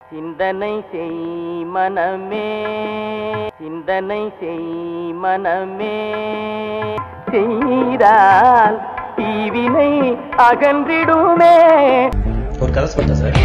சிந்தனை செய் மனமே, சிந்தனை செய் மனமே, செய்தால் தீவினை அகன்றிடுமே. ஒரு கதை சொல்லிட்டேன் சார்.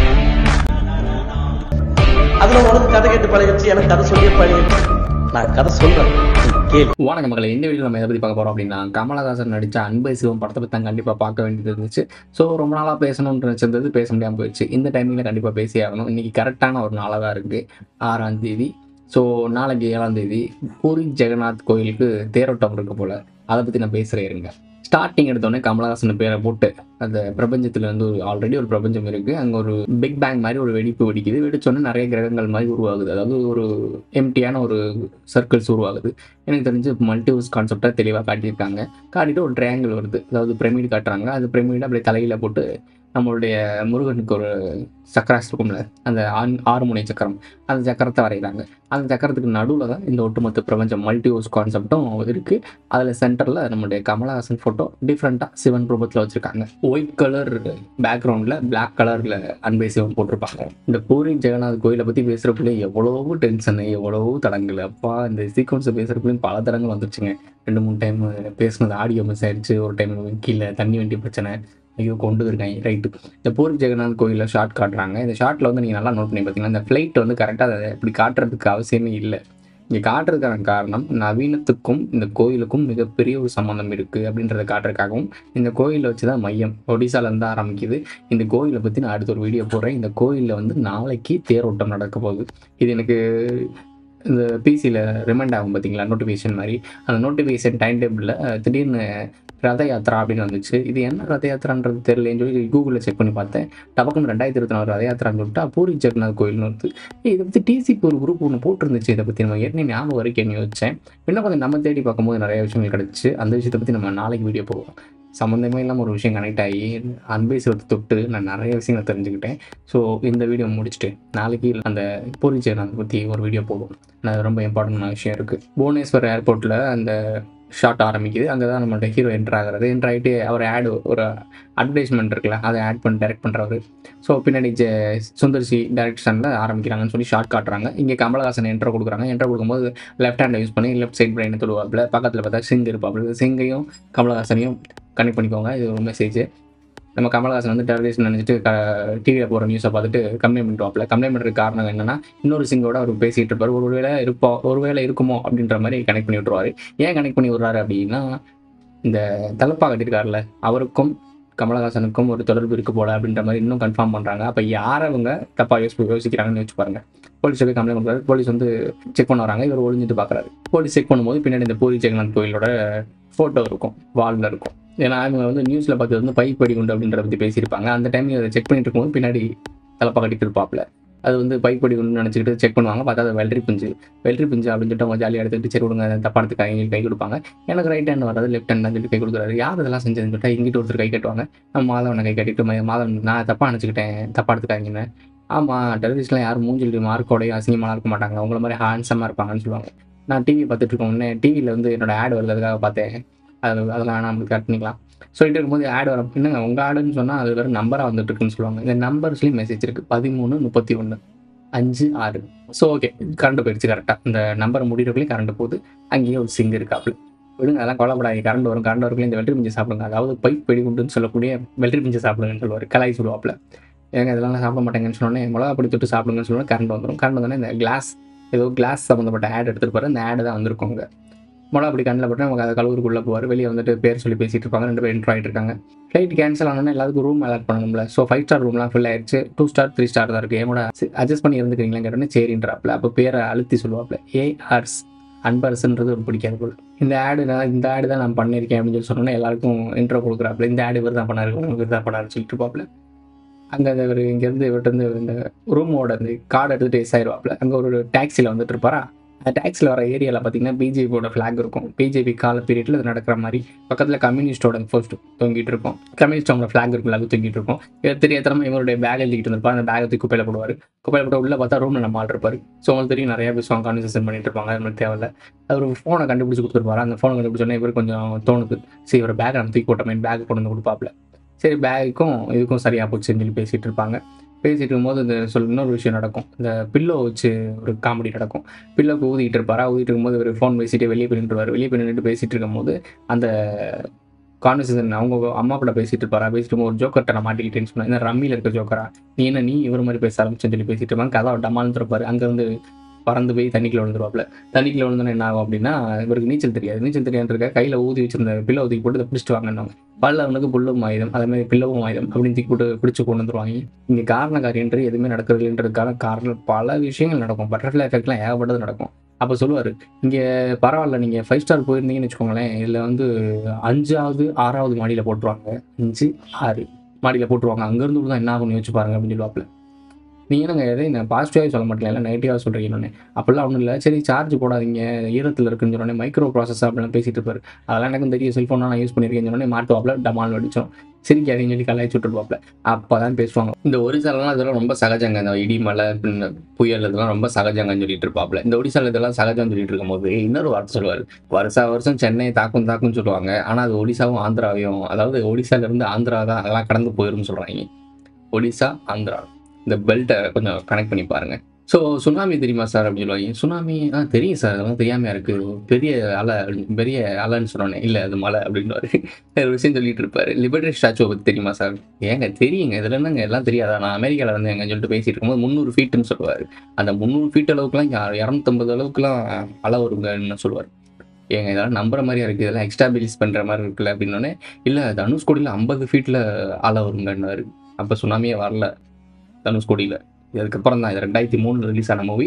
அதுல உனக்கு கதை கேட்டு பழகிடுச்சு, எனக்கு கதை சொல்லியே பழகிடுச்சு. நான் கதை சொல்றேன். வணக்கம் மக்களை, இந்த வீடியோ நம்ம எதை பற்றி பார்க்க போகிறோம் அப்படின்னா, கமலஹாசன் நடித்த அன்பை சிவம் படத்தை பற்றி தான் கண்டிப்பாக பார்க்க வேண்டியது இருந்துச்சு. ஸோ ரொம்ப நாளாக பேசணும்னு நினச்சிருந்தது, பேச முடியாமல் போயிடுச்சு. இந்த டைமிங்கில் கண்டிப்பாக பேசி ஆகணும். இன்றைக்கி கரெக்டான ஒரு நாளாக தான் இருக்குது, 6ஆம் தேதி. ஸோ நாளைக்கு 7ஆம் தேதி பூரி ஜெகநாத் கோயிலுக்கு தேரோட்டம் இருக்க போல். அதை பற்றி நான் பேசுகிறேன் இருங்க. ஸ்டார்டிங் எடுத்தோடனே கமலஹாசன் பேரை போட்டு அந்த பிரபஞ்சத்தில் வந்து ஆல்ரெடி ஒரு பிரபஞ்சம் இருக்குது. அங்கே ஒரு பிக் பேங் மாதிரி ஒரு வெடிப்பு வெடிக்குது. வெடிச்சோடனே நிறைய கிரகங்கள் மாதிரி உருவாகுது. அதாவது ஒரு எம்டியான ஒரு சர்க்கிள்ஸ் உருவாகுது. எனக்கு தெரிஞ்சு மல்டிவர்ஸ் கான்செப்டாக தெளிவாக காட்டியிருக்காங்க. காட்டிட்டு ஒரு ட்ரையாங்கிள் வருது. அதாவது பிரமிடு காட்டுறாங்க. அது பிரமிடு அப்படியே தலையில் போட்டு நம்மளுடைய முருகனுக்கு ஒரு சக்கராஸ் இருக்கும்ல, அந்த 6 முனை சக்கரம், அந்த சக்கரத்தை வரைகிறாங்க. அந்த சக்கரத்துக்கு நடுவில் தான் இந்த ஒட்டுமொத்த பிரபஞ்சம் மல்டிவர்ஸ் கான்செப்டும் இருக்குது. அதில் சென்டரில் நம்மளுடைய கமலஹாசன் ஃபோட்டோ டிஃப்ரெண்ட்டாக சிவன் ரூபத்தில் வச்சுருக்காங்க. ஒயிட் கலர் பேக்ரவுண்டில் பிளாக் கலரில் அன்பை சிவன் போட்டிருப்பாங்க. இந்த பூரி ஜெகநாத் கோயிலை பற்றி பேசுகிறக்குள்ளே எவ்வளவோ டென்ஷனு, எவ்வளவோ தடங்கள். அப்பா இந்த சீக்வன்ஸை பேசுகிறக்குள்ளேயும் பல தடங்கள் வந்துருச்சுங்க. 2-3 டைம் பேசுனது ஆடியோ மிஸ் ஆயிடுச்சு. ஒரு டைம் கீழே தண்ணி வண்டி பிரச்சனை, ஐயோ கொண்டு இருக்காங்க. ரைட்டு, இந்த பூரி ஜெகநாத் கோயிலில் ஷார்ட் காட்டுறாங்க. இந்த ஷார்ட்டில் வந்து நீங்கள் நல்லா நோட் பண்ணி பார்த்தீங்கன்னா, இந்த ஃப்ளைட் வந்து கரெக்டாக அதை இப்படி காட்டுறதுக்கு அவசியமே இல்லை. இங்கே காட்டுறதுக்கான காரணம், நவீனத்துக்கும் இந்த கோயிலுக்கும் மிகப்பெரிய ஒரு சம்மந்தம் இருக்குது அப்படின்றத காட்டுறதுக்காகவும் இந்த கோயிலை வச்சு தான் மையம் ஒடிசாலேருந்து ஆரம்பிக்குது. இந்த கோயிலை பற்றி நான் அடுத்த ஒரு வீடியோ போடுறேன். இந்த கோயிலில் வந்து நாளைக்கு தேரோட்டம் நடக்க போகுது. இது எனக்கு இந்த பிசியில் ரிமைண்ட் ஆகும் பார்த்தீங்களா, நோட்டிஃபிகேஷன் மாதிரி. அந்த நோட்டிஃபிகேஷன் டைம் டேபிளில் திடீர்னு ரத யாத்திரா அப்படின்னு வந்துச்சு. இது என்ன ரத யாத்திரான்றது தெரியலன்னு சொல்லி கூகுளில் செக் பண்ணி பார்த்தேன். டபக்குன்னு 2024 ரத யாத்திரான்னு சொல்லிட்டு பூரி ஜெகநாத் கோயில்னு வருது. இதை பற்றி டிசிபி ஒரு குரூப் ஒன்று போட்டிருந்துச்சு. இதை பற்றி நம்ம ஏற்கனவே ஞாபகம் வரைக்கும் என்ன வச்சேன். இன்னும் கொஞ்சம் நம்ம தேடி பார்க்கும்போது நிறைய விஷயங்கள் கிடச்சிச்சு. அந்த விஷயத்தை பற்றி நம்ம நாளைக்கு வீடியோ போவோம். சம்மந்தமே இல்லாமல் ஒரு விஷயம் கனெக்ட் ஆகி அன்பை சிவத்தை தொட்டு நான் நிறைய விஷயங்களை தெரிஞ்சுக்கிட்டேன். ஸோ இந்த வீடியோ முடிச்சுட்டு நாளைக்கு அந்த பூரி ஜெகநாத் பற்றி ஒரு வீடியோ போடுவோம். அது ரொம்ப இம்பார்ட்டண்டான விஷயம் இருக்குது. புவனேஸ்வர் ஏர்போர்ட்டில் அந்த ஷார்ட் ஆரம்பிக்குது. அங்கே தான் நம்மளோட ஹீரோ என்ட்ரு ஆகிறது. என்ட்ரு ஆகிட்டு அவர் ஆடு ஒரு அட்வர்டைஸ்மெண்ட் இருக்குல்ல, அதை ஆட் பண்ணி டைரக்ட் பண்ணுறவர். ஸோ பின்னாடி சுந்தர்சி டைரக்ஷனில் ஆரம்பிக்கிறாங்கன்னு சொல்லி ஷார்ட் காட்டுறாங்க. இங்கே கமலஹாசன் என்ட்ரோ கொடுக்குறாங்க. என்ட்ரோ கொடுக்கும்போது லெஃப்ட் ஹேண்டை யூஸ் பண்ணி லெஃப்ட் சைட் பிரெயினை தொடுவாப்பில். பக்கத்தில் பார்த்தா சிங் இருப்பாப்புல. சிங்கையும் கமலஹாசனையும் கனெக்ட் பண்ணிக்கோங்க. இது ஒரு மெசேஜ். நம்ம கமலஹாசன் வந்து டெரரிஸ்ட் நினச்சிட்டு டிவியில் போகிற நியூஸை பார்த்துட்டு கம்ப்ளைண்ட் பண்ணிட்டு கம்ப்ளைண்ட் பண்ணுறதுக்கு காரணம் என்னன்னா, இன்னொரு சிங்கோட அவர் பேசிகிட்டு இருப்பார். ஒருவேளை இருக்குமோ அப்படின்ற மாதிரி கனெக்ட் பண்ணி விட்ருவார். ஏன் கனெக்ட் பண்ணி விட்றாரு அப்படின்னா, இந்த தலப்பா கட்டியிருக்காருல, அவருக்கும் கமலஹாசனுக்கும் ஒரு தொடர்பு இருக்கு போல அப்படின்ற மாதிரி இன்னும் கன்ஃபார்ம் பண்ணுறாங்க. அப்போ யாரை அவங்க தப்பாக யோசிக்கிறாங்கன்னு வச்சு பாருங்க. போலீஸ் போய் கம்ப்ளைண்ட் பண்ணுறாரு. போலீஸ் வந்து செக் பண்ண வராங்க. இவர் ஒளிஞ்சிட்டு பார்க்குறாரு. போலீஸ் செக் பண்ணும்போது பின்னாடி இந்த பூரி ஜெகநாத் கோயிலோட ஃபோட்டோ இருக்கும், வாலில் இருக்கும். ஏன்னா அவங்க வந்து நியூஸில் பார்த்து வந்து பைப் வெடிகுண்டு அப்படின்றத பற்றி பேசியிருப்பாங்க. அந்த டைமில் அதை செக் பண்ணிட்டு இருக்கும்போது பின்னாடி தலப்பா கட்டிட்டு இருப்பாப்பில். அது வந்து பைப் வெடிகுண்டு நினச்சிக்கிட்டு செக் பண்ணுவாங்க. பார்த்தா அது வெள்ளரி பிஞ்சு அப்படின்னு சொல்லிட்டு அவங்க ஜாலியாக எடுத்துக்கிட்டு சரி கொடுங்க தப்பா எடுத்துக்க எங்களுக்கு கை கொடுப்பாங்க. எனக்கு ரைட் ஹேண்ட் வராது, லெஃப்ட் ஹேண்ட் சொல்லி கை கொடுக்குறாரு. யார் இதெல்லாம் செஞ்சதுன்னு சொல்லிட்டு இங்கிட்ட ஒருத்தர் கை கட்டுவாங்க. நம்ம மாதவனை கை கட்டிட்டு, மாதவன் நான் தப்பாக நினச்சிக்கிட்டேன், தப்பா எடுத்துக்காங்கன்னு. ஆமாம், டெரரிஸ்ட்லாம் யாரும் மூஞ்சில் மார்க்கோடையும் அசிங்கமாக இருக்க மாட்டாங்க, அவங்கள மாதிரி ஹேண்ட்ஸமாக இருப்பாங்கன்னு சொல்லுவாங்க. நான் டிவி பார்த்துட்டு இருக்கோம். உடனே டிவியில் வந்து என்னோட ஆட் வருதுக்காக பார்த்தேன். அதெல்லாம் நம்மளுக்கு கட் பண்ணிக்கலாம் சொல்லிட்டு இருக்கும்போது ஆட் வரும். என்னங்க உங்கள் ஆடுன்னு சொன்னால் அது வேறு நம்பராக வந்துட்டு இருக்குன்னு சொல்லுவாங்க. இந்த நம்பர்ஸ்லேயும் மெசேஜ் இருக்குது, 13 31 5 6. ஸோ ஓகே, கரண்ட் போயிடுச்சு. கரெக்டாக இந்த நம்பர் முடிகிறக்குள்ளேயும் கரண்ட் போகுது. அங்கேயே ஒரு சிங் இருக்காப்புல. விடுங்க, அதெல்லாம் கொலைப்படாது. கரண்ட் வரும் இந்த வெள்ளரி பிஞ்சு சாப்பிடுங்க. அதாவது பைப் வெடிகுண்டுன்னு சொல்லக்கூடிய வெள்ளரி பிஞ்சு சாப்பிடுங்கன்னு சொல்லுவார். கலாய் சொல்லுவாப்புல. ஏங்க இதெல்லாம் சாப்பிட மாட்டேங்கன்னு சொன்னோன்னே மிளகா பொடி தொட்டு சாப்பிடுங்கன்னு சொன்னோன்னே கரண்ட் வந்துடும். கரண்ட் வந்தோடனே இந்த கிளாஸ் சம்மந்தப்பட்ட ஆட் எடுத்துகிட்டு போகிற அந்த ஆடு தான் வந்திருக்கோங்க. மிளகா அப்படி கண்ணில் போட்டு நமக்கு அதை கழுவுக்குள்ளே போவார். வெளியே வந்துட்டு பேர் சொல்லி பேசிகிட்டு இருப்பாங்க. 2 பேர் என்ட்ரு ஆகிட்டு இருக்காங்க. ஃப்ளைட் கேன்சல் ஆனோன்னா எல்லாத்துக்கும் ரூம் அலாட் பண்ணணும்ல. ஸோ 5 ஸ்டார் ரூம்லாம் ஃபுல் ஆயிடுச்சு. 2 ஸ்டார் 3 ஸ்டார் தான் இருக்குது. என்னோட அட்ஜஸ்ட் பண்ணி இருந்துக்கிறீங்களா கேட்டோன்னே சரின்றாப்புல. அப்போ பேரை அழுத்தி சொல்லுவாப்புல. ஏஆர்ஸ் அன்பரசுன்றது ஒரு பிடிக்காது போல். இந்த ஆடு தான் நான் பண்ணியிருக்கேன் அப்படின்னு சொல்லி சொன்னோன்னே எல்லாருக்கும் இன்ட்ரோ கொடுக்குறாப்புல. இந்த ஆடு இவர் தான் பண்ணாரு, இவர் தான் பண்ணாருன்னு சொல்லிட்டு இருப்பாப்புல. அங்கே இவர் இங்கேருந்து இவர்கிட்ட இந்த ரூமோட அந்த கார்டு எடுத்துகிட்டு எஸ் ஆயிடுவாப்புல. அங்கே ஒரு டாக்ஸியில் வந்துட்டு இருப்பாரா. அந்த டாக்ஸியில் வர ஏரியாவில் பார்த்தீங்கன்னா பிஜேபியோட ஃப்ளாக் இருக்கும். பிஜேபி கால பீரியடில் அது நடக்கிற மாதிரி. பக்கத்தில் கம்யூனிஸ்டோட ஃபர்ஸ்ட் தொங்கிட்டு இருக்கும். கம்யூனிஸ்டோட ஃப்ளாக் இருக்கும், அது தொங்கிட்டு இருக்கும். இவர் தெரியாதனமா இவருடைய பேக் எழுதிக்கிட்டு இருந்திருப்பார். அந்த பேக்கை தூக்கி குப்பையில் போடுவார். குப்பையில் போட்டு உள்ளே பார்த்தா ரூமில் நம்ம ஆள் இருப்பார். ஸோ அவங்களுக்கு தெரியும் நிறையா பேசுவாங்க, கான்வர்சேஷன் பண்ணிட்டு இருப்பாங்க. அது மாதிரி தேவையில்ல. அவர் ஒரு ஃபோனை கண்டுபிடிச்சி கொடுத்துருப்பாரு. அந்த ஃபோனை கண்டுபிடிச்சோன்னே இவர் கொஞ்சம் தோணுது, சரி இவர் பேக்கை நம்ம தூக்கி போட்டோமே, பேக் கொண்டு வந்து கொடுப்பாப்புல. சரி பேக்குக்கும் இதுக்கும் சரியாக போச்சுன்னு சொல்லி பேசிகிட்டு இருப்பாங்க. பேசிட்டு இருக்கும்போது இன்னொரு விஷயம் நடக்கும். இந்த பில்லோ வச்சு ஒரு காமெடி நடக்கும். பில்லோக்கு ஊதிக்கிட்டு இருப்பாரா, ஊதிட்டு இருக்கும்போது இவரு ஃபோன் பேசிட்டு வெளிய போய் நின்றுவாரு. வெளிய போய் நின்னுட்டு பேசிட்டு இருக்கும்போது, அந்த கான்வர்சேஷன் அவங்க அம்மா கூட பேசிட்டு இருப்பாரா, பேசிட்டு இருக்கும்போது ஒரு ஜோக்கர்ட்ட நான் மாட்டிக்கிட்டேன்னு சொன்னா, இந்த ரம்மில இருக்க ஜோக்கரா, நீ இவரு மாரி பேச ஆரம்பிச்சேன்னு சொல்லி பேசிட்டு இருப்பாங்க. கதவ டமால்னு திறப்பாரு. அங்க வந்து பறந்து போய் தண்ணிக்குள்ள விழுந்துருவாப்ல. தண்ணிக்குள்ள விழுந்தோனே என்ன ஆகும் அப்படின்னா, இவருக்கு நீச்சல் தெரியாது. நீச்சல் தெரியாதுன்றதுக்காக கையில ஊதி வச்சிருந்த பில்லோ தூக்கி போட்டு இத பிடிச்சிட்டு வாங்கன்னுவாங்க. பல்லவனுக்கு புல்லும் ஆயுதம், அதே மாரி பில்லவும் ஆயுதம் அப்படின்னு தூக்கி போட்டு பிடிச்சு கொண்டு வந்துருவாங்க. இங்க காரண காரியம்ன்றது எதுவுமே நடக்கிறது இல்லைன்றதுக்கான காரணம் பல விஷயங்கள் நடக்கும். பட்டர்ஃப்ளை எஃபெக்ட்லாம் ஏகப்பட்டது நடக்கும். அப்ப சொல்லுவாரு, "இங்க பரவால்ல நீங்க 5 ஸ்டார் போயிருந்தீங்கன்னு வச்சுக்கோங்களேன், இதுல வந்து 5வது, 6வது மாடியில போட்டுருவாங்க. 5, 6 மாடியில போட்டுருவாங்க. அங்கருந்து விழுந்தா என்ன ஆகும்னு யோசிச்சு பாருங்க" அப்படின்னு சொல்லுவாப்ல. நீங்க என்னங்க எதையும் நான் பாசிட்டிவாவே சொல்ல மாட்டேன், எல்லாம் நெகட்டிவா சொல்றீங்கன்னோனே. அப்படிலாம் ஒண்ணும் இல்ல. சரி சார்ஜ் போடாதீங்க, ஈரத்துல இருக்குன்னு சொன்னோனே, மைக்ரோ ப்ராசஸர் அப்படிலாம் பேசிட்டு இருப்பாரு. அதெல்லாம் எனக்கும் தெரியும், செல்ஃபோன்லாம் நான் யூஸ் பண்ணியிருக்கேன்னு சொன்னோனே மாட்டுவாப்ல, டமால்னு வெடிச்சிரும். சிரிக்காதீங்கன்னு சொல்லி கலாய்ச்சு விட்டுருப்பாப்ல. அப்பதான் பேசுவாங்க. இந்த ஒரிசாலலாம் இதெல்லாம் ரொம்ப சகஜங்க. இந்த இடி, மழை, புயல் இதெல்லாம் ரொம்ப சகஜங்கன்னு சொல்லிட்டு இருப்பாப்ல. இந்த ஒடிசால இதெல்லாம் சகஜம்னு சொல்லிட்டு இருக்கும்போது, இன்னொரு வார்த்தை சொல்லுவாரு. வருஷா வருஷம் சென்னையை தாக்கும்னு சொல்லுவாங்க. ஆனா அது ஒடிசாவும் ஆந்திராவையும், அதாவது ஒடிசால இருந்து ஆந்திரா தான் அதெல்லாம் கடந்து போயிரும்னு சொல்றாங்க. ஒடிசா, ஆந்திரா. இந்த பெல்ட்ட கொஞ்சம் கனெக்ட் பண்ணி பாருங்க. ஸோ சுனாமி தெரியுமா சார்? அப்படின்னு சொல்லுவாங்க. சுனாமி தெரியும் சார். அதெல்லாம் தெரியாமயா இருக்கு. பெரிய அலை பெரிய அலைன்னு சொன்னோனே, இல்ல அது மலை அப்படின்னுவாரு. ஒரு விஷயம் சொல்லிட்டு இருப்பாரு. லிபர்ட்டி ஸ்டாச்சுவ பத்தி தெரியுமா சார்? ஏங்க தெரியுங்க. இதுல என்னங்க எல்லாம் தெரியாதா? நான் அமெரிக்கால இருந்தேங்கன்னு சொல்லிட்டு பேசிட்டு இருக்கும்போது 300 ஃபீட்ன்னு சொல்லுவாரு. அந்த 300 ஃபீட் அளவுக்குலாம் 250 அளவுக்குலாம் அலை வருங்கன்னு சொல்லுவாரு. ஏங்க இதெல்லாம் நம்புற மாரியா இருக்கு. இதெல்லாம் எக்ஸ்டாபிலிஷ் பண்ற மாரி இருக்குல்ல அப்படின்னோனே, இல்ல தனுஷ்கோடியில 50 ஃபீட்ல அலை வருங்கன்னாரு. அப்ப சுனாமியே வரல தனுஷ்கோடியில. அதுக்கப்புறம் தான் இது 2003ல ரிலீஸ் ஆன மூவி.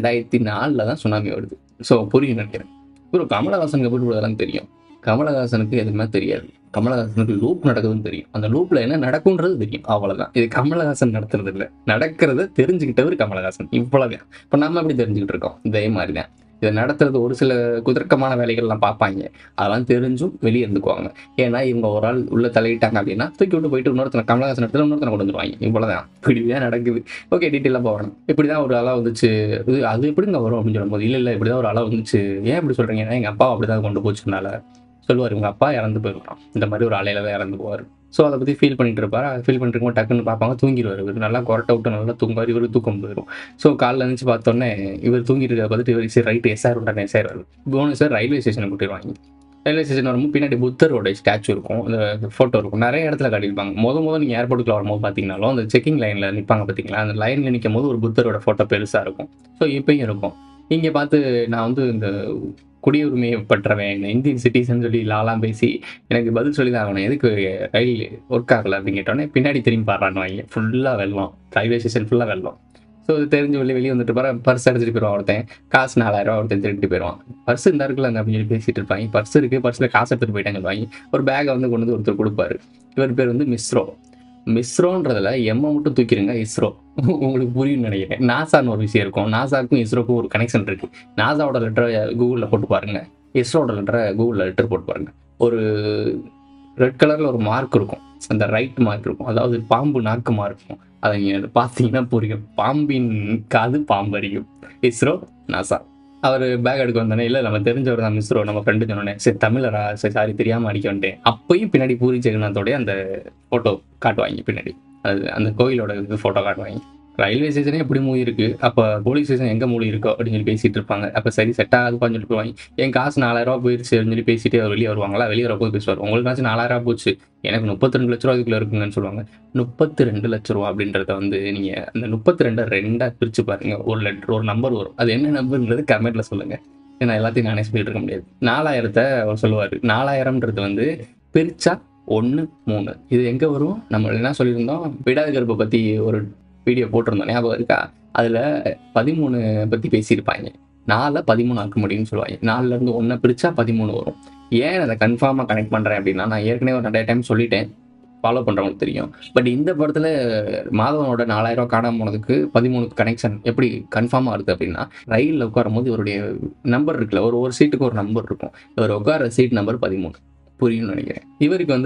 2004ல தான் சுனாமி வருது. ஸோ புரியும்னு நெனைக்கிறேன். ப்ரோ கமலஹாசனுக்கு எப்படி ப்ரோ இதெல்லாம் தெரியும்? கமலஹாசனுக்கு எதுவுமே தெரியாது. கமலஹாசனுக்கு லூப் நடக்குதுன்னு தெரியும். அந்த லூப்ல என்ன நடக்கும்ன்றது தெரியும். அவ்வளவுதான். இது கமலஹாசன் நடத்துறது இல்ல. நடக்கிறத தெரிஞ்சுக்கிட்டவர் கமலஹாசன். இவ்வளவுதான். இப்ப நம்ம எப்படி தெரிஞ்சுக்கிட்டு இருக்கோம்? இதே மாரி தான். இத நடத்துறது ஒரு சில குதர்க்கமான வேலைகள்லாம் பார்ப்பாய்ங்க. அதெல்லாம் தெரிஞ்சும் வெளிய இருந்துக்குவாங்க. ஏன்னா இவங்க ஒரு ஆள் உள்ள தலையிட்டாங்க அப்படின்னா, தூக்கி விட்டு போயிட்டு இன்னொருத்தன கமலஹாசன் இடத்துல இன்னொருத்தன கொண்டு வந்துருவாங்க. இவ்வளவுதான். இப்படிதான் நடக்குது. ஓகே டீட்டெயிலா போகணும். இப்படிதான் ஒரு அலை வந்துச்சு. அது எப்படிங்க வரும் அப்படின்னு சொல்லும்போது, இல்ல இப்படிதான் ஒரு அலை வந்துச்சு. ஏன் இப்படி சொல்றீங்க? ஏன்னா எங்க அப்பாவ அப்படிதான் கொண்டு போச்சுனால சொல்லுவாரு. உங்க அப்பா இறந்து போயிருக்கான். இந்த மாதிரி ஒரு அலையில தான் இறந்து போவாரு. ஸோ அதை பத்தி ஃபீல் பண்ணிட்டு இருப்பாரு. ஃபீல் பண்ணிட்டு இருக்கும்போது டக்குன்னு பார்ப்பாங்க, தூங்கிடுவாரு. இவர் நல்லா கொரட்டை விட்டு நல்லா தூங்குவாரு. இவருக்கு தூக்கம் போயிடும். ஸோ காலைல எழுந்துச்சு பார்த்தோன்னே இவர் தூங்கிட்டு இருக்கிறத பார்த்துட்டு இவர் சரி ரைட்டு எஸ்ஆர் உண்டானே எஸ்ஆர் வருது. போனஸ் சார் ரயில்வே ஸ்டேஷனுக்கு கூட்டிடுவாங்க. ரயில்வே ஸ்டேஷன் வரும்போது பின்னாடி புத்தரோட ஸ்டாச்சு இருக்கும். அந்த ஃபோட்டோ இருக்கும். நிறைய இடத்துல காட்டியிருப்பாங்க. மொத நீங்க ஏர்போர்ட்டுக்குள்ள வரும்போது பார்த்தீங்கன்னாலும் அந்த செக்கிங் லைன்ல நிற்பாங்க பார்த்தீங்களா? அந்த லைன்ல நிற்கும் போது ஒரு புத்தரோட ஃபோட்டோ பெருசா இருக்கும். ஸோ இப்பயும் இருக்கும். இங்க பார்த்து நான் வந்து இந்த குடியுரிமையை பற்றவன், இந்த இந்தியன் சிட்டிசன் சொல்லி லாலாம் பேசி எனக்கு பதில் சொல்லி தான் ஆகணும். எதுக்கு ரயில் ஒர்க் ஆகல அப்படின்னு கேட்டோன்னே பின்னாடி திரும்பி பாடுறான்னு ஃபுல்லா வெள்ளம். ரயில்வே ஸ்டேஷன் ஃபுல்லா வெள்ளம். ஸோ இது தெரிஞ்சு வெளியே வந்துட்டு பர்ஸ் அடிச்சிட்டு போயிடுவான் ஒருத்தன். காசு 4000 ஒருத்தன் திருட்டு போயிடுவான். பர்ஸ் இந்த இருக்குல்லங்க அப்படின்னு சொல்லி பேசிட்டு இருப்பாங்க. பர்ஸ் இருக்கு, பர்ஸ்ல காசு எடுத்துட்டு போயிட்டான்னு சொல்லுவாங்க. ஒரு பேக்கை வந்து கொண்டு வந்து ஒருத்தர் கொடுப்பாரு. இவர் பேர் வந்து மிஸ்ரோ. மிஸ்ரோன்றதுல எம்ம மட்டும் தூக்கிடுங்க இஸ்ரோ. உங்களுக்கு புரியும்னு நினைக்கிறேன். நாசான்னு ஒரு விஷயம் இருக்கும். நாசாக்கும் இஸ்ரோக்கும் ஒரு கனெக்ஷன் இருக்கு. நாசாவோட லெட்டரை கூகுளில் போட்டு பாருங்க. இஸ்ரோட லெட்டரை கூகுளில் லெட்டர் போட்டு பாருங்க. ஒரு ரெட் கலர்ல ஒரு மார்க் இருக்கும். அந்த ரைட் மார்க் இருக்கும். அதாவது பாம்பு நாக்கு மார்க் இருக்கும். அதை நீங்க பார்த்தீங்கன்னா புரியும். பாம்பின் காது பாம்பறியும். இஸ்ரோ, நாசா. அவர் பேக் எடுக்க வந்தோடனே, இல்லை நம்ம தெரிஞ்சவர் தான் மிஸ்ரோ, நம்ம ஃப்ரெண்டு சொன்னோடனே, சரி தமிழரா, சரி சாரி தெரியாமல் அடிக்க வந்துட்டேன். அப்பயும் பின்னாடி பூரி ஜெகநாத்தோடைய அந்த ஃபோட்டோ காட்டுவாங்க. பின்னாடி அது அந்த கோயிலோட இது ஃபோட்டோ காட்டுவாங்க. ரயில்வே ஸ்டேஷனே எப்படி மூவி இருக்கு, அப்போ போலீஸ் ஸ்டேஷன் எங்கே மூவி இருக்கோ அப்படின்னு சொல்லி பேசிட்டு இருப்பாங்க. அப்போ சரி செட் ஆகுதுப்பான்னு சொல்லிட்டு போவாங்க. என் காசு 4000 போயிருச்சு அப்படின்னு சொல்லி பேசிட்டு அவர் வெளியே வருவாங்களா? வெளியே வரப்போது பேசுவார். உங்களுக்கு காசு 4000 போச்சு, எனக்கு 32 லட்ச ரூபா இதுக்குள்ள இருக்குங்கன்னு சொல்லுவாங்க. 32 லட்ச ரூபா அப்படின்றத வந்து நீங்கள் அந்த 32 ரெண்டாக பிரித்து பாருங்க. ஒரு லெட்டர் ஒரு நம்பர் வரும். அது என்ன நம்பர்ன்றது கமெண்ட்ல சொல்லுங்க. ஏன்னா எல்லாத்தையும் நானே சொல்லிட்டு இருக்க முடியாது. 4000 அவர் சொல்லுவார். 4000ன்றது வந்து பிரிச்சா 1, 3 இது எங்கே வரும்? நம்ம என்ன சொல்லியிருந்தோம், விடாத கருப்பை பற்றி ஒரு வீடியோ போட்டிருந்தோம், ஞாபகம் இருக்கா? அதில் 13 பற்றி பேசியிருப்பாங்க. 4 13 ஆக்க முடியும்னு சொல்லுவாங்க. 4லேருந்து 1 பிரித்தா 13 வரும். ஏன் அதை கன்ஃபார்மாக கனெக்ட் பண்ணுறேன் அப்படின்னா, நான் ஏற்கனவே ஒரு நிறைய டைம் சொல்லிட்டேன், ஃபாலோ பண்ணுறவங்களுக்கு தெரியும். பட் இந்த படத்தில் மாதவனோட 4000 காணாமல் போனதுக்கு 13 கனெக்ஷன் எப்படி கன்ஃபார்மாக இருக்குது அப்படின்னா, ரயிலில் உட்காரும் போது இவருடைய நம்பர் இருக்குல்ல, ஒரு சீட்டுக்கு ஒரு நம்பர் இருக்கும். இவர் உட்கார சீட் நம்பர் 13 புரியும்னு நினைக்கிறேன். இவருக்கு வந்து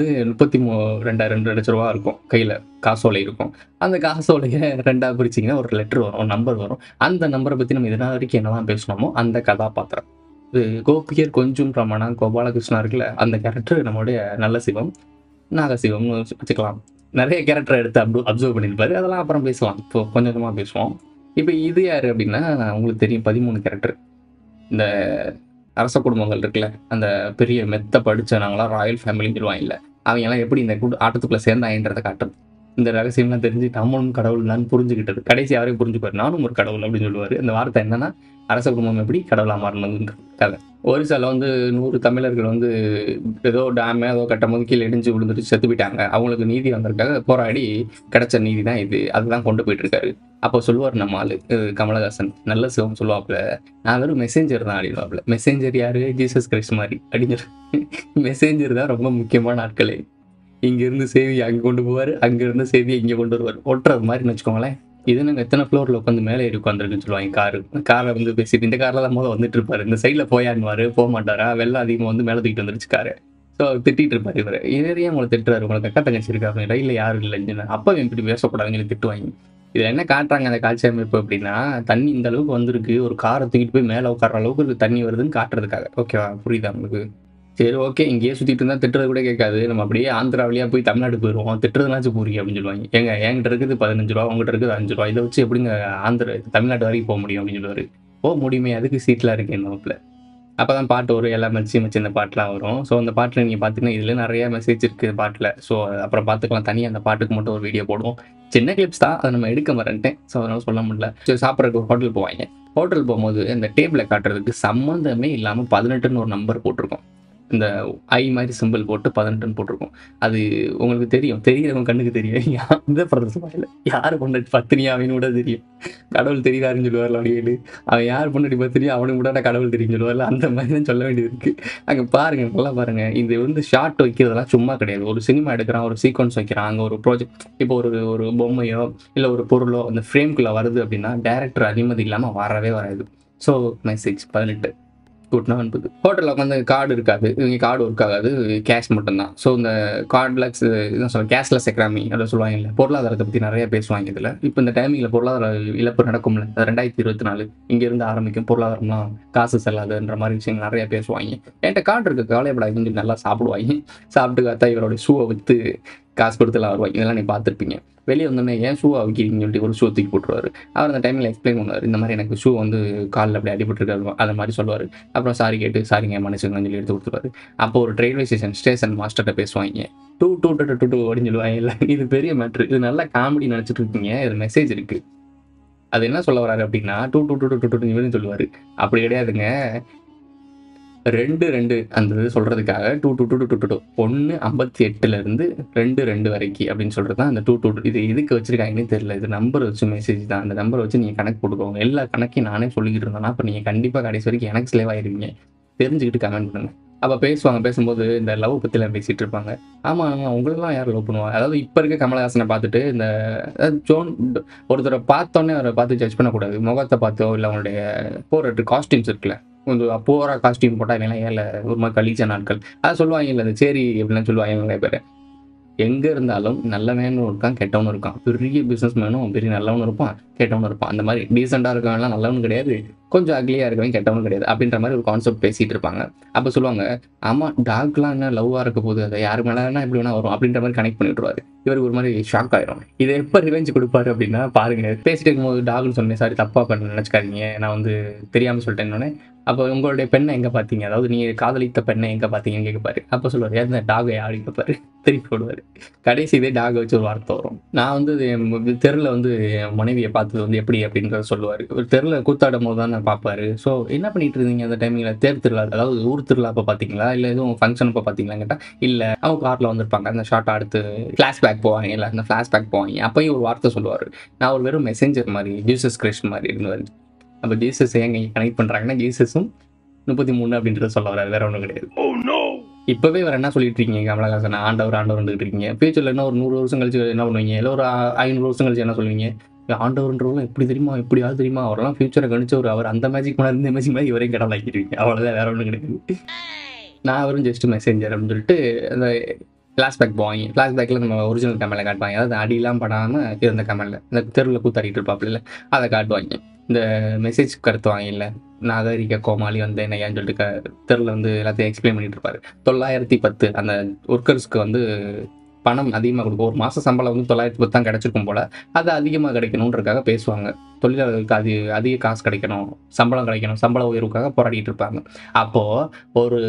32 லட்ச ரூபா இருக்கும், கையில் காசோலை இருக்கும். அந்த காசோலையை ரெண்டாக பிரிச்சிங்கன்னா ஒரு லெட்டர் வரும், ஒரு நம்பர் வரும். அந்த நம்பரை பற்றி நம்ம இதனால் வரைக்கும் என்னதான் பேசணுமோ அந்த கதாபாத்திரம் இது கோபியர் கொஞ்சம் ரமணா கோபாலகிருஷ்ணா இருக்குல்ல, அந்த கேரக்டர் நம்மளுடைய நல்ல சிவம், நாகசிவம்னு வச்சுக்கலாம். நிறைய கேரக்டரை எடுத்து அப்சர்வ் பண்ணியிருப்பாரு. அதெல்லாம் அப்புறம் பேசலாம். இப்போ கொஞ்சம் கொஞ்சமாக பேசுவோம். இப்போ இது யார் அப்படின்னா, உங்களுக்கு தெரியும் 13 கேரக்டர். இந்த அரச குடும்பங்கள் இருக்குல்ல, அந்த பெரிய மெத்த படிச்சவங்களாம் ராயல் ஃபேமிலின்னு சொல்லுவாங்கல்ல, அவங்கெல்லாம் எப்படி இந்த ஆட்டத்துக்குள்ளே சேர்ந்தாங்கன்றதை காட்டுறது. இந்த ரகசியம்லாம் தெரிஞ்சு நம்மளும் கடவுள் தான் புரிஞ்சுக்கிட்டது. கடைசி அவரே புரிஞ்சுப்பாரு, நானும் ஒரு கடவுள் அப்படின்னு சொல்லுவார். அந்த வார்த்தை என்னன்னா, அரச குடும்பம் எப்படி கடவுளாக மாறினதுன்ற கதை. ஒரிசால 100 தமிழர்கள் ஏதோ டேம் ஏதோ கட்டும் போது கீழே இடிஞ்சு விழுந்துட்டு செத்து போயிட்டாங்க. அவங்களுக்கு நீதி வந்திருக்காக போராடி கிடைச்ச நீதி தான் இது. அதுதான் கொண்டு போயிட்டு இருக்காரு. அப்போ சொல்லுவார் நம்ம ஆளு கமலஹாசன், நல்ல சிவம் சொல்லுவாப்புல, நான் வெறும் மெசேஞ்சர் தான் அப்படின்வாப்புல. மெசேஞ்சர் யாரு? ஜீசஸ் கிரைஸ்ட் மாதிரி அப்படின்னு. மெசேஞ்சர் தான் ரொம்ப முக்கியமான ஆட்களே. இங்கிருந்து செய்தி அங்கே கொண்டு போவார், அங்கிருந்து செய்தியை இங்கே கொண்டு வருவார். ஒட்டுறது மாதிரின்னு வச்சுக்கோங்களேன். இது நாங்கள் எத்தனை ஃப்ளோரில் உட்காந்து மேலே ஏறி உட்காந்துருக்குன்னு சொல்லுவாங்க. காரை பேசிட்டு இந்த காரில் தான் வந்துட்டு இருப்பாரு. இந்த சைடில் போயான்னுவார், போக மாட்டாரா, வெள்ளம் அதிகமாக மேலே தூக்கிட்டு வந்துருச்சு காரு. ஸோ திட்டிட்டு இருப்பாரு இவர். இதே உங்களை திட்டுறாரு, உங்களுக்கு அக்கா தங்கச்சி இருக்கா அப்படின்னு. ரயிலில் யாரும் இல்லைன்னு அப்போ இப்படி பேசக்கூடாதுன்னு சொல்லி திட்டுவாங்க. இதில் என்ன காட்டுறாங்க அந்த காட்சி அமைப்பு அப்படின்னா, தண்ணி இந்த அளவுக்கு வந்திருக்கு, ஒரு காரை தூக்கிட்டு போய் மேலே உட்கார அளவுக்கு தண்ணி வருதுன்னு காட்டுறதுக்காக. ஓகேவா, புரியுதா உங்களுக்கு? சரி, ஓகே. இங்கேயே சுற்றிட்டு இருந்தால் திட்டுறது கூட கேட்காது. நம்ம அப்படியே ஆந்திரா வழியாக போய் தமிழ்நாடு போயிடுவோம். திட்டுறதுனாச்சும் பூரி அப்படின்னு சொல்லுவாங்க. என்கிட்ட இருக்குது 15 ரூபா, உங்கள்கிட்ட இருக்குது 5 ரூபா, இதை வச்சு எப்படிங்க தமிழ்நாடு வரைக்கும் போக முடியும் அப்படின்னு சொல்லுவார். போக முடியுமே, அதுக்கு சீட்லாம் இருக்கு என்ன வப்பில். அப்போ தான் பாட்டு வரும், எல்லாம் மச்சி இந்த பாட்டெலாம் வரும். ஸோ அந்த பாட்டில் நீங்கள் பார்த்தீங்கன்னா இதில் நிறைய மெசேஜ் இருக்குது பாட்டில். ஸோ அப்புறம் பார்த்துக்கலாம், தனியாக அந்த பாட்டுக்கு மட்டும் ஒரு வீடியோ போடுவோம். சின்ன கிளிப்ஸ் தான், அதை நம்ம எடுக்க மறந்துட்டேன். ஸோ அதனால் சொல்ல முடியல. ஸோ சாப்பிட்றதுக்கு ஒரு ஹோட்டல் போவாங்க. ஹோட்டல் போகும்போது இந்த டேபிளை காட்டுறதுக்கு சம்மந்தமே இல்லாமல் 18ன்னு ஒரு நம்பர் போட்டிருக்கோம். இந்த ஐ மாதிரி சிம்பிள் போட்டு 18ன்னு போட்டிருக்கோம். அது உங்களுக்கு தெரியும், தெரிகிறவங்க கண்ணுக்கு தெரியும். எந்த பிரதேசம் யார் பொண்டாட்டி பத்தினியா அவனு கூட தெரியும். கடவுள் தெரியாருன்னு சொல்லுவார்ல அப்படியே. அவன் யார் பொண்டாட்டி பத்தினியா அவனுக்கு கூட கடவுள் தெரியும் சொல்லுவார்ல. அந்த மாதிரி தான் சொல்ல வேண்டியது இருக்கு. அங்கே பாருங்க, நல்லா பாருங்க. இது ஷார்ட் வைக்கிறதெல்லாம் சும்மா கிடையாது. ஒரு சினிமா எடுக்கிறான், ஒரு சீக்வன்ஸ் வைக்கிறான், அங்கே ஒரு ப்ராஜெக்ட், இப்போ ஒரு பொம்மையோ இல்லை ஒரு பொருளோ அந்த ஃப்ரேம்குள்ளே வருது அப்படின்னா டேரக்டர் அனுமதி இல்லாமல் வரவே வராது. ஸோ மெசேஜ் 18 கூட்டினா அனுப்புது. ஹோட்டலில் உட்காந்து கார்டு இருக்காது, இவங்க கார்டு ஒர்க் ஆகாது, கேஷ் மட்டும்தான். ஸோ இந்த கார்டில் இதான் சொல்ல கேஷ்லெஸ் எக்கனாமி அதை சொல்லுவாங்க இல்லை, பொருளாதாரத்தை பற்றி நிறைய பேசுவாங்க இதில். இப்போ இந்த டைமிங்கில் பொருளாதார இழப்பு நடக்கும்ல, 2024 இங்கேருந்து ஆரம்பிக்கும். பொருளாதாரம்லாம் காசு செல்லாதுன்ற மாதிரி விஷயங்கள் நிறைய பேசுவாங்க. என்கிட்ட கார்டு இருக்கு, கவலைப்படாதுன்னு சொல்லி நல்லா சாப்பிடுவாங்க. சாப்பிட்டு பார்த்தா இவரோட ஷூவை விற்று காசு கொடுத்துலாம் வருவாங்க. இதெல்லாம் நீ பார்த்துருப்பீங்க. வெளியே வந்தோடனே ஏன் ஷூ வைக்கிறீங்கன்னு சொல்லிட்டு ஒரு ஷூ தூக்கி போட்டுருவார். அவர் அந்த டைமில் எக்ஸ்பிளைன் பண்ணுவார், இந்த மாதிரி எனக்கு ஷூ காலில் அப்படி அடிபட்டுருக்காரு அதை மாதிரி சொல்லுவார். அப்புறம் சாரி கேட்டு சாரிங்க மனுஷங்கன்னு சொல்லி எடுத்து கொடுத்துருவாரு. அப்போ ஒரு ரயில்வே ஸ்டேஷன் மாஸ்டர்கிட்ட பேசுவாங்க. 2 அப்படின்னு சொல்லுவாங்க. இல்லை, இது பெரிய மேட்ரு. இது நல்லா காமெடி நினச்சிட்டு இருக்கீங்க, இது மெசேஜ் இருக்குது. அது என்ன சொல்ல வராரு அப்படின்னா 2 சொல்லுவார். அப்படி கிடையாதுங்க, 2 அந்த இது சொல்கிறதுக்காக 2 1 58லேருந்து 2 வரைக்கும் அப்படின்னு சொல்கிறது தான் அந்த 2 இது எதுக்கு வச்சுருக்காங்கன்னு தெரியல. இது நம்பர் வச்சு மெசேஜ் தான். அந்த நம்பரை வச்சு நீங்கள் கணக்கு போட்டுக்கோங்க. எல்லா கணக்கையும் நானே சொல்லிக்கிட்டு இருந்தேன்னா அப்போ நீங்கள் கண்டிப்பாக கடைசி வரைக்கும் எனக்கு ஸ்லேவ் ஆகிடுவீங்க. தெரிஞ்சுக்கிட்டு கமெண்ட் பண்ணுங்க. அப்போ பேசும்போது இந்த லவ் பற்றிலாம் பேசிகிட்டு இருப்பாங்க. ஆமாம், உங்களெல்லாம் யார் லவ் பண்ணுவாங்க? அதாவது இப்போ இருக்க கமலஹாசனை பார்த்துட்டு இந்த ஒருத்தரை பார்த்தோன்னே அவரை பார்த்து ஜட்ஜ் பண்ணக்கூடாது. முகத்தை பார்த்தோ இல்லை அவங்களுடைய போடுற காஸ்டியூம்ஸ் இருக்குல்ல, கொஞ்சம் போராக காஸ்டியூம் போட்டால் இவங்கெல்லாம் ஏழை ஒரு மாதிரி கலீச்ச நாட்கள் அதை சொல்லுவாங்க இல்லை, அந்த சரி எப்படிலாம் சொல்லுவாங்க நிறைய பேர். எங்கே இருந்தாலும் நல்லவனும் இருக்கான், கெட்டவனும் இருக்கான். பெரிய பிஸ்னஸ் மேனும் பெரிய நல்லவனும் இருப்பான், கெட்டவனும் இருப்பான். அந்த மாதிரி டீசெண்டாக இருக்கவங்கலாம் நல்லவனும் கிடையாது, கொஞ்சம் அக்லியாக இருக்கவங்க கெட்டவனும் கிடையாது அப்படின்ற மாதிரி ஒரு கான்செப்ட் பேசிகிட்டு இருப்பாங்க. அப்போ சொல்லுவாங்க, ஆமாம் டாக்லாம் என்ன லவ்வாக இருக்க போது, அதை யாரு மேலேனா எப்படி வேணா வரும் அப்படின்ற மாதிரி கனெக்ட் பண்ணி விட்டுருவாரு. இவருக்கு ஒரு மாதிரி ஷாக் ஆயிரும். இதை எப்போ ரிவெஞ்ச் கொடுப்பாரு அப்படின்னா பாருங்க, பேசிட்டு இருக்கும்போது டாக்னு சொன்னேன், சாரி தப்பாக பண்ண நினச்சிக்காதீங்க, நான் தெரியாமல் சொல்லிட்டேன்னொன்னே. அப்போ உங்களுடைய பெண்ணை எங்கே பார்த்தீங்க, அதாவது நீங்கள் காதலித்த பெண்ணை எங்கே பார்த்தீங்கன்னு கேட்பாரு. அப்போ சொல்லுவார், ஏன் டாகை ஆடி கேட்பாரு, திருப்பி போடுவார். கடைசி இதே டாகை வச்சு ஒரு வார்த்தை வரும். நான் தெருவில் என் மனைவியை பார்த்தது எப்படி அப்படின்றத சொல்லுவார். ஒரு தெருவில் கூத்தாடும் போது தான் நான் பார்ப்பாரு. ஸோ என்ன பண்ணிட்டு இருந்தீங்க அந்த டைமிங்கில்? தேர் திருவிழா, அதாவது ஊர் திருவிழா அப்போ பார்த்தீங்களா, இல்லை எதுவும் ஃபங்க்ஷன் அப்போ பார்த்தீங்களான்னு கேட்டால் இல்லை, அவங்க காரில் வந்திருப்பாங்க. அந்த ஷார்ட் அடுத்து ஃப்ளாஷ்பேக் போவாங்க, இல்லை அந்த ஃப்ளாஷ்பேக் போவாங்க. அப்போயும் ஒரு வார்த்தை சொல்லுவார், நான் ஒரு வெறும் மெசேஞ்சர் மாதிரி, ஜீசஸ் கிரைஸ்ட் மாதிரி இருந்தவர். அப்போ ஜீசஸ் ஏங்க கனெக்ட் பண்ணுறாங்கன்னா ஜீசஸும் 33 அப்படின்றத சொல்ல வராது, வேற ஒன்றும் கிடையாது. இப்போவே வேறு என்ன சொல்லிட்டு இருக்கீங்க கமலஹாசன், ஆண்டவர் இருக்கீங்க. ஃபியூச்சரில் என்ன ஒரு 100 வருஷம் கழிச்சு என்ன பண்ணுவீங்க, இல்லை ஒரு 500 வருஷம் கழிச்சு என்ன சொல்லுவீங்க? ஆண்டவர்ன்றவங்க எப்படி தெரியுமா, எப்படி யாரும் தெரியுமா, அவரெல்லாம் ஃபியூச்சரை கணிச்சவர், அவர் அந்த மேஜிக் மேலே இந்த மேஜிக் மேலே இவரையும் கடவுள் ஆக்கிடுவீங்க. அவ்வளோதான், வேற ஒன்றும் கிடையாது. நான் வெறும் ஜஸ்ட் மெசேஞ்சர் அப்படின்னு சொல்லிட்டு அந்த ஃப்ளாஷ்பேக் போவாங்க. ஃப்ளாஷ்பேக்கில் நம்ம ஒரிஜினல் கேமரா காட்டுவாங்க, அதாவது அடியெல்லாம் படாமல் இருந்த கேமரில் இந்த தெருவில் கூத்தாடிட்டு இருப்பாப்புல அதை காட்டுவாங்க. இந்த மெசேஜ் கருத்துவாங்க இல்லை, நாகரிக கோமாளி என்னையான்னு சொல்லிட்டு தெருவில் எல்லாத்தையும் எக்ஸ்பிளைன் பண்ணிட்டு இருப்பாரு. 910 அந்த ஒர்க்கர்ஸ்க்கு பணம் அதிகமாக கொடுக்கும். ஒரு மாத சம்பளம் வந்து 910 தான் கிடைச்சிருக்கும் போல், அது அதிகமாக கிடைக்கணுன்றதுக்காக பேசுவாங்க. தொழிலாளர்களுக்கு அதிக காசு கிடைக்கணும், சம்பளம் கிடைக்கணும், சம்பள உயர்வுக்காக போராடிட்டு இருப்பாங்க. அப்போது ஒரு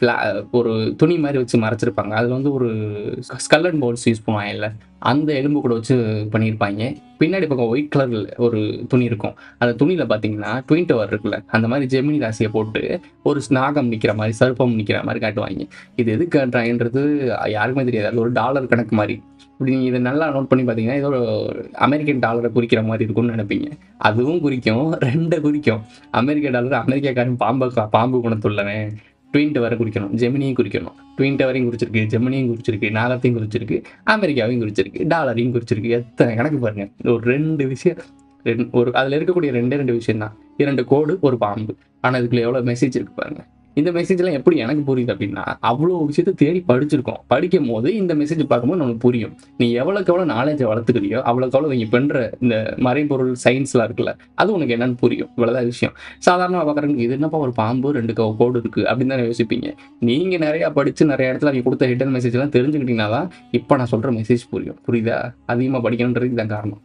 ஒரு துணி மாதிரி வச்சு மறைச்சிருப்பாங்க. அதில் வந்து ஒரு ஸ்கல் அண்ட் போன்ஸ் யூஸ் பண்ணுவாங்கல்ல, அந்த எலும்பு கூட வச்சு பண்ணியிருப்பாங்க. பின்னாடி பக்கம் ஒயிட் கலரில் ஒரு துணி இருக்கும். அந்த துணியில் பார்த்தீங்கன்னா ட்வின் டவர் இருக்குல்ல, அந்த மாதிரி ஜெமினி ராசியை போட்டு ஒரு நாகம் நிற்கிற மாதிரி, சர்ப்பம் நிற்கிற மாதிரி காட்டுவாங்க. இது எதுக்கு காட்டுறாங்கன்றது யாருக்குமே தெரியாது. அது ஒரு டாலர் கணக்கு மாதிரி. இப்படி நீங்கள் இதை நல்லா நோட் பண்ணி பார்த்தீங்கன்னா ஏதோ அமெரிக்கன் டாலரை குறிக்கிற மாதிரி இருக்கும்னு நினைப்பீங்க. அதுவும் குறிக்கும், 2 குறிக்கும். அமெரிக்க டாலர் அமெரிக்காக்காரன் பாம்பு குணத்துள்ளவன். ட்வின் டவரை குறிக்கணும், ஜெமினியும் குறிக்கணும். ட்வின் டவரையும் குறிச்சிருக்கு, ஜெமினியும் குறிச்சிருக்கு, நாகத்தையும் குறிச்சிருக்கு, அமெரிக்காவையும் குறிச்சிருக்கு, டாலரையும் குறிச்சிருக்கு. எத்தனை கணக்கு பாருங்க. ஒரு 2 விஷயம், ஒரு அதில் இருக்கக்கூடிய 2 விஷயம் தான். 2 கோடு, ஒரு பாம்பு. ஆனால் இதுக்குள்ள எவ்வளோ மெசேஜ் இருக்கு பாருங்க. இந்த மெசேஜ்லாம் எப்படி எனக்கு புரியுது அப்படின்னா, அவ்வளோ விஷயத்தை தேடி படிச்சிருக்கோம். படிக்கும் போது இந்த மெசேஜ் பார்க்கும்போது நமக்கு புரியும். நீ எவ்வளோக்கு எவ்வளோ நாலேஜை வளர்த்துக்கிறியோ அவ்வளோக்கு எவ்வளோ நீங்கள் பண்ணுற இந்த மறைபொருள் சயின்ஸ்லாம் இருக்குல்ல, அது உனக்கு என்னன்னு புரியும். இவ்வளோதான் விஷயம். சாதாரணமாக பார்க்குறவங்க இது என்னப்பா ஒரு பாம்பு 2 கோடு இருக்குது அப்படின்னு தானே யோசிப்பீங்க. நீங்கள் நிறையா படித்து நிறைய இடத்துல நீங்கள் கொடுத்த ஹிடன் மெசேஜ்லாம் தெரிஞ்சுக்கிட்டீங்கன்னா தான் இப்போ நான் சொல்கிற மெசேஜ் புரியும். புரியுதா? அதிகமாக படிக்கணுன்றது இதுதான் காரணம்.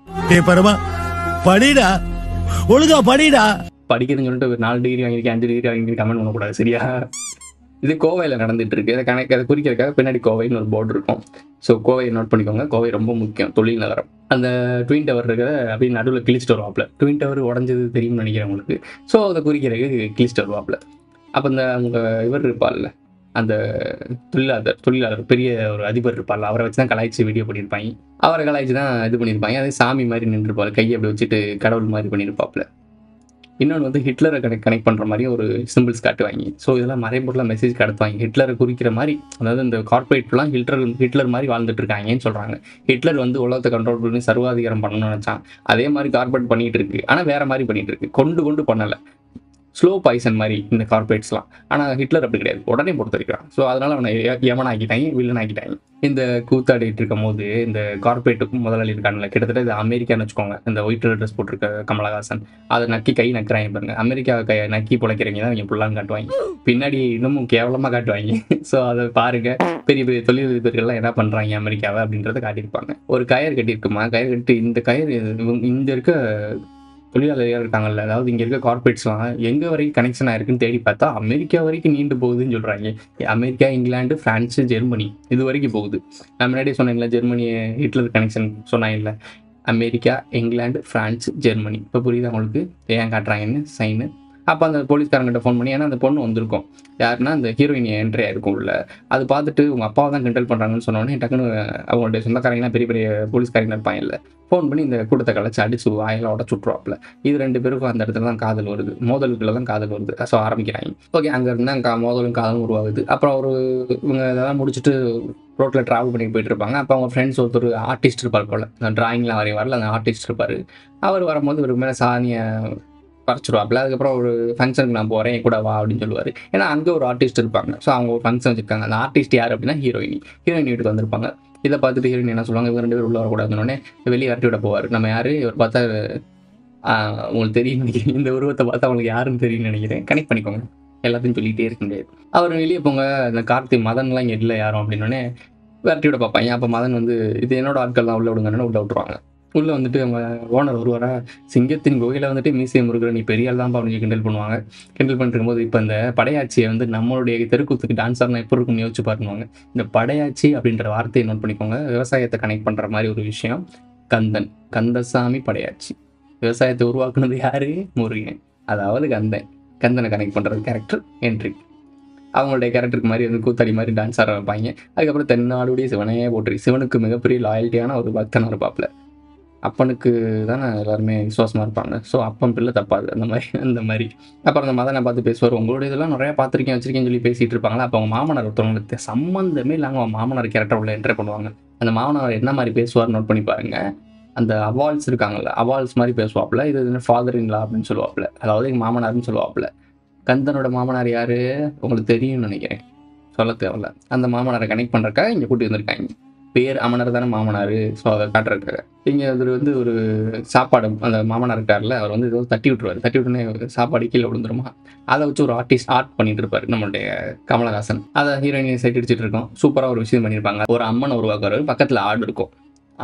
பரமா படிடா, ஒழுங்கா படிடா. படிக்கிறதுன்னு சொல்லிட்டு ஒரு 4 டிகிரி வாங்கியிருக்கேன், 5 டிகிரி வாங்கியிருக்கேன் கமெண்ட் பண்ணக்கூடாது, சரியா? இது கோவையில் நடந்துட்டு இருக்கு. அதை குறிக்கிறதுக்காக பின்னாடி கோவைன்னு ஒரு போர்டு இருக்கும். ஸோ கோவையை நோட் பண்ணிக்கோங்க. கோவை ரொம்ப முக்கியம், தொழில் நகரம். அந்த ட்வின் டவர் இருக்கிற அப்படியே நடுவில் கிழிச்சிட்டு வருவாப்பில். ட்வின் டவர் உடஞ்சது தெரியும்னு நினைக்கிறேன் உங்களுக்கு. ஸோ அதை குறிக்கிறதுக்கு கிழிச்சிட்டு வருவாப்பில். அப்போ இந்த அவங்க இவர் இருப்பார்ல, அந்த தொழிலாளர் பெரிய ஒரு அதிபர் இருப்பார்ல, அவரை வச்சு தான் கலாய்ச்சி வீடியோ பண்ணியிருப்பாங்க. அவரை கலாய்ச்சி தான் இது பண்ணியிருப்பாங்க. அதே சாமி மாதிரி நின்றுருப்பார், கையை அப்படி வச்சுட்டு கடவுள் மாதிரி பண்ணியிருப்பாப்புல. இன்னொன்று வந்து ஹிட்லரை கனெக்ட் பண்ணுற மாதிரி ஒரு சிம்பிள்ஸ் காட்டுவாங்க. ஸோ இதெல்லாம் மறைபொருளாக மெசேஜ் கடத்துவாங்க. ஹிட்லரை குறிக்கிற மாதிரி, அதாவது இந்த கார்பரேட்லாம் ஹிட்லர் மாதிரி வாழ்ந்துட்டு இருக்காங்கன்னு சொல்கிறாங்க. ஹிட்லர் வந்து உலகத்தை கண்ட்ரோல் பண்ணி சர்வாதிகாரம் பண்ணணும்னு நினச்சான். அதே மாதிரி கார்பரேட் பண்ணிகிட்டு இருக்கு. ஆனால் வேறு மாதிரி பண்ணிகிட்டு இருக்கு. கொண்டு பண்ணலை. ஸ்லோ பாய்சன் மாதிரி இந்த கார்பரேட்ஸ்லாம். ஆனால் ஹிட்லர் அப்படி கிடையாது, உடனே பொறுத்தரிக்கிறான். ஸோ அதனால் அவனை யமனாக்கிட்டாங்க, வில்லன் ஆக்கிட்டாங்க. இந்த கூத்தாடிட்டு இருக்கும் போது இந்த கார்பரேட்டுக்கு முதலாளி இருக்காங்கல்ல, கிட்டத்தட்ட இது அமெரிக்கான்னு வச்சுக்கோங்க. இந்த ஒயிட் ட்ரெஸ் போட்டிருக்க கமலஹாசன் அதை நக்கி கை நக்கிறாங்க பாருங்க. அமெரிக்கா நக்கி பிழைக்கிறவங்க தான் இவங்க புள்ளான்னு காட்டுவாங்க. பின்னாடி இன்னமும் கேவலமாக காட்டுவாங்க. ஸோ அதை பாருங்க, பெரிய பெரிய தொழிலதிபர்கள்லாம் என்ன பண்ணுறாங்க அமெரிக்காவை அப்படின்றத காட்டியிருப்பாங்க. ஒரு கயிறு கட்டியிருக்குமா, கயிறு கட்டி இந்த கயிறு இந்த இருக்க தொழிலாளர்கள் இருக்காங்கல்ல, அதாவது இங்கே இருக்க கார்பரேட்ஸ்லாம் எங்கே வரைக்கும் கனெக்ஷன் ஆயிருக்குன்னு தேடி பார்த்தா அமெரிக்கா வரைக்கும் நீண்டு போகுதுன்னு சொல்கிறாங்க. அமெரிக்கா, இங்கிலாந்து, ஃப்ரான்ஸு, ஜெர்மனி இது வரைக்கும் போகுது. நான் முன்னாடியே சொன்னேன்ல, ஜெர்மனி ஹிட்லர் கனெக்ஷன் சொன்னாங்கல்ல. America, England, France, Germany. இப்போ புரியுது அவங்களுக்கு ஏன் காட்டுறாங்கன்னு சைனு. அப்போ அந்த போலீஸ்காரங்கிட்ட ஃபோன் பண்ணி, ஏன்னா அந்த பொண்ணு வந்திருக்கும், யாருன்னா அந்த ஹீரோயின் என்ட்ரி ஆயிருக்கும் உள்ள. அது பார்த்துட்டு உங்கள் அப்பாவை தான் கண்ட்ரோல் பண்ணுறாங்கன்னு சொன்னோடனே டக்குன்னு அவங்களுடைய சொந்தக்காரங்களாம் பெரிய பெரிய போலீஸ்காரங்க இருப்பாங்க இல்லை, ஃபோன் பண்ணி இந்த கூட்டத்தை கலைச்சி அடிச்சு வாயில உடச்சு விட்ருவாப்புல. இது 2 பேருக்கும் அந்த இடத்துல தான் காதல் வருது, மோதலுக்குள்ள தான் காதல் வருது. ஸோ ஆரம்பிக்கிறாங்க. ஓகே, அங்கே இருந்தால் மோதலும் காதலும் உருவாகுது. அப்புறம் இவங்க இதெல்லாம் முடிச்சுட்டு ரோட்டில் ட்ராவல் பண்ணி போயிட்டு இருப்பாங்க. அப்போ அவங்க ஃப்ரெண்ட்ஸ் ஒருத்தர் ஆர்டிஸ்ட் இருப்பார் போல், அந்த ட்ராயிங்லாம் வரல, அந்த ஆர்டிஸ்ட் இருப்பார். அவர் வரும்போது இவருக்கு மேலே சாணியை பறிச்சிருவாப்புல. அதுக்கப்புறம் ஒரு ஃபங்க்ஷனுக்கு நான் போகிறேன், கூட வா அப்படின்னு சொல்லுவார். ஏன்னா அங்கே ஒரு ஆர்டிஸ்ட் இருப்பாங்க. ஸோ அவங்க ஒரு ஃபங்க்ஷன் வச்சுருக்காங்க. அந்த ஆர்டிஸ்ட் யார் அப்படின்னா ஹீரோயின் வீட்டுக்கு வந்திருப்பாங்க. இதை பார்த்துட்டு ஹீரோயின் என்ன சொல்லுவாங்க, இவங்க 2 பேர் உள்ள வரக்கூடாதுன்னொடனே வெளியே விரட்டி விட போவார். நம்ம யார் இவர் பார்த்தா உங்களுக்கு தெரியும் நினைக்கிறேன், இந்த உருவத்தை பார்த்தா அவங்களுக்கு யாருன்னு தெரியும்னு நினைக்கிறேன். கனெக்ட் பண்ணிக்கோங்க, எல்லாத்தையும் சொல்லிகிட்டே இருக்க முடியாது. அவர் வெளியே போங்க, இந்த கார்த்தி மதன்லாம் இங்கே இல்லை யாரும் அப்படின்னோடனே விரட்டி விட பார்ப்பாங்க. அப்போ மதன் வந்து இது என்னோட ஆட்கள் தான், உள்ள விடுங்கன்னு உள்ள விட்டுருவாங்க. உள்ளே வந்துட்டு அவங்க ஓனர் வருவாரா, சிங்கத்தின் குகையில் வந்துட்டு மீசையை முருகிற நீ பெரிய ஆள் தான் அப்படின்னு கிண்டல் பண்ணுவாங்க. கிண்டல் பண்ணிருக்கும் போது இப்போ இந்த படையாட்சியை வந்து நம்மளுடைய தெருக்கூத்துக்கு டான்ஸ் ஆடினா எப்போ இருக்குன்னு யோசிச்சு பாருவாங்க. இந்த படையாட்சி அப்படின்ற வார்த்தையை நோட் பண்ணிக்கோங்க. விவசாயத்தை கனெக்ட் பண்ணுற மாதிரி ஒரு விஷயம். கந்தசாமி படையாட்சி. விவசாயத்தை உருவாக்குனது யாரு? முருகன், அதாவது கந்தனை கனெக்ட் பண்ணுறது கேரக்டர் என்ட்ரி. அவங்களுடைய கேரக்டருக்கு மாதிரி வந்து கூத்தாடி மாதிரி டான்ஸ் ஆட வைப்பாங்க. அதுக்கப்புறம் தென்னாடுடைய சிவனையே போட்டு சிவனுக்கு மிகப்பெரிய லாயல்ட்டியான ஒரு பக்தனாக இருப்பாப்புல. அப்பனுக்கு தானே எல்லாருமே விசுவாசமாக இருப்பாங்க. ஸோ அப்பன் பிள்ளை தப்பாது, அந்த மாதிரி. அப்புறம் அந்த மதனை பார்த்து பேசுவார், உங்களுடைய இதெல்லாம் நிறையா பார்த்துருக்கேன் வச்சிருக்கேன்னு சொல்லி பேசிகிட்டு இருப்பாங்களா. அப்போ அவங்க மாமனார் ஒருத்தவங்களுக்கு சம்மந்தமே இல்லாமல் அவங்க மாமனார் கேரக்டர் உள்ள என்ட்ரி பண்ணுவாங்க. அந்த மாமனார் என்ன மாதிரி பேசுவார் நோட் பண்ணி பாருங்க. அந்த அவால்ஸ் இருக்காங்கல்ல, அவால்ஸ் மாதிரி பேசுவாப்புல. இது ஃபாதர் இன் லா அப்படின்னு சொல்லுவாப்புல, அதாவது எங்கள் மாமனார்னு சொல்லுவாப்புல. கந்தனோட மாமனார் யார் உங்களுக்கு தெரியும்னு நினைக்கிறேன், சொல்ல தேவையில்ல. அந்த மாமனாரை கனெக்ட் பண்ணுறக்காக இங்கே கூட்டி வந்திருக்காங்க. பேர் அமனர் தானே மாமனார். ஸோ அதை காட்டுறதுக்காக இங்கே அவர் வந்து ஒரு சாப்பாடு அந்த மாமனார் இருக்கார்ல, அவர் வந்து ஏதோ தட்டி விட்டுருவார். தட்டி விட்டுனே சாப்பாடு கீழே விழுந்துருமா, அதை வச்சு ஒரு ஆர்ட் பண்ணிட்டு இருப்பார் நம்மளுடைய கமலஹாசன். அதை ஹீரோயினை சைட் அடிச்சுட்டு இருக்கோம். சூப்பராக ஒரு விஷயம் பண்ணியிருப்பாங்க. ஒரு அம்மனை உருவாக்குறாரு, பக்கத்தில் ஆடு இருக்கும்.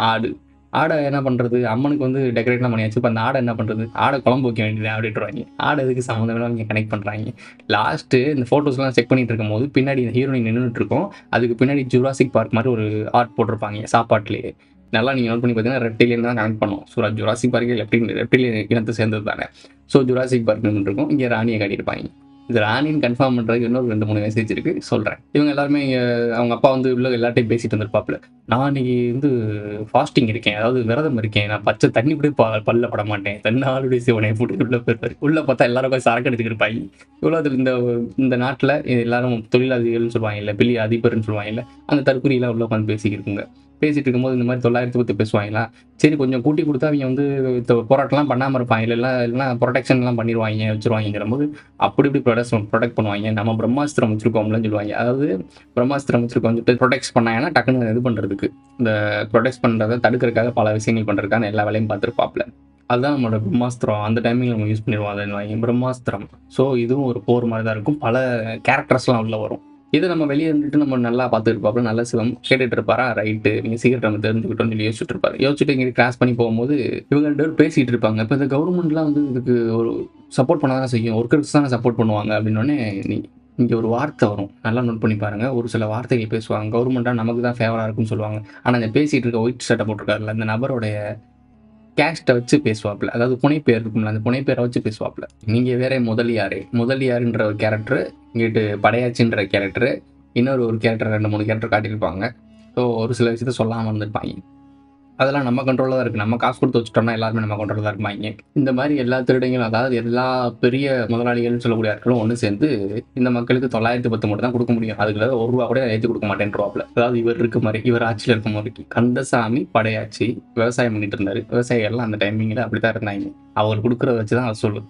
ஆடை என்ன பண்ணுறது, அம்மனுக்கு வந்து டெக்கரேட்லாம் பண்ணியாச்சு. இப்போ அந்த ஆடை என்ன பண்ணுறது, ஆடை குழம்பு வைக்க வேண்டியது அப்படின்ட்டுருவாங்க. ஆடை எதுக்கு சம்மந்தம் இங்கே கனெக்ட் பண்ணுறாங்க. லாஸ்ட்டு இந்த ஃபோட்டோஸ்லாம் செக் பண்ணிட்டு இருக்கும் போது பின்னாடி இந்த ஹீரோயின் நின்றுட்டு இருக்கோம். அதுக்கு பின்னாடி ஜுராசிக் பார்க் மாதிரி ஒரு ஆர்ட் போட்டிருப்பாங்க சாப்பாட்லேயே. நல்லா நீங்கள் நோட் பண்ணி பார்த்தீங்கன்னா ரெப்டிலியன் தான் கனெக்ட் பண்ணுவோம். ஜுராசிக் பார்க்கு ரெப்டிலியன் இனத்தை சேர்ந்தது தானே. ஸோ ஜுராசிக் பார்க் இருக்கும். இங்கே ராணியை காட்டியிருப்பாங்க. இது ராணின்னு கன்ஃபார்ம் பண்ணுறதுக்கு இன்னொரு 2-3 மெசேஜ் இருக்குது, சொல்கிறேன். இவங்க எல்லாருமே அவங்க அப்பா வந்து உள்ள எல்லாட்டையும் பேசிட்டு வந்திருப்பாப்புல. நான் இன்னைக்கு வந்து ஃபாஸ்டிங் இருக்கேன், அதாவது விரதம் இருக்கேன், நான் பச்சை தண்ணி கூட பல்ல பட மாட்டேன், தன்னாளுடைய சிவனை போட்டு உள்ள போயிருப்பாரு. உள்ள பார்த்தா எல்லாரும் போய் சரக்கு எடுத்துக்கிட்டு இருப்பாங்க. இவ்வளோ இந்த நாட்டில் எல்லாரும் தொழிலதிபர்கள்னு சொல்லுவாங்க இல்லை, பெரிய அதிபர்னு சொல்லுவாங்க இல்லை, அந்த தற்கொலையெல்லாம் உள்ள உட்காந்து பேசிக்கிருக்குங்க. பேசிகிட்டு இருக்கும்போது இந்த மாதிரி 900 பற்றி பேசுவாங்களா, சரி கொஞ்சம் கூட்டி கொடுத்தா அவங்க வந்து போராட்டம்லாம் பண்ணாமல் இருப்பாங்க, இல்லைன்னா ப்ரொடெக்ஷன்லாம் பண்ணிடுவாங்க வச்சுருவாங்கிற போது அப்படி இப்படி ப்ரொடெக்ட் பண்ணுவாங்க. நம்ம பிரம்மாஸ்திரம் வச்சுருக்கோம்லாம் சொல்லுவாங்க. அதாவது பிரம்மாஸ்திரம் வச்சுருக்கோம் வந்துட்டு ப்ரொடெக்ட் பண்ணாங்கன்னா டக்குன்னு இது பண்ணுறதுக்கு, இந்த ப்ரொடெக்ட் பண்ணுறதை தடுக்கிறதுக்காக பல விஷயங்கள் பண்ணுறதுக்கான எல்லா வேலையும் பார்த்துருப்பாப்புல. அதுதான் நம்மளோட பிரம்மாஸ்திரம். அந்த டைமிங் நம்ம யூஸ் பண்ணிடுவோம் அதை பிரம்மாஸ்திரம். ஸோ இதுவும் ஒரு போர் மாதிரி தான் இருக்கும். பல கேரக்டர்ஸ்லாம் உள்ளே வரும். இதை நம்ம வெளியே இருந்துட்டு நம்ம நல்லா பார்த்துருப்பாப்புல. நல்ல சிவம் கேட்டுட்டு இருப்பாரா, ரைட்டு நீங்கள் சீக்கிரம் நம்ம தெரிஞ்சுக்கிட்டோம்னு சொல்லி யோசிச்சுட்டு இருப்பாரு. யோசிச்சுட்டு இங்கே கிராஸ் பண்ணி போகும்போது இவங்க 2 பேரும் பேசிகிட்டு இருப்பாங்க. இப்போ இந்த கவர்மெண்ட்லாம் வந்து இதுக்கு ஒரு சப்போர்ட் பண்ண தானே செய்யும், ஒர்க்கர்ஸ் தானே சப்போர்ட் பண்ணுவாங்க அப்படின்னோடனே இங்கே ஒரு வார்த்தை வரும், நல்லா நோட் பண்ணி பாருங்கள். ஒரு சில வார்த்தைகள் பேசுவாங்க. கவர்மெண்ட்டாக நமக்கு தான் ஃபேவராக இருக்குன்னு சொல்லுவாங்க. ஆனால் இந்த பேசிகிட்டு இருக்க ஒயிட் சட்டை போட்டிருக்காருல அந்த நபருடைய கேஸ்ட்டை வச்சு பேசுவாப்புல, அதாவது புனைப்பேர் இருக்கும்ல, அந்த புனைப்பேரை வச்சு பேசுவாப்புல. நீங்கள் வேற முதலியாருன்ற ஒரு கேரக்டர், இங்கிட்டு படையாச்சின்ற கேரக்டர், இன்னொரு ஒரு கேரக்டர் 2-3 கேரக்டர் காட்டியிருப்பாங்க. ஸோ ஒரு சில விஷயத்த சொல்லாமல் இருந்திருப்பாங்க. அதெல்லாம் நம்ம கண்ட்ரோலில் தான் இருக்குது. நம்ம காசு கொடுத்து வச்சுட்டோம்னா எல்லாருமே நம்ம கண்ட்ரோலில் தான் இருப்பாங்க. இந்த மாதிரி எல்லா திருடங்களும், அதாவது எல்லா பெரிய முதலாளிகள்னு சொல்லக்கூடிய ஆட்களும் ஒன்று சேர்ந்து இந்த மக்களுக்கு 910 மட்டும் தான் கொடுக்க முடியும், அதுக்கு ₹1 கூட ஏற்றி கொடுக்க மாட்டேன்றாப்புல. அதாவது இவர் இருக்க மாதிரி, இவர் ஆட்சியில் இருக்க மாதிரி கந்தசாமி படையாச்சி விவசாயம் பண்ணிட்டு இருந்தார். விவசாயிகள்லாம் அந்த டைமிங்கில் அப்படி தான் இருந்தாங்க. அவர் கொடுக்குறத வச்சு தான் அவர் சொல்லுது.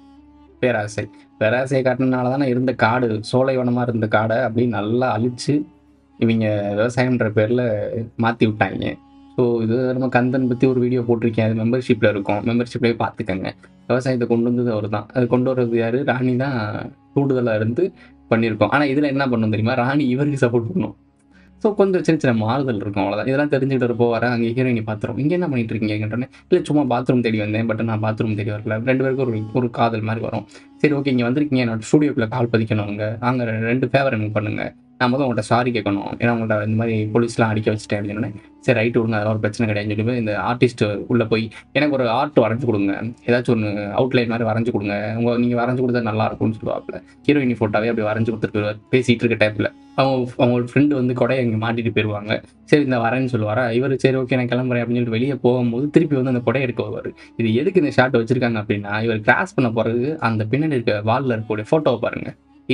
பேராசையை காட்டினால தானே இருந்த காடு, சோலைவனமாக இருந்த காடை அப்படி நல்லா அழித்து இவங்க விவசாயம்ன்ற பேரில் மாற்றி விட்டாங்க. ஸோ இது நம்ம கந்தன் பற்றி ஒரு வீடியோ போட்டிருக்கேன், அது மெம்பர்ஷிப்பில் இருக்கும், மெம்பர்ஷிப்லேயே பார்த்துக்கங்க. விவசாயத்தை கொண்டு வந்தது அவர் தான். அது கொண்டு வர்றது யார், ராணி தான் கூடுதலாக இருந்து பண்ணியிருக்கோம். ஆனால் இதில் என்ன பண்ணணும் தெரியுமா, ராணி இவருக்கு சப்போர்ட் பண்ணணும். ஸோ கொஞ்சம் சின்ன சின்ன மாறுதல் இருக்கும், அவ்வளோதான். இதெல்லாம் தெரிஞ்சுக்கிட்டு போவார். அங்கே ஹீரோயினி பாத்ரூம், இங்கே என்ன பண்ணிட்டு இருக்கீங்க கேட்டோன்னே, இல்லை சும்மா பாத்ரூம் தேடி வந்தேன், பட் நான் பாத்ரூம் தேடி வரல. 2 பேருக்கும் ஒரு காதல் மாதிரி வரும். சரி ஓகே, இங்கே வந்திருக்கீங்க, என்னோட ஸ்டூடியோக்குள்ளே கால் பதிக்கணும், அங்கே 2 ஃபேவர் எனக்கு பண்ணுங்கள், நான் முதல் உங்கள்கிட்ட சாரி கேட்கணும், ஏன்னா உங்கள்கிட்ட இந்த மாதிரி போலீஸ்லாம் அடிக்க வச்சுட்டேன் அப்படின்னு. சரி ரைட்டு விடுங்க, அதெல்லாம் ஒரு பிரச்சனை கிடையாதுன்னு சொல்லி இந்த ஆர்டிஸ்ட் உள்ளே போய் எனக்கு ஒரு ஆர்ட் வரைஞ்சி கொடுங்க, ஏதாச்சும் ஒன்று அவுட்லைன் மாதிரி வரைஞ்சி கொடுங்க, நீங்கள் வரைஞ்சி கொடுத்தா நல்லா இருக்கும்னு சொல்லுவாப்புல. ஹீரோயினி ஃபோட்டோவே அப்படி வரைஞ்சி கொடுத்துட்டு பேசிகிட்டு இருக்க டைப்பில் அவங்க ஃப்ரெண்டு வந்து கொடையை இங்கே மாட்டிட்டு போயிடுவாங்க. சரி இந்த வரேன்னு சொல்லுவாரா இவர், சரி ஓகே நான் கிளம்புறேன் அப்படின்னு சொல்லிட்டு வெளியே போகும்போது திருப்பி வந்து அந்த கொடையை எடுக்க வருவார். இது எதுக்கு இந்த ஷாட் வச்சிருக்காங்க அப்படின்னா, இவர் கிராஸ் பண்ண போகிறது அந்த பின்னாடி இருக்க வாலில் இருக்கக்கூடிய ஃபோட்டோவை பாருங்கள்,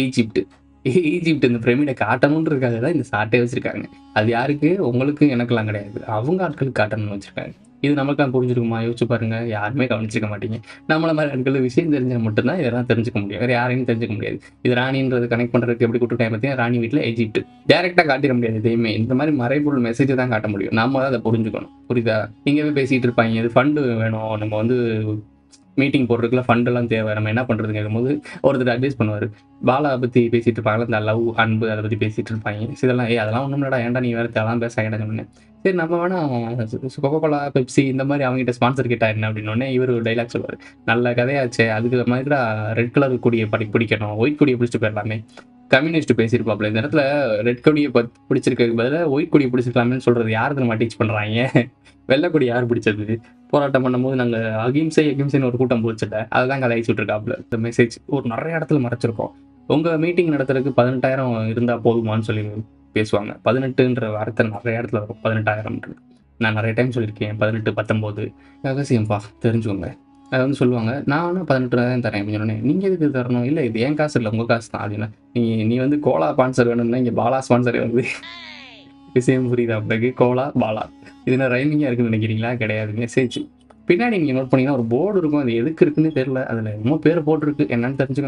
ஈஜிப்ட் இந்த பிரமிடை காட்டணுன்றதுக்காக தான் இந்த ஷாட்டே வச்சுருக்காங்க. அது யாருக்கு, உங்களுக்கு எனக்கெல்லாம் கிடையாது, அவங்க ஆட்களுக்கு காட்டணும்னு வச்சுருக்காங்க. இது நம்மளுக்கெல்லாம் புரிஞ்சிருக்குமா, யோசிச்சு பாருங்க. யாருமே கவனிச்சிருக்க மாட்டீங்க. நம்மள மாதிரி ஆட்கள் விஷயம் தெரிஞ்சால் மட்டும்தான் இதெல்லாம் தெரிஞ்சுக்க முடியும், வேறு யாரையும் தெரிஞ்சுக்க முடியாது. இது ராணின்றது கனெக்ட் பண்ணுறதுக்கு எப்படி கூட்டு டைம் பார்த்தீங்கன்னா, ராணி வீட்டில் எஜிப்ட் டேரெக்டாக காட்டிட முடியாது. இதையுமே இந்த மாதிரி மறைபொருள் மெசேஜ் தான் காட்ட முடியும், நம்ம தான் அதை புரிஞ்சுக்கணும். புரியுதா? இங்கே போய் பேசிகிட்டு இருப்பாங்க, இது ஃபண்டு வேணும், நம்ம வந்து மீட்டிங் போடுறதுக்குள்ள ஃபண்டெல்லாம் தேவை, நம்ம என்ன பண்ணுறதுங்க இருக்கும்போது ஒருத்தர் அட்வைஸ் பண்ணுவார். பாலா பற்றி பேசிகிட்டு இருப்பாங்க, இந்த லவ் அன்பு அதை பற்றி பேசிகிட்டு இருப்பாங்க. இதெல்லாம் அதெல்லாம் ஒன்றும் இல்லடா, ஏன்டா நீ வேறு தேவைலாம் பேச சொன்னேன். சரி நம்ம வேணா கோகோகோலா பெப்சி இந்த மாதிரி அவங்ககிட்ட ஸ்பான்சர் கேட்டா என்ன அப்படின்னோடனே இவர் ஒரு டைலாக் சொல்லுவார், நல்ல கதையாச்சே, அதுக்கு மாதிரி ரெட் கலர் கொடியை பிடிக்கணும், ஒயிட் கொடியை பிடிச்சிட்டு போயிடலாமே. கம்யூனிஸ்ட் பேசியிருப்பாப்புல, இந்த இடத்துல ரெட் கொடியை பிடிச்சிருக்கிறதுக்கு பதிலாக ஒயிட் கொடியை பிடிச்சிருக்கலாமேன்னு சொல்கிறது யார் நம்ம டீச் பண்ணுறாங்க. வெள்ளைக்கொடி யார் பிடிச்சது? போராட்டம் பண்ணும்போது நாங்கள் அகிம்சைன்னு ஒரு கூட்டம் போச்சுட்ட, அதை தான் கதை அழிச்சுட்ருக்காப்புல. இந்த மெசேஜ் ஒரு நிறைய இடத்துல மறைச்சிருக்கோம். உங்கள் மீட்டிங் நடத்துறதுக்கு 18,000 இருந்தால் போதுமான்னு சொல்லி பேசுவாங்க. 18ன்ற வார்த்தை நிறைய இடத்துல வரும். 18,000 நான் நிறைய டைம் சொல்லியிருக்கேன். 18, 19 ரகசியம்ப்பா, தெரிஞ்சுக்கோங்க. அதை வந்து சொல்லுவாங்க, நான் வேணா 18,000 தரேன் அப்படின்னு சொன்னேன். நீங்கள் எதுக்கு தரணும்? இல்லை இது என் காசு இல்லை, உங்கள் காசு தான் அப்படின்னா. நீ வந்து கோலா ஸ்பான்சர் வேணும்னா இங்கே பாலா ஸ்பான்சரே வந்து விஷயம் புரியுதா பிறகு? கோலா பாலா இது என்ன ரைமிங்காக இருக்குன்னு நினைக்கிறீங்களா? கிடையாது. மெசேஜ் பின்னாடி நீங்கள் நோட் பண்ணிங்கன்னா ஒரு போர்டு இருக்கும், அது எதுக்கு இருக்குன்னு தெரியல, அதில் என்னமோ பேர் போட்டிருக்கு, என்னன்னு தெரிஞ்சுக்கோங்க.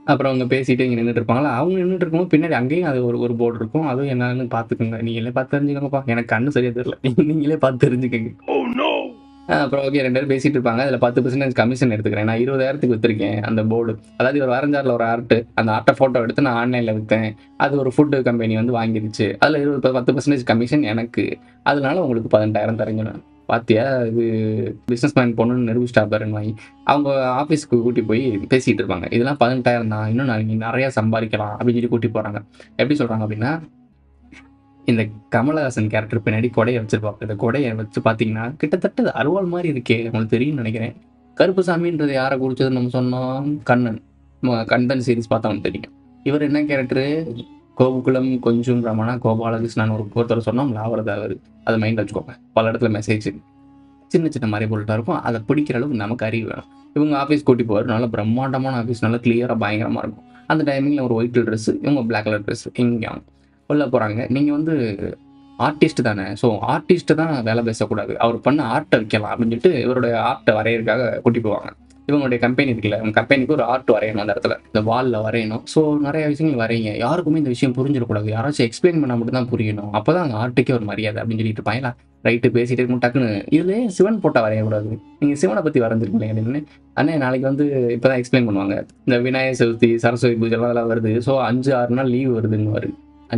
அப்புறம் அவங்க பேசிட்டு இங்கே நின்றுட்டு இருப்பாங்களா, அவங்க நின்றுட்டு இருக்கும்போது பின்னாடி அங்கேயும் அது ஒரு போர்டு இருக்கும். அதுவும் என்னன்னு பார்த்துக்கோங்க. நீங்களே பார்த்து தெரிஞ்சுக்கோங்கப்பா. எனக்கு கண்ணு சரியா தெரியல. நீங்களே பார்த்து தெரிஞ்சுக்கங்க. அப்புறம் ஓகே 2 பேரும் பேசிட்டு இருப்பாங்க. அதில் 10% கமிஷன் எடுத்துக்கிறேன். நான் 20,000க்கு விற்றுருக்கேன் அந்த போர்டு. அதாவது இவர் வரைஞ்சார்ல ஒரு ஆர்ட், அந்த ஆர்ட்டை ஃபோட்டோ எடுத்து நான் ஆன்லைனில் விற்றேன். அது ஒரு ஃபுட்டு கம்பெனி வந்து வாங்கிருச்சு. அதில் 10% கமிஷன் எனக்கு. அதனால உங்களுக்கு 18,000 தரேங்க. பாத்தியா, இது பிஸ்னஸ் மேன் பொண்ணுன்னு நிரூபிச்சிட்டா பாருன்னு வாங்கி அவங்க ஆஃபீஸ்க்கு கூட்டி போய் பேசிகிட்டு இருப்பாங்க. இதெல்லாம் 18,000 தான், இன்னும் நீங்கள் நிறையா சம்பாதிக்கலாம் அப்படின்னு சொல்லி கூட்டி போகிறாங்க. எப்படி சொல்கிறாங்க அப்படின்னா, இந்த கமலஹாசன் கேரக்டர் பின்னாடி கொடையை வச்சிருப்பாங்க. இந்த கொடையை வச்சு பார்த்தீங்கன்னா கிட்டத்தட்ட அது அருவாள் மாதிரி இருக்கே, உங்களுக்கு தெரியும்னு நினைக்கிறேன். கருப்புசாமின்றது யாரை குறிச்சதுன்னு நம்ம சொன்னோம், கண்ணன். கண்ணன் சீரிஸ் பார்த்தவங்க தெரியும். இவர் என்ன கேரக்டரு, கோகுலம் கொஞ்சம் ரமணா கோபாலகிருஷ்ணன் ஒருத்தர் சொன்னோம்ல, அவரது அவர். அதை மைண்டில் வச்சுக்கோங்க. பல இடத்துல மெசேஜ் சின்ன சின்ன மாதிரி பொருட்டாக இருக்கும். அதை பிடிக்கிற அளவுக்கு நமக்கு அறிவு வேணும். இவங்க ஆஃபீஸ் கூட்டி போவார். நல்லா பிரம்மாண்டமான ஆஃபீஸ், நல்லா கிளியராக பயங்கரமாக இருக்கும். அந்த டைமிங்கில் ஒரு ஒயிட் கலர் ட்ரெஸ்ஸு, இவங்க பிளாக் கலர் ட்ரெஸ்ஸு. இங்கே உள்ள போகிறாங்க. நீங்கள் வந்து ஆர்டிஸ்ட் தானே, ஸோ ஆர்டிஸ்ட்டை தான் வேலை பேசக்கூடாது, அவர் பண்ண ஆர்ட்டை வைக்கலாம் அப்படின்னு சொல்லிட்டு இவருடைய ஆர்ட்டை வரையறதுக்காக கூட்டி போவாங்க. இவங்களுடைய கம்பெனி இருக்குல்ல, அவங்க கம்பெனிக்கு ஒரு ஆர்ட் வரையணும். அந்த இடத்துல இந்த வாலில் வரையணும். ஸோ நிறைய விஷயங்கள் வரைங்க. யாருக்குமே இந்த விஷயம் புரிஞ்சிடக்கூடாது, யாராச்சும் எக்ஸ்பிளைன் பண்ணால் மட்டும் தான் புரியணும். அப்போ தான் அந்த ஆர்ட்டுக்கே ஒரு மரியாதை அப்படின்னு சொல்லிட்டு இருப்பாங்களா. ரைட்டு பேசிட்டு இருக்கும் டக்குன்னு இதுலேயே சிவன் போட்டால் வரையக்கூடாது, நீங்கள் சிவனை பற்றி வரைஞ்சிருக்கீங்க அப்படின்னு. அண்ணே நாளைக்கு வந்து இப்போ தான் எக்ஸ்பிளைன் பண்ணுவாங்க. இந்த விநாயகர் சதுர்த்தி, சரஸ்வதி பூஜை எல்லாம் வருது. ஸோ 5-6 நாள் லீவ் வருதுன்னு வரும்.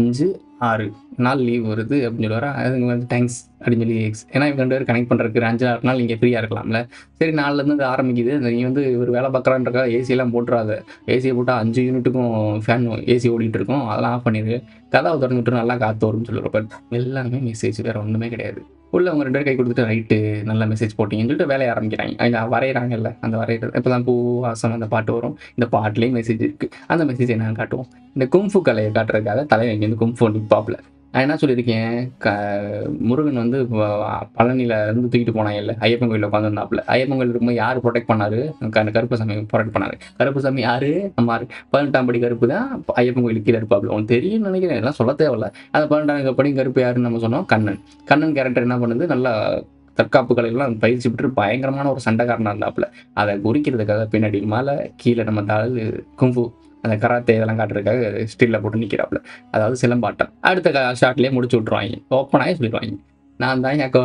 5-6 நாள் லீவ் வருது அப்படின்னு சொல்லுவார். அதுங்க வந்து தேங்க்ஸ் அப்படின்னு சொல்லி ஏன்னா இவங்க 2 பேரும் கனெக்ட் பண்ணுறதுக்கு 5-6 நாள் நீங்கள் ஃப்ரீயாக இருக்கலாம்ல. சரி, நாளிலேருந்து அது ஆரம்பிக்குது. நீ வந்து இவர் வேலை பார்க்குறான்றக்கா ஏசியெல்லாம் போட்டுறாது. ஏசியை போட்டால் 5 யூனிட்டுக்கும் ஃபேன் ஏசி ஓடிட்டு இருக்கும், அதெல்லாம் ஆஃப் பண்ணிடு. கதவை திறந்து விட்டு நல்லா காற்று வரும்னு சொல்லுவார். பட் எல்லாருமே மெசேஜ், வேறு ஒன்றுமே கிடையாது. உள்ள அவங்க 2 பேரும் கை கொடுத்துட்டு ரைட்டு நல்ல மெசேஜ் போட்டிங்கன்னு சொல்லிட்டு வேலையை ஆரம்பிக்கிறாங்க. அவங்க வரைகிறாங்கல்ல, அந்த வரைகிறது இப்போ தான் பூ வாசம் அந்த பாட்டு வரும். இந்த பாட்டுலேயும் மெசேஜ் இருக்குது. அந்த மெசேஜ் என்னன்னு காட்டுவோம். இந்த கும்ஃபு கலையை காட்டுறதுக்காக தலைவர் இங்கேருந்து கும்ஃபு நிற்பாப்பில். நான் என்ன சொல்லியிருக்கேன், முருகன் வந்து பழனியில் இருந்து தூக்கிட்டு போனாங்கல்ல, ஐயப்பன் கோயிலில் உட்காந்துருந்தாப்புல. ஐயப்பன் கோயில் இருக்கும்போது யார் ப்ரொடெக்ட் பண்ணாரு, கருப்பசாமி ப்ரொடெக்ட் பண்ணாரு. கருப்பசாமி யாரு, நம்ம 18ஆம் படி கருப்பு தான் ஐயப்பன் கோயிலுக்கு கீழே இருப்பாப்புல. அவன் தெரியும் நினைக்கிறேன், எல்லாம் சொல்ல தேவையில்ல. அந்த 18ஆம் படி கருப்பு யாருன்னு நம்ம சொன்னோம், கண்ணன். கண்ணன் கேரக்டர் என்ன பண்ணுது, நல்லா தற்காப்பு கலைகள்லாம் பயிற்சி பெற்று பயங்கரமான ஒரு சண்டைக்காரனாக இருந்தாப்புல. அதை குறிக்கிறதுக்காக பின்னாடி மேலே கீழே நம்ம தலை கும்பு அந்த கராத்தே இதெல்லாம் காட்டுறதுக்காக ஸ்டில்ல போட்டு நிற்கிறாப்புல. அதாவது சிலம்பாட்டம். அடுத்த ஷாட்லேயே முடிச்சு விட்ருவாங்க. ஓப்பனாகவே சொல்லிடுவாங்க, நான் தான் யாக்கோ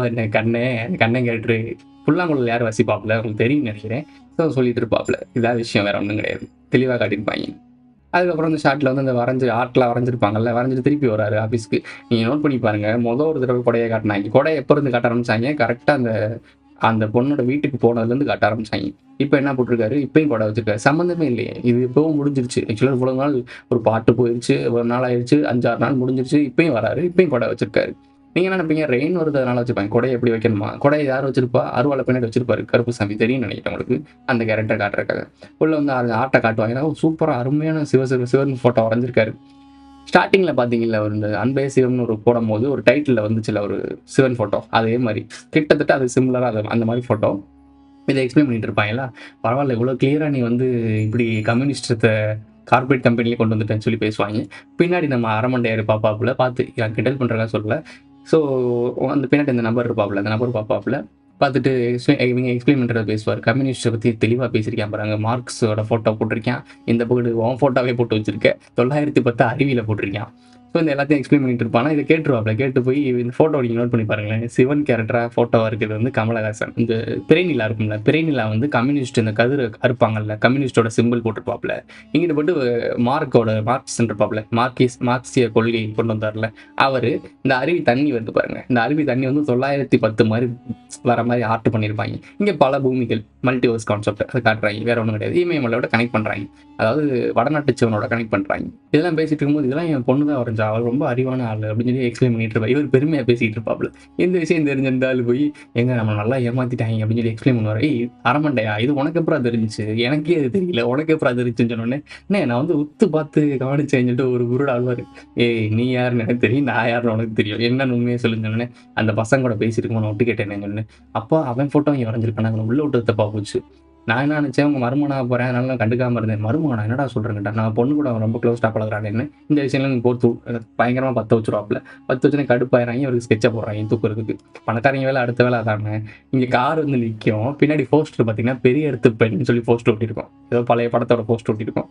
கண்ணன் கேரக்டரு. புல்லாங்குழல் யார் வசிப்பாப்புல உங்களுக்கு தெரியும் நினைக்கிறேன். ஸோ சொல்லிட்டு இருப்பாப்புல. இதான் விஷயம், வேறு ஒன்றும் கிடையாது. தெளிவாக காட்டியிருப்பாங்க. அதுக்கப்புறம் இந்த ஷாட்டில் வந்து அந்த ஆர்ட்லாம் வரைஞ்சிருப்பாங்கல்ல, வரைஞ்சிட்டு திருப்பி வராரு ஆஃபீஸ்க்கு. நீங்கள் நோட் பண்ணி பாருங்கள், ஒரு தடவை கொடையை காட்டினாங்க. கொடை எப்போ இருந்து காட்ட ஆரம்பிச்சாங்க, கரெக்டாக அந்த பொண்ணோட வீட்டுக்கு போனதுலேருந்து காட்ட ஆரம்பிச்சாங்க. இப்போ என்ன போட்டிருக்காரு, இப்பயும் கொடை வச்சிருக்காரு. சம்மந்தமே இல்லையே, இது இப்போவும் முடிஞ்சிருச்சு. ஆக்சுவலாக இவ்வளோ நாள் ஒரு பாட்டு போயிடுச்சு, ஒரு நாள் ஆயிடுச்சு, 5-6 நாள் முடிஞ்சிருச்சு. இப்பயும் வராரு, இப்பயும் கொடை வச்சிருக்காரு. நீங்கள் என்ன நினைப்பீங்க, ரெயின் வருது அதனால வச்சுப்பாங்க. கொடையை எப்படி வைக்கணுமா, கொடையை யார் வச்சிருப்பா, அருவாளை பின்னாடி வச்சிருப்பாரு கருப்புசாமி. தெரியும் நினைக்கிறேன் உங்களுக்கு, அந்த கேரக்டர் காட்டுறதுக்காக. உள்ள வந்து ஆட்டை காட்டுவாங்க. சூப்பராக அருமையான சிவன் ஃபோட்டோ வரைஞ்சிருக்காரு. ஸ்டார்டிங்கில் பார்த்தீங்களா, ஒரு இந்த அன்பே சிவம்னு ஒரு போடும் போது ஒரு டைட்டிலில் வந்துச்சுல ஒரு சிவன் ஃபோட்டோ, அதே மாதிரி கிட்டத்தட்ட அது சிமிலராக அந்த மாதிரி ஃபோட்டோ. இதை எக்ஸ்பிளைன் பண்ணிட்டு இருப்பாங்களா, பரவாயில்ல இவ்வளோ கிளியராக நீ வந்து இப்படி கம்யூனிஸ்டத்தை கார்பரேட் கம்பெனிலே கொண்டு வந்துட்டேன்னு சொல்லி பேசுவாங்க. பின்னாடி நம்ம அரமண்டையார் பாப்பாப்புல பார்த்து கிண்டல் பண்ணுறதா சொல்லலை. ஸோ அந்த பின்னாடி இந்த நம்பர் இருப்பாப்புல, அந்த நம்பர் பாப்பாப்புல பார்த்துட்டு இவங்க எக்ஸ்பிளைன் பண்ணுறத பேசுவார். கம்யூனிஸ்ட்டை பற்றி தெளிவாக பேசியிருக்கேன் பாருங்க. மார்க்ஸோட ஃபோட்டோ போட்டிருக்கேன், இந்த பகுடு உன் ஃபோட்டோவே போட்டு வச்சிருக்கேன், 910 அறிவியில் போட்டிருக்கேன். ஸோ இந்த எல்லாத்தையும் எக்ஸ்பிளைன் பண்ணிட்டு இருப்பானா. இதை கேட்டுருவாப்ல. கேட்டு போய் இந்த ஃபோட்டோ நீங்கள் நோட் பண்ணி பாருங்களேன். சிவன் கேரக்டராக ஃபோட்டோவாக இருக்கிறது வந்து கமலஹாசன். இந்த பிறைநிலா இருக்கும்ல, பிறைநிலா வந்து கம்யூனிஸ்ட் இந்த கதிர் அறுப்பாங்கல்ல, கம்யூனிஸ்டோட சிம்பிள் போட்டிருப்பாப்ல. இங்கிட்ட போட்டு மார்க்ஸ் இருப்பாப்ல, மார்க்சிய கொள்கை கொண்டு வந்தார்ல அவர். இந்த அருவி தண்ணி வந்து பாருங்க, இந்த அருவி தண்ணி வந்து 910 மாதிரி வர மாதிரி ஆர்ட் பண்ணியிருப்பாங்க. இங்கே பல பூமிகள் மல்டிவர்ஸ் கான்செப்ட் அதை காட்டுறாங்க. வேற ஒன்றும் கிடையாது. இமயமலையோட கனெக்ட் பண்ணுறாங்க, அதாவது வடநாட்டு சிவனோட கனெக்ட் பண்ணுறாங்க. இதெல்லாம் பேசிட்டு இருக்கும்போது இதெல்லாம் என் பொண்ணு தான் வரைஞ்சா, அவர் ரொம்ப அறிவான ஆள் அப்படின்னு சொல்லி எக்ஸ்பிளைன் பண்ணிட்டு இருப்பா. இவர் பெருமையாக பேசிகிட்டு இருப்பாப்புல. இந்த விஷயம் தெரிஞ்சிருந்தாலும் போய் எங்க நம்ம நல்லா ஏமாத்திட்டாங்க அப்படின்னு சொல்லி எக்ஸ்பிளைன் பண்ணுவார். அரமண்டையா, இது உனக்கு எப்பறம் தெரிஞ்சிச்சு, எனக்கே அது தெரியல, உனக்கு எப்பறம் தெரிஞ்சுன்னு சொன்னோன்னே, நான் வந்து உத்து பார்த்து கவனிச்சேன்னு சொல்லிட்டு ஒரு குருடு ஆழ்வார். நீ யாருன்னு எனக்கு தெரியும், நான் யாருன்னு உனக்கு தெரியும், என்னன்னு உண்மையை சொல்லுங்கன்னு அந்த பசங்க கூட பேசிட்டு நான் ஒட்டு கேட்டேன்னு சொன்னேன். அப்போ அவன் ஃபோட்டோ இங்கே வரைஞ்சிருக்கான், உள்ள விட்டு தப்பா போச்சு. நான் என்ன நினச்சேன், உங்கள் மருமகனாக போகிறேன், அதனால நான் கண்டுக்காமல் இருந்தேன். மருமகனா என்னடா சொல்கிறேன்டா, நான் பொண்ணு கூட ரொம்ப க்ளோஸ்டாக பழகிறான்னு இந்த விஷயம்லாம் நீங்கள் போட்டு பயங்கரமாக 10 வச்சுருவாப்பில். 10 வச்சுன்னு கடுப்பாயிறாங்க. அவருக்கு ஸ்கெட்சை போடுறாங்க தூக்குறதுக்கு. பணக்காரங்க வேலை அடுத்த வேலை அதானே. இங்கே கார் வந்து நிற்கும், பின்னாடி போஸ்டர் பார்த்தீங்கன்னா பெரிய எடுத்து பெண்ணுன்னு சொல்லி போஸ்டர் ஒட்டியிருக்கோம். ஏதோ பழைய படத்தோட போஸ்டர் ஒட்டியிருக்கோம்.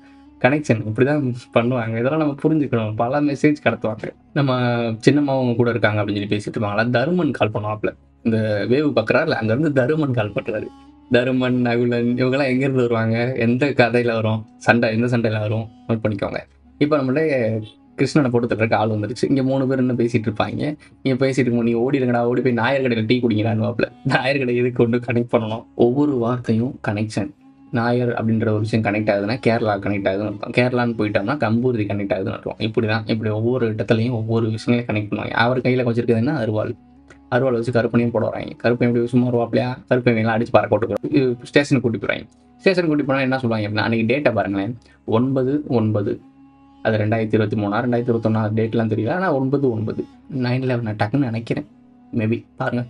கனெக்ஷன் இப்படி தான் பண்ணுவாங்க. இதெல்லாம் நம்ம புரிஞ்சுக்கணும். பல மெசேஜ் கடத்துவாங்க. நம்ம சின்னம்மா அவங்க கூட இருக்காங்க அப்படின்னு சொல்லி பேசிட்டு இருப்பாங்களா, தருமன் கால் பண்ணுவாப்புல. இந்த வேவு பார்க்குறாருல, அங்கேருந்து தருமன் கால் பண்ணுறாரு. தருமன், நகுலன் இவங்கெல்லாம் எங்கேருந்து வருவாங்க, எந்த கதையில் வரும், எந்த சண்டையில் வரும், நோட் பண்ணிக்கோங்க. இப்போ நம்மளே கிருஷ்ணனை போட்டு தட்டுறக்கு ஆள் வந்துருச்சு. இங்கே 3 பேர் இன்னும் பேசிகிட்டு இருப்பாங்க. இங்கே பேசிட்டு இருக்கோம், நீ ஓடிடுங்கடா, ஓடி போய் நாயர் கடையில் டீ குடிங்கடான்னு வாப்பில். நாயர் கடை எதுக்கு கொண்டு கனெக்ட் பண்ணணும்? ஒவ்வொரு வார்த்தையும் கனெக்ஷன். நாயர் அப்படின்ற ஒரு விஷயம் கனெக்ட் ஆகுதுன்னா கேரளா கனெக்ட் ஆகுதுன்னு அர்த்தம். கேரளான்னு போயிட்டோம்னா கம்பூர்தி கனெக்ட் ஆகுதுன்னு அர்த்தம். இப்படி ஒவ்வொரு இடத்துலையும் ஒவ்வொரு விஷயங்களையும் கனெக்ட் பண்ணுவாங்க. அவர் கையில் வச்சிருக்குதுன்னா அருவாள் வச்சு கருப்பனையும் போட வராங்க. கருப்பை எப்படி சும்மா வருவாப்லையா, கருப்பையெல்லாம் அடிச்சு பறக்க போட்டு ஸ்டேஷனுக்கு கூட்டி போகிறாங்க. ஸ்டேஷனுக்கு கூட்டி போனால் என்ன சொல்லுவாங்க அப்படின்னா, அன்றைக்கி டேட்டை பாருங்களேன், 9/9 அது 2023 2021 டேட்லாம் தெரியல. ஆனால் 9/9 9/11 நான் டக்குன்னு நினைக்கிறேன், மேபி பாருங்கள்.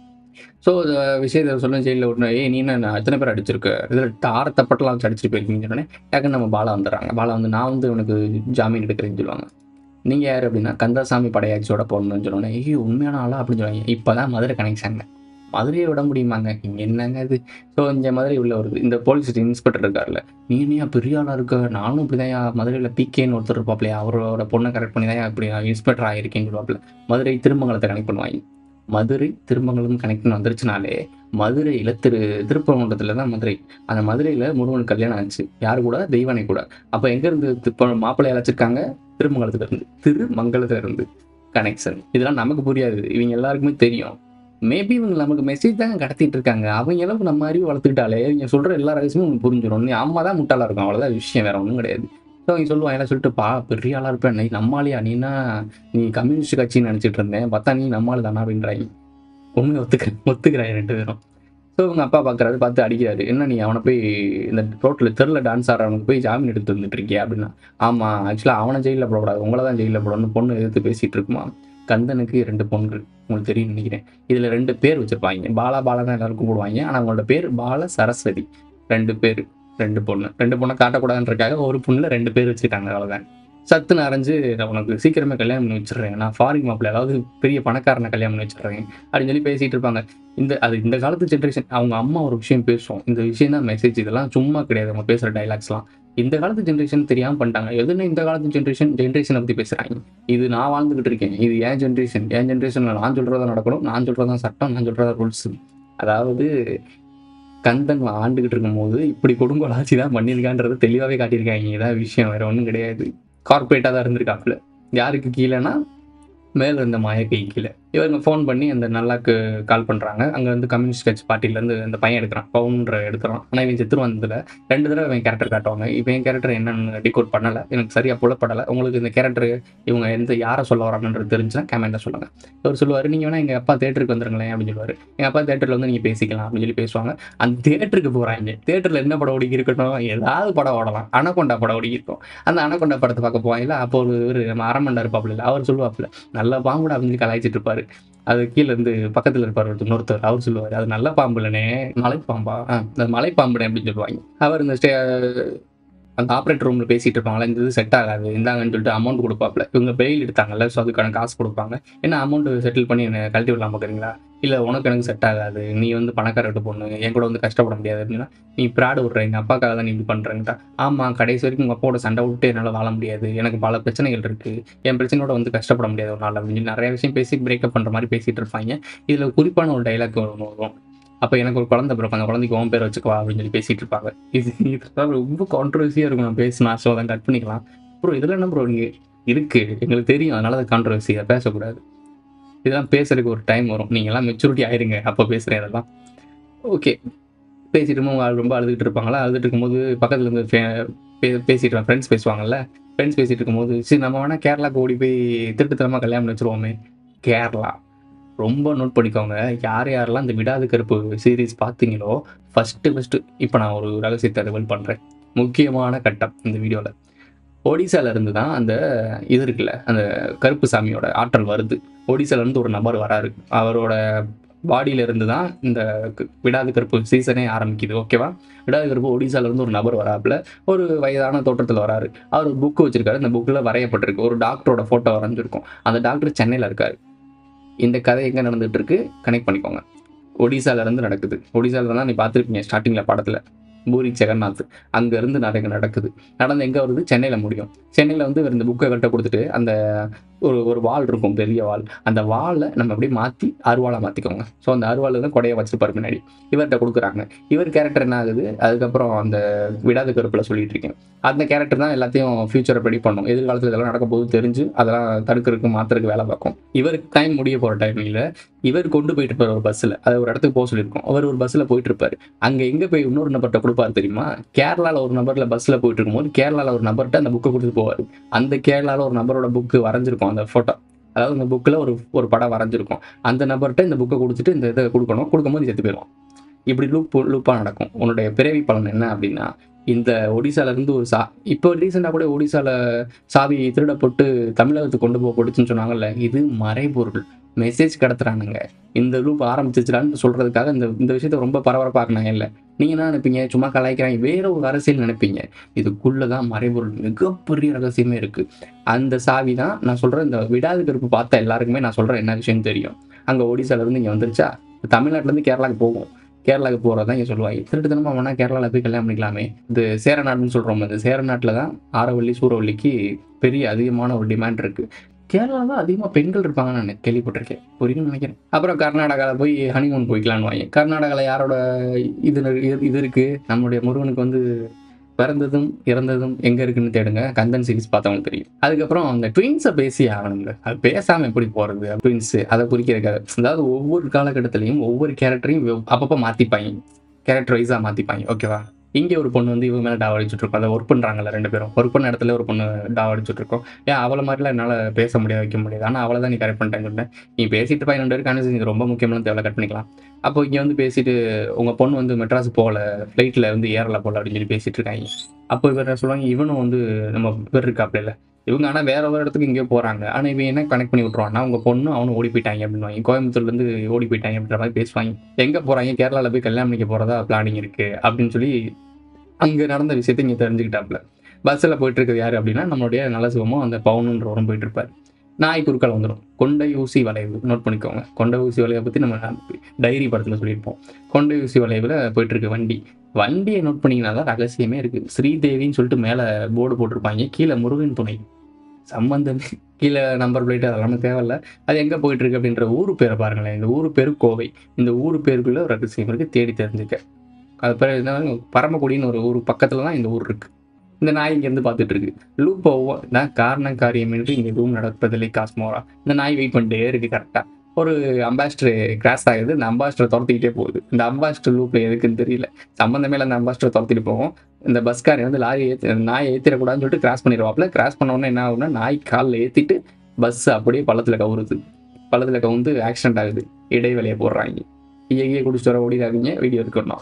ஸோ விஷயத்தை சொல்ல ஜெயிலில் விட்டு, நீ என்ன எத்தனை பேர் அடிச்சிருக்க, இதில் தாரத்தப்பட்டலாம் வச்சு அடிச்சுட்டு போயிருக்கீங்கன்னு சொன்னோன்னே டக்குன்னு நம்ம பாலா வந்துடுறாங்க. பாலா வந்து நான் வந்து உனக்கு ஜாமீன் எடுக்கிறேன்னு சொல்லுவாங்க. நீங்கள் யார் அப்படின்னா கந்தசாமி படையாச்சியோட பொண்ணுன்னு சொன்னோன்னே, உண்மையான ஆளா அப்படின்னு சொல்லுவாங்க. இப்போ தான் மதுரை கனெக்ஷன். மதுரையை விட முடியுமாங்க, இங்கே என்னங்க இது. ஸோ இந்த மதுரை உள்ள வருது. இந்த போலீஸ் இன்ஸ்பெக்டர் இருக்கார்ல, நீயா பெரிய ஆளாக இருக்க, நானும் இப்படி தான் மதுரையில் பிகேன்னு ஒருத்தர் இருப்பாப்லையா, அவரோட பொண்ணை கரெக்ட் பண்ணி தான் இப்படி இன்ஸ்பெக்டர் ஆகிருக்கேன்னு சொல்லுவாப்பில். மதுரை திருமங்கலத்தை கனெக்ட் பண்ணுவாங்க. மதுரை திருமங்கலம் கனெக்ட் வந்துருச்சுனாலே மதுரையில் திருப்பரங்குன்றத்தில் தான் மதுரை. அந்த மதுரையில் முருகன் கல்யாணம் ஆச்சு. யார் கூட? தெய்வானை கூட. அப்போ எங்கேருந்து மாப்பிள்ளை அழைச்சிருக்காங்க? திருமங்கலத்துல இருந்து கனெக்ஷன். இதெல்லாம் நமக்கு புரியாது, இவங்க எல்லாருக்குமே தெரியும். மேபி இவங்க நமக்கு மெசேஜ் தாங்க கடத்திட்டு இருக்காங்க. அவங்க அளவுக்கு நம்ம அறிவு வளர்த்துக்கிட்டாலே இவங்க சொல்கிற எல்லா ரகசியமும் உங்களுக்கு புரிஞ்சிடும். நீ அம்மா தான் முட்டாளாக இருக்கும், அவ்வளோதான் விஷயம், வேறு ஒன்றும் கிடையாது. ஸோ அவங்க சொல்லுவாங்க, எல்லாம் சொல்லிட்டு பெரிய ஆளாக இருப்பேன், நீ நம்மாலியா, நீ கம்யூனிஸ்ட் கட்சின்னு நினச்சிட்டு இருந்தேன், பார்த்தா நீ நம்மால் தானா அப்படின்றாங்க. உண்மையை ஒத்துக்கிறாங்க 2 பேரும். ஸோ இவங்க அப்பா பார்க்குறாரு, பார்த்து அடிக்கிறாரு. என்ன நீ அவனை போய் இந்த ரோட்டில் தெருவில் டான்ஸ் ஆடுறவனுக்கு போய் ஜாமீன் எடுத்து வந்துட்டு இருக்கியா அப்படின்னா, ஆமாம் ஆக்சுவலாக அவனை ஜெயிலில் போடக்கூடாது, உங்களை தான் ஜெயிலில் போடணும்னு பொண்ணு எதிர்த்து பேசிகிட்டு இருக்குமா. கந்தனுக்கு 2 பொண்ணுகள், உங்களுக்கு தெரியும் நினைக்கிறேன். இதில் 2 பேர் வச்சுருப்பாங்க. பாலா தான் எல்லாருக்கும் போடுவாங்க. ஆனால் அவங்களோட பேர் பால சரஸ்வதி. 2 பேர், 2 பொண்ணு. 2 பொண்ணை காட்டக்கூடாதுன்றக்காக ஒரு பொண்ணில் 2 பேர் வச்சுருக்காங்க. அவ்வளோதான். சத்துன்னு அரைஞ்சு உனக்கு சீக்கிரமே கல்யாணம் பண்ணி வச்சிடுறேன், நான் ஃபாரின் மாப்பிள்ள, அதாவது பெரிய பணக்காரனை கல்யாணம் பண்ணி வச்சிடுறேன் அப்படின்னு சொல்லி பேசிகிட்டு இருப்பாங்க. இந்த காலத்து ஜென்ரேஷன். அவங்க அம்மா ஒரு விஷயம் பேசுவோம், இந்த விஷயம் தான் மெசேஜ். இதெல்லாம் சும்மா கிடையாது, அவங்க பேசுகிற டைலாக்ஸ்லாம். இந்த காலத்து ஜென்ரேஷன் தெரியாமல் பண்ணிட்டாங்க. எதுன்னு இந்த காலத்து ஜென்ரேஷனை பற்றி பேசுகிறாங்க. இது நான் வாழ்ந்துக்கிட்டு இருக்கேன், இது என் ஜென்ரேஷனில் நான் சொல்கிறதா நடக்கணும், நான் சொல்கிறதான் சட்டம், நான் சொல்கிறதா ரூல்ஸ். அதாவது கந்தன் ஆண்டுகிட்டு இருக்கும்போது இப்படி கொடுங்கோல் ஆட்சி தான் பண்ணியிருக்கான்றது தெளிவாகவே காட்டியிருக்காங்க. இதான் விஷயம், வேறு ஒன்றும் கிடையாது. கார்பரேட்டாக தான் இருந்திருக்காப்புல. யாருக்கு கீழேனா மேலே இருந்த மாயக்கை கீழே. இவங்க ஃபோன் பண்ணி அந்த நல்லாக்கு கால் பண்ணுறாங்க. அங்கே வந்து கம்யூனிஸ்ட் கட்சி பார்ட்டிலேருந்து அந்த பையன் எடுக்கிறான், பவுன்ற எடுத்துறான். ஆனால் இவன் செத்துரு வந்ததில் 2 தடவை இவன் கேரக்டர் காட்டுவாங்க. இப்போ என் கேரக்டர் என்னென்னு டிகோட் பண்ணலை, எனக்கு சரியாக புலப்படலை. உங்களுக்கு இந்த கேரக்டர் இவங்க யாரை சொல்ல வராங்கன்றது தெரிஞ்சுன்னா கமெண்ட்டில் சொல்லுங்கள். அவர் சொல்லுவார், நீங்கள் வேணால் எங்கள் அப்பா தேட்டருக்கு வந்துருங்களேன் அப்படின்னு சொல்லுவார். எங்கள் அப்பா தேட்டரில் வந்து நீங்கள் பேசிக்கலாம் அப்படின்னு சொல்லி பேசுவாங்க. அந்த தேட்டருக்கு போகிறாங்க. தேட்டரில் என்ன படம் ஓடி இருக்கட்டும், ஏதாவது படம் ஓடலாம். அனகொண்டா படம் ஓடி இருக்கும். அந்த அனகொண்டா படத்தை பார்க்க போவாங்கல்ல, அப்போ ஒரு நம்ம அரமண்டா இருப்பாப்புல, அவர் சொல்லுவாப்புல, நல்லா பாம்புடா அப்படின்னு சொல்லி கலாய்ச்சிட்டு இருப்பாரு. அது கீழே இருந்து பக்கத்தில் இருப்பார் இன்னொருத்தர், அவர் சொல்லுவார், அது நல்ல பாம்பு இல்லைனே, மலைப்பாம்பா, அது மலைப்பாம்புனே அப்படின்னு சொல்லுவாங்க. அவர் இந்த அந்த ஆப்ரேட்டர் ரூமில் பேசிகிட்டு இருப்பாங்களா, இந்த இது செட் ஆகாது இந்தாங்கன்னு சொல்லிட்டு அமௌண்ட் கொடுப்பாப்புல. இவங்க பெயில் எடுத்தாங்கல்ல, ஸோ அதுக்கான காசு கொடுப்பாங்க. என்ன அமௌண்ட் செட்டில் பண்ணி என்ன கழட்டி விடலாம் பார்க்குறீங்களா, இல்லை உனக்கு எனக்கு செட் ஆகாது, நீ வந்து பணக்காரர்கிட்ட பொண்ணு, என் கூட வந்து கஷ்டப்பட முடியாது அப்படின்னா, நீ ப்ராடு விட்ற, எங்கள் அப்பாக்காக தான் நீ இப்படி பண்ணுறேன்ட்டா. ஆமாம், கடைசி வரைக்கும் உங்கள் அப்பாவோட சண்டை விட்டு என்னால் வாழ முடியாது, எனக்கு பல பிரச்சனைகள் இருக்குது, என் பிரச்சனையோட வந்து கஷ்டப்பட முடியாது ஒரு நாள் அப்படின்னு நிறைய விஷயம் பேசி பிரேக்கப் பண்ணுற மாதிரி பேசிகிட்டு இருப்பாங்க. இதில் குறிப்பான ஒரு டைலாக் வரும், அப்போ எனக்கு ஒரு குழந்தை பிறப்பு, அந்த குழந்தைக்கு உன் பேர் வச்சுக்கவா அப்படின்னு சொல்லி பேசிகிட்டு இருப்பாங்க. இது ரொம்ப கான்ட்ரவர்சியாக இருக்கும், நான் பேசினா. ஸோ அதை கட் பண்ணிக்கலாம். ப்ரோ இதெல்லாம் என்ன ப்ரோ இங்கே இருக்குது, எங்களுக்கு தெரியும், அதனால அது கான்ட்ரவர்சி, அதை பேசக்கூடாது. இதெல்லாம் பேசுறதுக்கு ஒரு டைம் வரும், நீங்கள்லாம் மெச்சூரிட்டி ஆயிருங்க, அப்போ பேசுகிறேன் இதெல்லாம். ஓகே, பேசிட்டு ரொம்ப அழுதுகிட்டு இருப்பாங்களா, அழுதுட்டு இருக்கும்போது பக்கத்தில் இருந்து பேசிட்டு ஃப்ரெண்ட்ஸ் பேசுவாங்கல்ல, ஃப்ரெண்ட்ஸ் பேசிகிட்டு இருக்கும்போது, சரி நம்ம வேணால் கேரளாவுக்கு ஓடி போய் திருட்டுத்தனமாக கல்யாணம் பண்ணி வச்சுருவோமே. கேரளா ரொம்ப நோட் பண்ணிக்கோங்க. யாரெல்லாம் இந்த விடாது கருப்பு சீரீஸ் பார்த்தீங்களோ, ஃபஸ்ட்டு இப்போ நான் ஒரு ரகசியத்தை ரிவீல் பண்ணுறேன். முக்கியமான கட்டம் இந்த வீடியோவில். ஒடிசாலேருந்து தான் அந்த இது இருக்குல்ல, அந்த கருப்பு சாமியோட ஆற்றல் வருது. ஒடிசாலேருந்து ஒரு நபர் வராரு, அவரோட பாடியிலேருந்து தான் இந்த விடாது கருப்பு சீசனே ஆரம்பிக்குது. ஓகேவா, விடாது கருப்பு ஒடிசாலேருந்து ஒரு நபர் வராப்புல, ஒரு வயதான தோற்றத்தில் வராரு. அவர் ஒரு புக்கு வச்சுருக்காரு, அந்த புக்கில் வரையப்பட்டிருக்கு, ஒரு டாக்டரோட ஃபோட்டோ வரைஞ்சிருக்கும். அந்த டாக்டர் சென்னையில் இருக்கார். இந்த கதை எங்கே நடந்துகிட்டு இருக்கு கனெக்ட் பண்ணிக்கோங்க. ஒடிசாலேருந்து நடக்குது. ஒடிசாவில் தான் நீ பார்த்துருப்பீங்க ஸ்டார்டிங்கில் படத்தில். பூரி ஜெகநாத். அங்கேருந்து நிறைய நடக்குது. நடந்து எங்கே வருது? சென்னையில் முடியும். சென்னையில் வந்து இவர் இந்த புக்கை கட்ட கொடுத்துட்டு அந்த ஒரு வால் இருக்கும், பெரிய வால். அந்த வாலை நம்ம அப்படியே மாற்றி அருவாளாக மாற்றிக்கோங்க. ஸோ அந்த அருவாள் தான் கொடையை வச்சிருப்பாரு பின்னாடி. இவர்கிட்ட கொடுக்குறாங்க. இவர் கேரக்டர் என்ன ஆகுது? அதுக்கப்புறம் அந்த விடாத கருப்பில் சொல்லிட்டு இருக்கேன், அந்த கேரக்டர் தான் எல்லாத்தையும் ஃபியூச்சரை ப்ரெடிக்ட் பண்ணும். எதிர்காலத்தில் இதெல்லாம் நடக்க போது தெரிஞ்சு அதெல்லாம் தடுக்கிறதுக்கு மாற்றுறதுக்கு வேலை பார்க்கும். இவருக்கு டைம் முடிய போகிற டைமில் இவர் கொண்டு போயிட்டு இருப்பார் ஒரு பஸ்ஸில். அது ஒரு இடத்துக்கு போக சொல்லியிருக்கோம். அவர் ஒரு பஸ்ஸில் போயிட்டு இருப்பார். அங்கே எங்கே போய் இன்னொரு நபர்கிட்ட கொடுப்பாரு தெரியுமா? கேரளாவில் ஒரு நபரில் பஸ்ஸில் போயிட்டு இருக்கும்போது கேரளாவில் ஒரு நபர்கிட்ட அந்த புக்கை கொடுத்துட்டு போவார். அந்த கேரளாவில் ஒரு நபரோட புக்கு வரைஞ்சிருக்கும், அந்த ஃபோட்டோ. அதாவது இந்த புக்கில் ஒரு படம் வரைஞ்சிருக்கும். அந்த நபர்கிட்ட இந்த புக்கை கொடுத்துட்டு இந்த இதை கொடுக்கணும். கொடுக்கும்போது செத்து போயிடுவான். இப்படி லூப்பாக நடக்கும். உன்னுடைய பிறவி பலன் என்ன அப்படின்னா, இந்த ஒடிசாலேருந்து ஒரு இப்போ ரீசெண்டாக கூட ஒடிசாவில் சாவி திருடப்பட்டு தமிழகத்துக்கு கொண்டு போட்டுச்சுன்னு சொன்னாங்கல்ல, இது மறைபொருள். மெசேஜ் கடத்துறானுங்க. இந்த லூப் ஆரம்பிச்சிச்சுடான்னு சொல்கிறதுக்காக இந்த விஷயத்த ரொம்ப பரபரப்பாக்குனாங்க. இல்லை, நீங்கள் என்ன நினைப்பீங்க? சும்மா கலாய்க்கிறாங்க, வேற ஒரு அரசியல் நினைப்பீங்க. இதுக்குள்ளே தான் மறைபொருள் மிகப்பெரிய ரகசியமே இருக்குது. அந்த சாவி தான் நான் சொல்கிறேன். இந்த விடாது கருப்பு பார்த்த எல்லாருக்குமே நான் சொல்கிறேன் என்ன விஷயம் தெரியும். அங்கே ஒடிசாலேருந்து இங்கே வந்துருச்சா, தமிழ்நாட்டிலேருந்து கேரளாவுக்கு போகும். கேரளாவுக்கு போகிறதான் இங்கே சொல்லுவாங்க. திருட்டுத்தனமாக வேணா கேரளாவில் போய் கல்யாணம் பண்ணிக்கலாமே. இது சேரநாடுன்னு சொல்கிறோம். இந்த சேரநாட்டில் தான் ஆரவல்லி சூரவல்லிக்கு பெரிய அதிகமான ஒரு டிமாண்ட் இருக்குது. கேரளாவில் தான் அதிகமாக பெண்கள் இருப்பாங்கன்னு நான் கேள்விப்பட்டிருக்கேன். புரியுன்னு நினைக்கிறேன். அப்புறம் கர்நாடகாவில் போய் ஹனிமூன் போய்க்கலான்னு வாங்க. கர்நாடகாவில் யாரோட இது இருக்குது? நம்மளுடைய முருகனுக்கு வந்து பிறந்ததும் இறந்ததும் எங்கே இருக்குன்னு தேடுங்க. கந்தன் சீரிஸ் பார்த்தவங்களுக்கு தெரியும். அதுக்கப்புறம் அந்த ட்வின்ஸை பேசி ஆகணுங்க. அது பேசாமல் எப்படி போகிறது? ட்வின்ஸு அதை குறிக்கிறக்காக, அதாவது ஒவ்வொரு காலகட்டத்திலையும் ஒவ்வொரு கேரக்டரையும் அப்பப்போ மாற்றிப்பாங்க. கேரக்டர் வைஸாக மாற்றிப்பாங்க. ஓகேவா? இங்கே ஒரு பொண்ணு வந்து இவங்க மேலே டாவ் அடிச்சுட்ருக்கோம். அதை ஒர்க் பண்ணுறாங்கல்ல 2 பேரும். ஒர்க் பண்ண இடத்துல ஒரு பொண்ணு டாவ் அடிச்சுட்ருக்கோம். ஏன் அவளை மாதிரிலாம் என்னால் பேச முடியாது, வைக்க முடியாது. ஆனால் அவளை தான் நீ கரெக்ட் பண்ணிட்டேன்னு சொல்லிட்டேன். நீ பேசிட்டு 2 பேர் கான்வர்சேஷன் இது ரொம்ப முக்கியமான தேவை, கட் பண்ணிக்கலாம். அப்போ இங்கே வந்து பேசிட்டு உங்கள் பொண்ணு வந்து மெட்ராஸ் போகல, ஃப்ளைட்டில் வந்து ஏறலை போகல அப்படின்னு சொல்லி பேசிகிட்டு இருக்காங்க. அப்போ இவர் சொல்லுவாங்க, இவனும் வந்து நம்ம பேர் இருக்காப்ல இல்லை, இவங்க ஆனால் வேற ஒரு இடத்துக்கு இங்கேயோ போகிறாங்க. ஆனால் இவன் என்ன கனெக்ட் பண்ணி விட்ருவான்னா, உங்கள் பொண்ணு அவனு ஓடி போயிட்டாங்க அப்படின்னு கோயம்புத்தூர்லேருந்து ஓடி போயிட்டாங்க அப்படின்ற மாதிரி பேசுவாங்க. எங்கே போகிறாங்க? கேரளாவில் போய் கல்யாணம் பண்ணிக்க போகிறதா பிளானிங் இருக்குது அப்படின்னு சொல்லி அங்கே நடந்த விஷயத்தை இங்கே தெரிஞ்சுக்கிட்டாப்புல. பஸ்ஸில் போயிட்டு இருக்கிறது யார் அப்படின்னா, நம்மளுடைய நலசிவமும் அந்த பவுனுன்றவரும் போயிட்டு இருப்பார். நாய் குறுக்கால் வந்துடும். கொண்டை ஊசி வளைவு நோட் பண்ணிக்கோங்க. கொண்டை ஊசி வளைவை பற்றி நம்ம டைரி படத்தில் சொல்லியிருப்போம். கொண்டை ஊசி வளைவில் போயிட்டுருக்கு வண்டியை நோட் பண்ணிங்கன்னா தான் ரகசியமே இருக்குது. ஸ்ரீதேவின்னு சொல்லிட்டு மேலே போர்டு போட்டிருப்பாங்க, கீழே முருகன் துணை. சம்பந்தம் கீழே நம்பர் பிளேட்டு அதெல்லாம் தேவையில்ல. அது எங்கே போயிட்டுருக்கு அப்படின்ற ஊர் பேரை பாருங்களேன். இந்த ஊர் பேர் கோவை. இந்த ஊர் பேருக்குள்ளே ஒரு ரகசியம் இருக்குது, தேடி தெரிஞ்சுக்க. அது பேர் என்ன? பரமக்குடின்னு ஒரு ஊர் பக்கத்தில் தான் இந்த ஊர் இருக்குது. இந்த நாய் இங்கேருந்து பார்த்துட்டு இருக்கு. லூப் நான் காரணம் காரியமின்றி இங்கே எதுவும் நடப்பதில்லை காஸ்மோரா. இந்த நாய் வெயிட் பண்ணிட்டே இருக்குது. கரெக்டாக ஒரு அம்பாஸ்டர் கிராஸ் ஆகுது. இந்த அம்பாஸ்டரை துரத்திக்கிட்டே போகுது. இந்த அம்பாஸ்டர் லூப்பில் எதுக்குன்னு தெரியல, சம்மந்தமே இல்லை. அந்த அம்பாஸ்டரை துரத்திட்டு போவோம். இந்த பஸ்காரை வந்து நாயை ஏற்றிடக்கூடாதுன்னு சொல்லிட்டு கிராஸ் பண்ணிடுவாப்புல. கிராஸ் பண்ணோன்னே என்ன ஆகுதுன்னா, நாய் காலில் ஏற்றிட்டு பஸ் அப்படியே பள்ளத்தில் கவுருது. பள்ளத்தில் கவுந்து ஆக்சிடென்ட் ஆகுது. இடைவெளியை போடுறாங்க. இயங்கிய குடிச்சிட்டு வர ஓடிடாதீங்க, வீடியோ இருக்கணும்.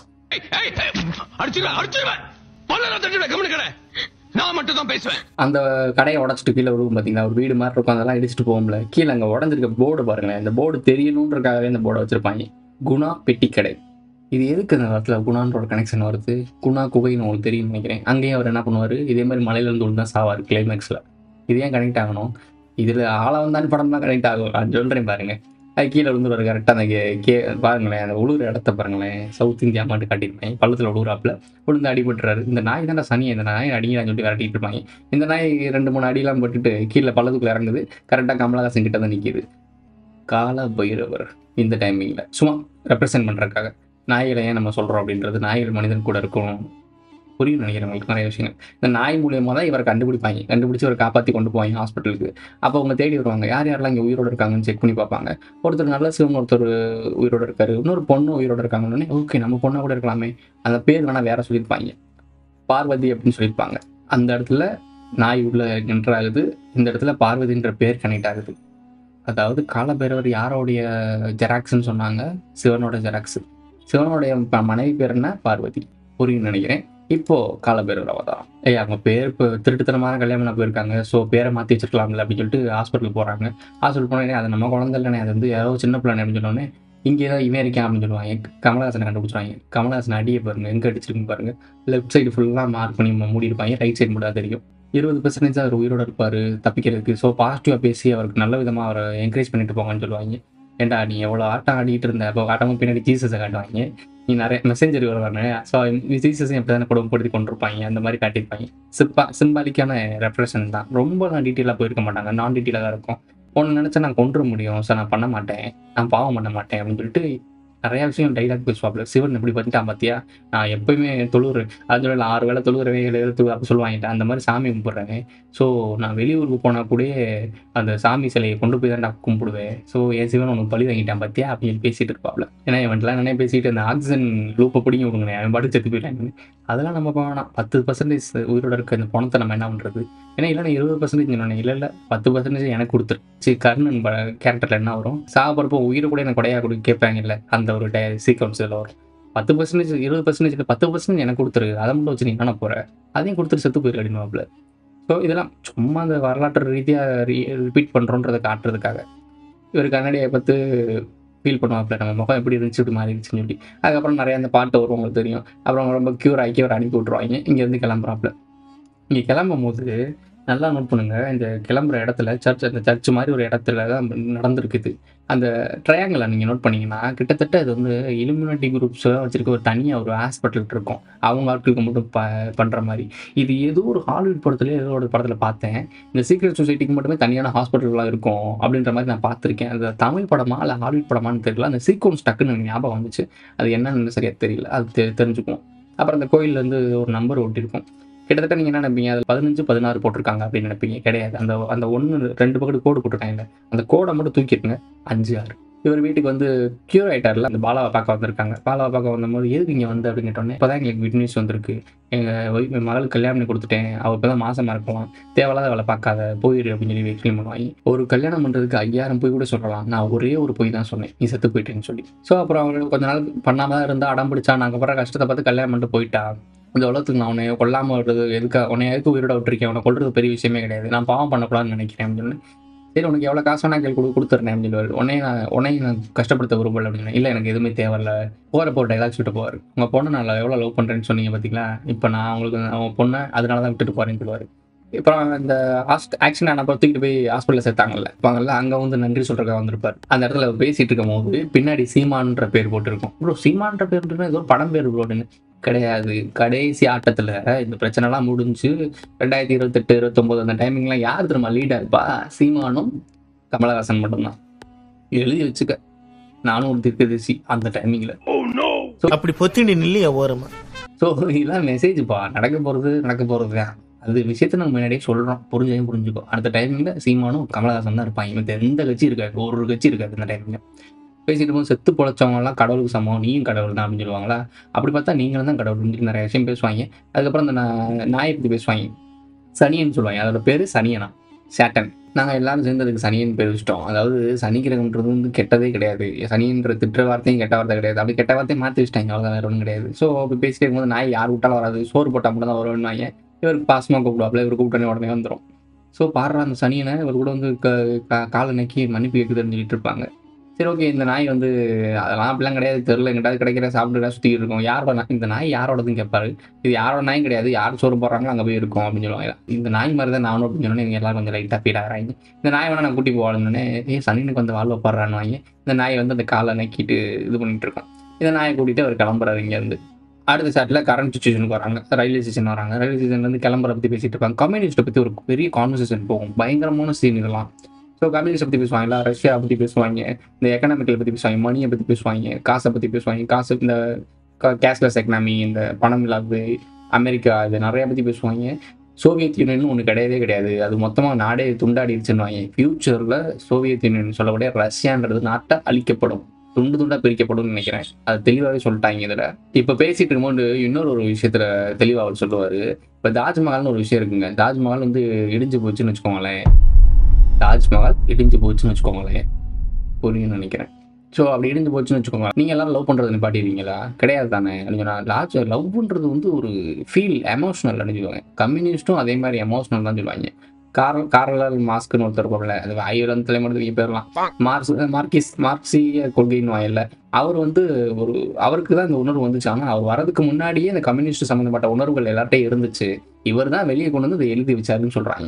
அந்த கடையை உடச்சிட்டு கீழே விழுவும் பார்த்தீங்களா, ஒரு வீடு மாதிரி இருக்கும், அதெல்லாம் இடிச்சுட்டு போகும்ல. கீழே அங்கே உடஞ்சிருக்க போர்டு பாருங்களேன். இந்த போர்டு தெரியணுன்றக்காகவே இந்த போர்டை வச்சிருப்பாங்க. குணா பெட்டி கடை. இது எதுக்கு அந்த இடத்துல குணான்றோட கனெக்ஷன் வருது? குணா குகைன்னு உங்களுக்கு தெரியும்னு நினைக்கிறேன். அங்கேயும் அவர் என்ன பண்ணுவார், இதே மாதிரி மலையிலேருந்து ஒன்று தான் சாவார் கிளைமேக்ஸில். இது ஏன் கனெக்ட் ஆகணும்? இதில் ஆளை வந்தாலும் படம் தான் கனெக்ட் ஆகும். நான் சொல்கிறேன் பாருங்கள். அது கீழே விழுந்து வர கரெக்டாக அந்த பாருங்களேன், அந்த உழுவுற இடத்த பாருங்களேன். சவுத் இந்தியா மாட்டு காட்டியிருப்பேன். பள்ளத்தில் உழுவுறாப்புல விழுந்து அடிபட்டுறாரு. இந்த நாய் தானே சனியை, இந்த நாய் அடிங்களான்னு சொல்லிட்டு விரட்டிட்டு இருப்பாங்க. இந்த நாய் 2-3 அடியெல்லாம் பட்டுட்டு கீழே பள்ளத்துக்குள்ள இறங்குது. கரெக்டாக கமலஹாசன் கிட்ட தான் நிற்கிது. கால பைரவர் இந்த டைமிங்கில் சும்மா ரெப்ரசென்ட் பண்ணுறதுக்காக. நாய்களை ஏன் நம்ம சொல்கிறோம் அப்படின்றது, நாய்கள் மனிதன் கூட இருக்கும் புரியும் நினைக்கிறவங்களுக்கு நிறைய விஷயங்கள். இந்த நாய் மூலியமாக தான் இவரை கண்டுபிடிப்பாங்க. கண்டுபிடிச்சி இவரை காப்பாற்றி கொண்டு போவாங்க ஹாஸ்பிட்டலுக்கு. அப்போ அவங்க தேடி வருவாங்க, யார் யாரெல்லாம் இங்கே உயிரோடு இருக்காங்கன்னு செக் பண்ணி பார்ப்பாங்க. ஒருத்தர் நல்ல சிவன், ஒருத்தர் உயிரோடு இருக்காரு, இன்னொரு பொண்ணு உயிரோடு இருக்காங்கன்னு. ஓகே, நம்ம பொண்ணை கூட இருக்கலாமே. அந்த பேர் வேணால் வேற சொல்லியிருப்பாங்க, பார்வதி அப்படின்னு சொல்லியிருப்பாங்க. அந்த இடத்துல நாய் உள்ள என்டர் ஆகுது. இந்த இடத்துல பார்வதின்ற பேர் கனெக்ட் ஆகுது. அதாவது காலபைரவர் யாரோடைய ஜெராக்ஸ்ன்னு சொன்னாங்க? சிவனோட ஜெராக்ஸ். சிவனுடைய மனைவி பேர் என்ன? பார்வதி. புரியும் நினைக்கிறேன். இப்போது காலபைரவர் அவதாரம். அவங்க பேர் இப்போ திருட்டுத்தனமான கல்யாணம் போயிருக்காங்க. ஸோ பேரை மாற்றி வச்சிருக்கலாம்ல அப்படின்னு சொல்லிட்டு ஹாஸ்பிட்டலுக்கு போகிறாங்க. ஹாஸ்பிட்டல் போனோடனே அது நம்ம குழந்தை இல்லைனே, அது வந்து யாரோ சின்ன பிள்ளை அப்படின்னு சொன்னோடனே இங்கே தான் இவன் இருக்கேன் அப்படின்னு சொல்லுவாங்க. கமலஹாசனை கண்டுபிடிச்சிருவாங்க. கமலஹாசன் அடியை பாருங்கள், எங்கே அடிச்சிருக்குன்னு பாருங்கள். லெஃப்ட் சைடு ஃபுல்லாக மார்க் பண்ணி மூடிருப்பாங்க. ரைட் சைடு மட்டும் தெரியும். 20% அவர் உயிரோடு இருப்பார் தப்பிக்கிறதுக்கு. ஸோ பாசிட்டிவாக பேசி அவருக்கு நல்ல விதமாக அவரை என்கரேஜ் பண்ணிட்டு போங்கன்னு சொல்லுவாங்க. ஏன்டா நீ எவ்வளோ ஆட்டம் ஆடிட்டு இருந்த, அப்போ ஆட்டமும் பின்னாடி ஜீசஸை காட்டுவாங்க, நீ நிறைய மெசேஞ்சர் வருவானே, ஸோ ஜீசஸையும் எப்படி தானே குடும்பப்படுத்தி கொண்டிருப்பாங்க, அந்த மாதிரி காட்டியிருப்பாங்க. சிம்பாலிக்கான ரெப்ரசன்ட் தான். ரொம்பலாம் டீட்டெயிலாக போயிருக்க மாட்டாங்க, நான் டீட்டெயிலாக தான் இருக்கும். ஒன்று நினச்சா நான் கொண்டுற முடியும், ஸோ நான் பண்ண மாட்டேன், நான் பாவம் பண்ண மாட்டேன் அப்படின்னு சொல்லிட்டு நிறையா விஷயம் டைலாக் பேசுவாப்புல. சிவன் இப்படி பண்ணிட்டான் பார்த்தியா, நான் எப்பயுமே தொழுறு, அது 6 வேளை தொழுகிறவன் 7 வேளை அப்படி சொல்லுவாங்கிட்டேன், அந்த மாதிரி சாமி கும்பிட்றேன். ஸோ நான் வெளியூருக்கு போனால் கூட அந்த சாமி சிலையை கொண்டு போய் தான் நான் கும்பிடுவேன். ஸோ என் சிவன் உனக்கு பழி வாங்கிட்டான் பார்த்தியா அப்படின்னு சொல்லி பேசிகிட்டு இருப்பாப்புல. ஏன்னா இவன்ட்டுலாம் என்னென்ன பேசிட்டு அந்த ஆக்சிஜன் லூப்பை பிடிங்க விடுங்க, அவன் பாட்டு செத்து போயிட்டாங்க. அதெல்லாம் நம்ம வேணாம். 10% உயிரோட இருக்க இந்த பணத்தை நம்ம என்ன பண்ணுறது? ஏன்னா இல்லைன்னா 20% சொன்னேன். இல்லை 10% எனக்கு கொடுத்துரு. கர்ணன் கேரக்டரில் என்ன வரும், சாப்பிட்றப்போ உயிரை கூட எனக்கு கொடையாக கொடு கேட்பாங்க. இல்லை அந்த ஒரு சீக்வன்ஸ் இதில் வரும். 10% 20% 10% எனக்கு கொடுத்துரு, அதை மட்டும் வச்சு நீ என்ன போகிற, அதையும் கொடுத்துட்டு செத்து போயிரு அப்படின்னு. ஸோ இதெல்லாம் சும்மா அந்த வரலாற்று ரீதியாக ரிப்பீட் பண்ணுறோன்றதை காட்டுறதுக்காக இவர் கன்னடியை பார்த்து ஃபீல் பண்ணுவாப்புல, நம்ம முகம் எப்படி இருந்துச்சு இப்படி மாறி இருந்துச்சுன்னு சொல்லி. அதுக்கப்புறம் நிறைய அந்த பாட்டு வரும், உங்களுக்கு தெரியும். அப்புறம் ரொம்ப க்யூர் ஆக்கி அவர் அனுப்பி விட்ருவாங்க. இங்கேருந்து கிளம்புறாப்புல. இங்கே கிளம்பும் போது நல்லா நோட் பண்ணுங்க, இந்த கிளம்புற இடத்துல அந்த சர்ச் மாதிரி ஒரு இடத்துல தான் நடந்திருக்குது. அந்த ட்ரையாங்கிளை நீங்கள் நோட் பண்ணிங்கன்னா கிட்டத்தட்ட இது வந்து இலுமினாட்டி குரூப்ஸை வச்சுருக்க ஒரு தனியாக ஒரு ஹாஸ்பிட்டல் இருக்கும், அவங்க ஆட்களுக்கு மட்டும் பண்ணுற மாதிரி. இது ஏதோ ஒரு ஹாலிவுட் படத்துலேயே ஏதோ ஒரு படத்தில் பார்த்தேன், இந்த சீக்ரெட் சொசைட்டிக்கு மட்டுமே தனியான ஹாஸ்பிட்டல்லாம் இருக்கும் அப்படின்ற மாதிரி நான் பார்த்துருக்கேன். அந்த தமிழ் படமா இல்லை ஹாலிவுட் படமானு தெரியல. அந்த சீக்வன்ஸ் டக்குன்னு எனக்கு ஞாபகம் வந்துச்சு, அது என்னன்னு சரியாக தெரியல, அது தெரிஞ்சுக்குவோம். அப்புறம் அந்த கோயிலேருந்து ஒரு நம்பர் ஒட்டியிருக்கும். கிட்டத்தட்ட நீங்கள் என்ன நினைப்பீங்க, அதில் 15 16 போட்டிருக்காங்க அப்படின்னு நினைப்பீங்க. கிடையாது. அந்த 1 2 பக்கத்து கோடு போட்டிருக்காங்க, அந்த கோடை மட்டும் தூக்கிட்டுங்க 5 6. இவர் வீட்டுக்கு வந்து க்யூர் ஆகிட்டார்ல, அந்த பாலாவை பார்க்க வந்திருக்காங்க. பாலாவை பார்க்க வந்தபோது எதுக்கு இங்கே வந்து அப்படின்னு கேட்டோன்னே, இப்போ தான் எங்களுக்கு குட் நியூஸ் வந்திருக்கு, எங்கள் மகளுக்கு கல்யாணம் பண்ணி கொடுத்துட்டேன், அவள் இப்போ தான் மாசமாக இருக்கலாம், தேவையில்லாத அவளை பார்க்காத, போயிடு அப்படின்னு சொல்லி எக்ஸ்பிளைன் பண்ணுவாங்க. ஒரு கல்யாணம் பண்ணுறதுக்கு 5000 போய் கூட சொல்லலாம், நான் ஒரே ஒரு போய் தான் சொன்னேன், நீ செத்து போயிட்டேன்னு சொல்லி. ஸோ அப்புறம் அவங்களுக்கு கொஞ்ச நாள் பண்ணாமல் தான் இருந்தால் அடம் பிடிச்சா, நாங்கள் அப்புறம் கஷ்டத்தை பார்த்து கல்யாணம் பண்ணிட்டு போயிட்டா. இந்த உலகத்துக்கு நான் உன்னை கொல்லாமல் விடுறது உன்னை எதுக்கு உயிரோட விட்டுருக்கேன், உன்னை கொள்றது பெரிய விஷயமே கிடையாது, நான் பாவம் பண்ணக்கூடாதுன்னு நினைக்கிறேன் அப்படின்னு சொல்லி. சரி உனக்கு எவ்வளோ காசு வேணா கொடுத்துட்றேன் அப்படின்னு சொல்லுவார். உன்னையும் நான் கஷ்டப்படுத்த விரும்பல அப்படின்னு. இல்லை எனக்கு எதுவுமே தேவையில்ல, போகிறப்போ ஒரு டைலாக்ஸ் விட்டு போவார். உங்கள் பொண்ணை நான் எவ்வளோ லவ் பண்ணுறேன்னு சொன்னீங்க பார்த்தீங்களா, இப்போ நான் உங்களுக்கு அவன் பொண்ணை அதனால தான் விட்டுட்டு போகிறேன்னு சொல்லுவார். அப்புறம் இந்த ஆக்சிடென்ட் ஆனப்போ தூக்கிட்டு போய் ஹாஸ்பிட்டலில் சேர்த்தாங்கல்ல, இருப்பாங்கல்ல, அங்கே வந்து நன்றி சொல்கிறக்காக வந்திருப்பார். அந்த இடத்துல பேசிகிட்டு இருக்கும் போது பின்னாடி சீமான்ற பேர் போட்டிருக்கும். ப்ரோ சீமான்ற பேர் ஏதோ ஒரு படம் பேர் ப்ரோன்னு கிடையாது. கடைசி ஆட்டத்தில் இந்த பிரச்சனைலாம் முடிஞ்சு 2028 29 அந்த டைமிங்லாம் யார் திரும்ப லீடாக இருப்பா, சீமானும் கமலஹாசன் மட்டும்தான். எழுதி வச்சுக்க, நானும் ஒரு தீர்க்கதரிசி அந்த டைமிங்கில். அப்படி பொத்தினி நில்லையா ஓரமா. ஸோ இதெல்லாம் மெசேஜ்ப்பா, நடக்க போகிறது தான். அது விஷயத்த நம்ம முன்னாடியே சொல்கிறோம், புரிஞ்சுக்கோ. அடுத்த டைமிங்கில் சீமானும் கமலஹாசன் தான் இருப்பாங்க. இப்போ எந்த கட்சி இருக்காது, ஒரு கட்சி இருக்காது இந்த டைமில். பேசிட்டு போது செத்து பொழைச்சவங்கலாம் கடவுளுக்கு சமம், நீயும் கடவுள் தான் அப்படின்னு சொல்லுவாங்களா, அப்படி பார்த்தா நீங்களும் தான் கடவுள் நிறைய விஷயம் பேசுவாங்க. அதுக்கப்புறம் அந்த நாயை பற்றி பேசுவாங்க, சனியன் சொல்லுவாங்க. அதோட பேர் சனியனா, சேட்டன். நாங்கள் எல்லாரும் சேர்ந்து அதுக்கு சனியன் பேர் வச்சிட்டோம். அதாவது சனிக்கிரகம்ன்றது வந்து கெட்டதே கிடையாது, சனின்ற திட்ட வார்த்தையும் கெட்ட வார்த்தை கிடையாது, அப்படி கெட்ட வார்த்தையும் மாற்றி வச்சிட்டாங்க, அவ்வளோதான், வேறு ஒன்றும் கிடையாது. ஸோ அப்படி பேசிட்டு இருக்கும்போது நாய் யார் விட்டாலும் வராது, சோறு போட்டால் மட்டும் தான் வருவாங்க. இவருக்கு பாசமாக கூப்பிடுவாப்பில், இவர் கூப்பிட்டோன்னே உடனே வந்துடும். ஸோ பாடுற அந்த சனியனை இவர் கூட வந்து காலை நக்கி மன்னிப்பு கேட்குதுன்னு சொல்லிட்டு இருப்பாங்க. சரி ஓகே, இந்த நாய் வந்து அதெல்லாம் அப்படிலாம் கிடையாது, தெரில எங்கிட்டாவது கிடைக்கிற சாப்பிட்டு சுற்றிட்டு இருக்கோம். யாரோட இந்த நாய் யாரோடதுன்னு கேட்பாரு. இது யாரோட நாயும் கிடையாது, யார் சோறு போடுறாங்களோ அங்கே போய் இருக்கும் அப்படின்னு சொல்லுவாங்க. இந்த நாய் மாதிரி தான் நானும் அப்படின்னு சொன்னோன்னே நீங்கள் எல்லாரும் கொஞ்சம் லைட்டாக ஃபீல் ஆகிறாங்க. இந்த நாய் வேணா நான் கூட்டி போவாளுன்னே, சனினுக்கு வந்து வாழ்வ போடுறான்னு வாங்கி இந்த நாய் வந்து அந்த காலை நக்கிட்டு இது பண்ணிட்டு இருக்கோம். இந்த நாயை கூட்டிகிட்டு அவர் கிளம்புறாரு இங்கேருந்து. அடுத்த சாட்டில் கரண்ட் சுச்சுவேஷனுக்கு வராங்க, ரயில்வே ஸ்டேஷன் வராங்க. ரயில்வே ஸ்டேஷன்லேருந்து கிளம்புற பற்றி பேசிட்டு இருப்பாங்க. கம்யூனிஸ்ட்டை பற்றி ஒரு பெரிய கான்வர்சேஷன் போகும், பயங்கரமான சீன் இதெல்லாம். ஸோ கம்யூனிஸ்ட்டை பற்றி பேசுவாங்களா, ரஷ்யா பற்றி பேசுவாங்க, இந்த எக்கனாமிக்கல் பற்றி பேசுவாங்க, மணியை பற்றி பேசுவாங்க, காசை பற்றி பேசுவாங்க. காசு இந்த கேஷ்லெஸ் எக்கனாமி, இந்த பணம் இல்லாது அமெரிக்கா, இது நிறையா பற்றி பேசுவாங்க. சோவியத் யூனியன் ஒன்று கிடையவே கிடையாது, அது மொத்தமாக நாடே துண்டாடிடுச்சுன்னுவாங்க. ஃபியூச்சரில் சோவியத் யூனியன் சொல்லக்கூடிய ரஷ்யான்றது நாட்டை அழிக்கப்படும், துண்டு துண்டாக பிரிக்கப்படும் நினைக்கிறேன். அது தெளிவாகவே சொல்லிட்டாங்க இதில். இப்போ பேசிகிட்டு இருக்கும்போது இன்னொரு விஷயத்தில் தெளிவாக அவர் சொல்லுவார். இப்போ தாஜ்மஹால்னு ஒரு விஷயம் இருக்குங்க. தாஜ்மஹால் வந்து இடிஞ்சு போச்சுன்னு வச்சுக்கோங்களேன், புரியும்னு நினைக்கிறேன். ஸோ அப்படி இடிஞ்சு போச்சுன்னு வச்சுக்கோங்க, நீங்கள் எல்லாரும் லவ் பண்ணுறது நிப்பாட்டிடுவீங்களா? கிடையாது தானே. அப்படின்னா லவ்ன்றது வந்து ஒரு ஃபீல், எமோஷனல் அணிஞ்சுக்குவாங்க. கம்யூனிஸ்ட்டும் அதே மாதிரி எமோஷனல் தான் சொல்லுவாங்க. காரல் மாஸ்க்னு ஒருத்தர் போகல, அது ஆயிரம் தலைமுறை பேர்லாம் மார்க்சிய கொள்கைன்னு வாயில்ல. அவர் வந்து அவருக்கு தான் இந்த உணர்வு வந்துச்சு. ஆனால் அவர் வரதுக்கு முன்னாடியே இந்த கம்யூனிஸ்ட் சம்மந்தப்பட்ட உணர்வுகள் எல்லார்ட்டையும் இருந்துச்சு. இவர் தான் வெளியே கொண்டு வந்து இதை எழுதி வச்சாருன்னு சொல்கிறாங்க.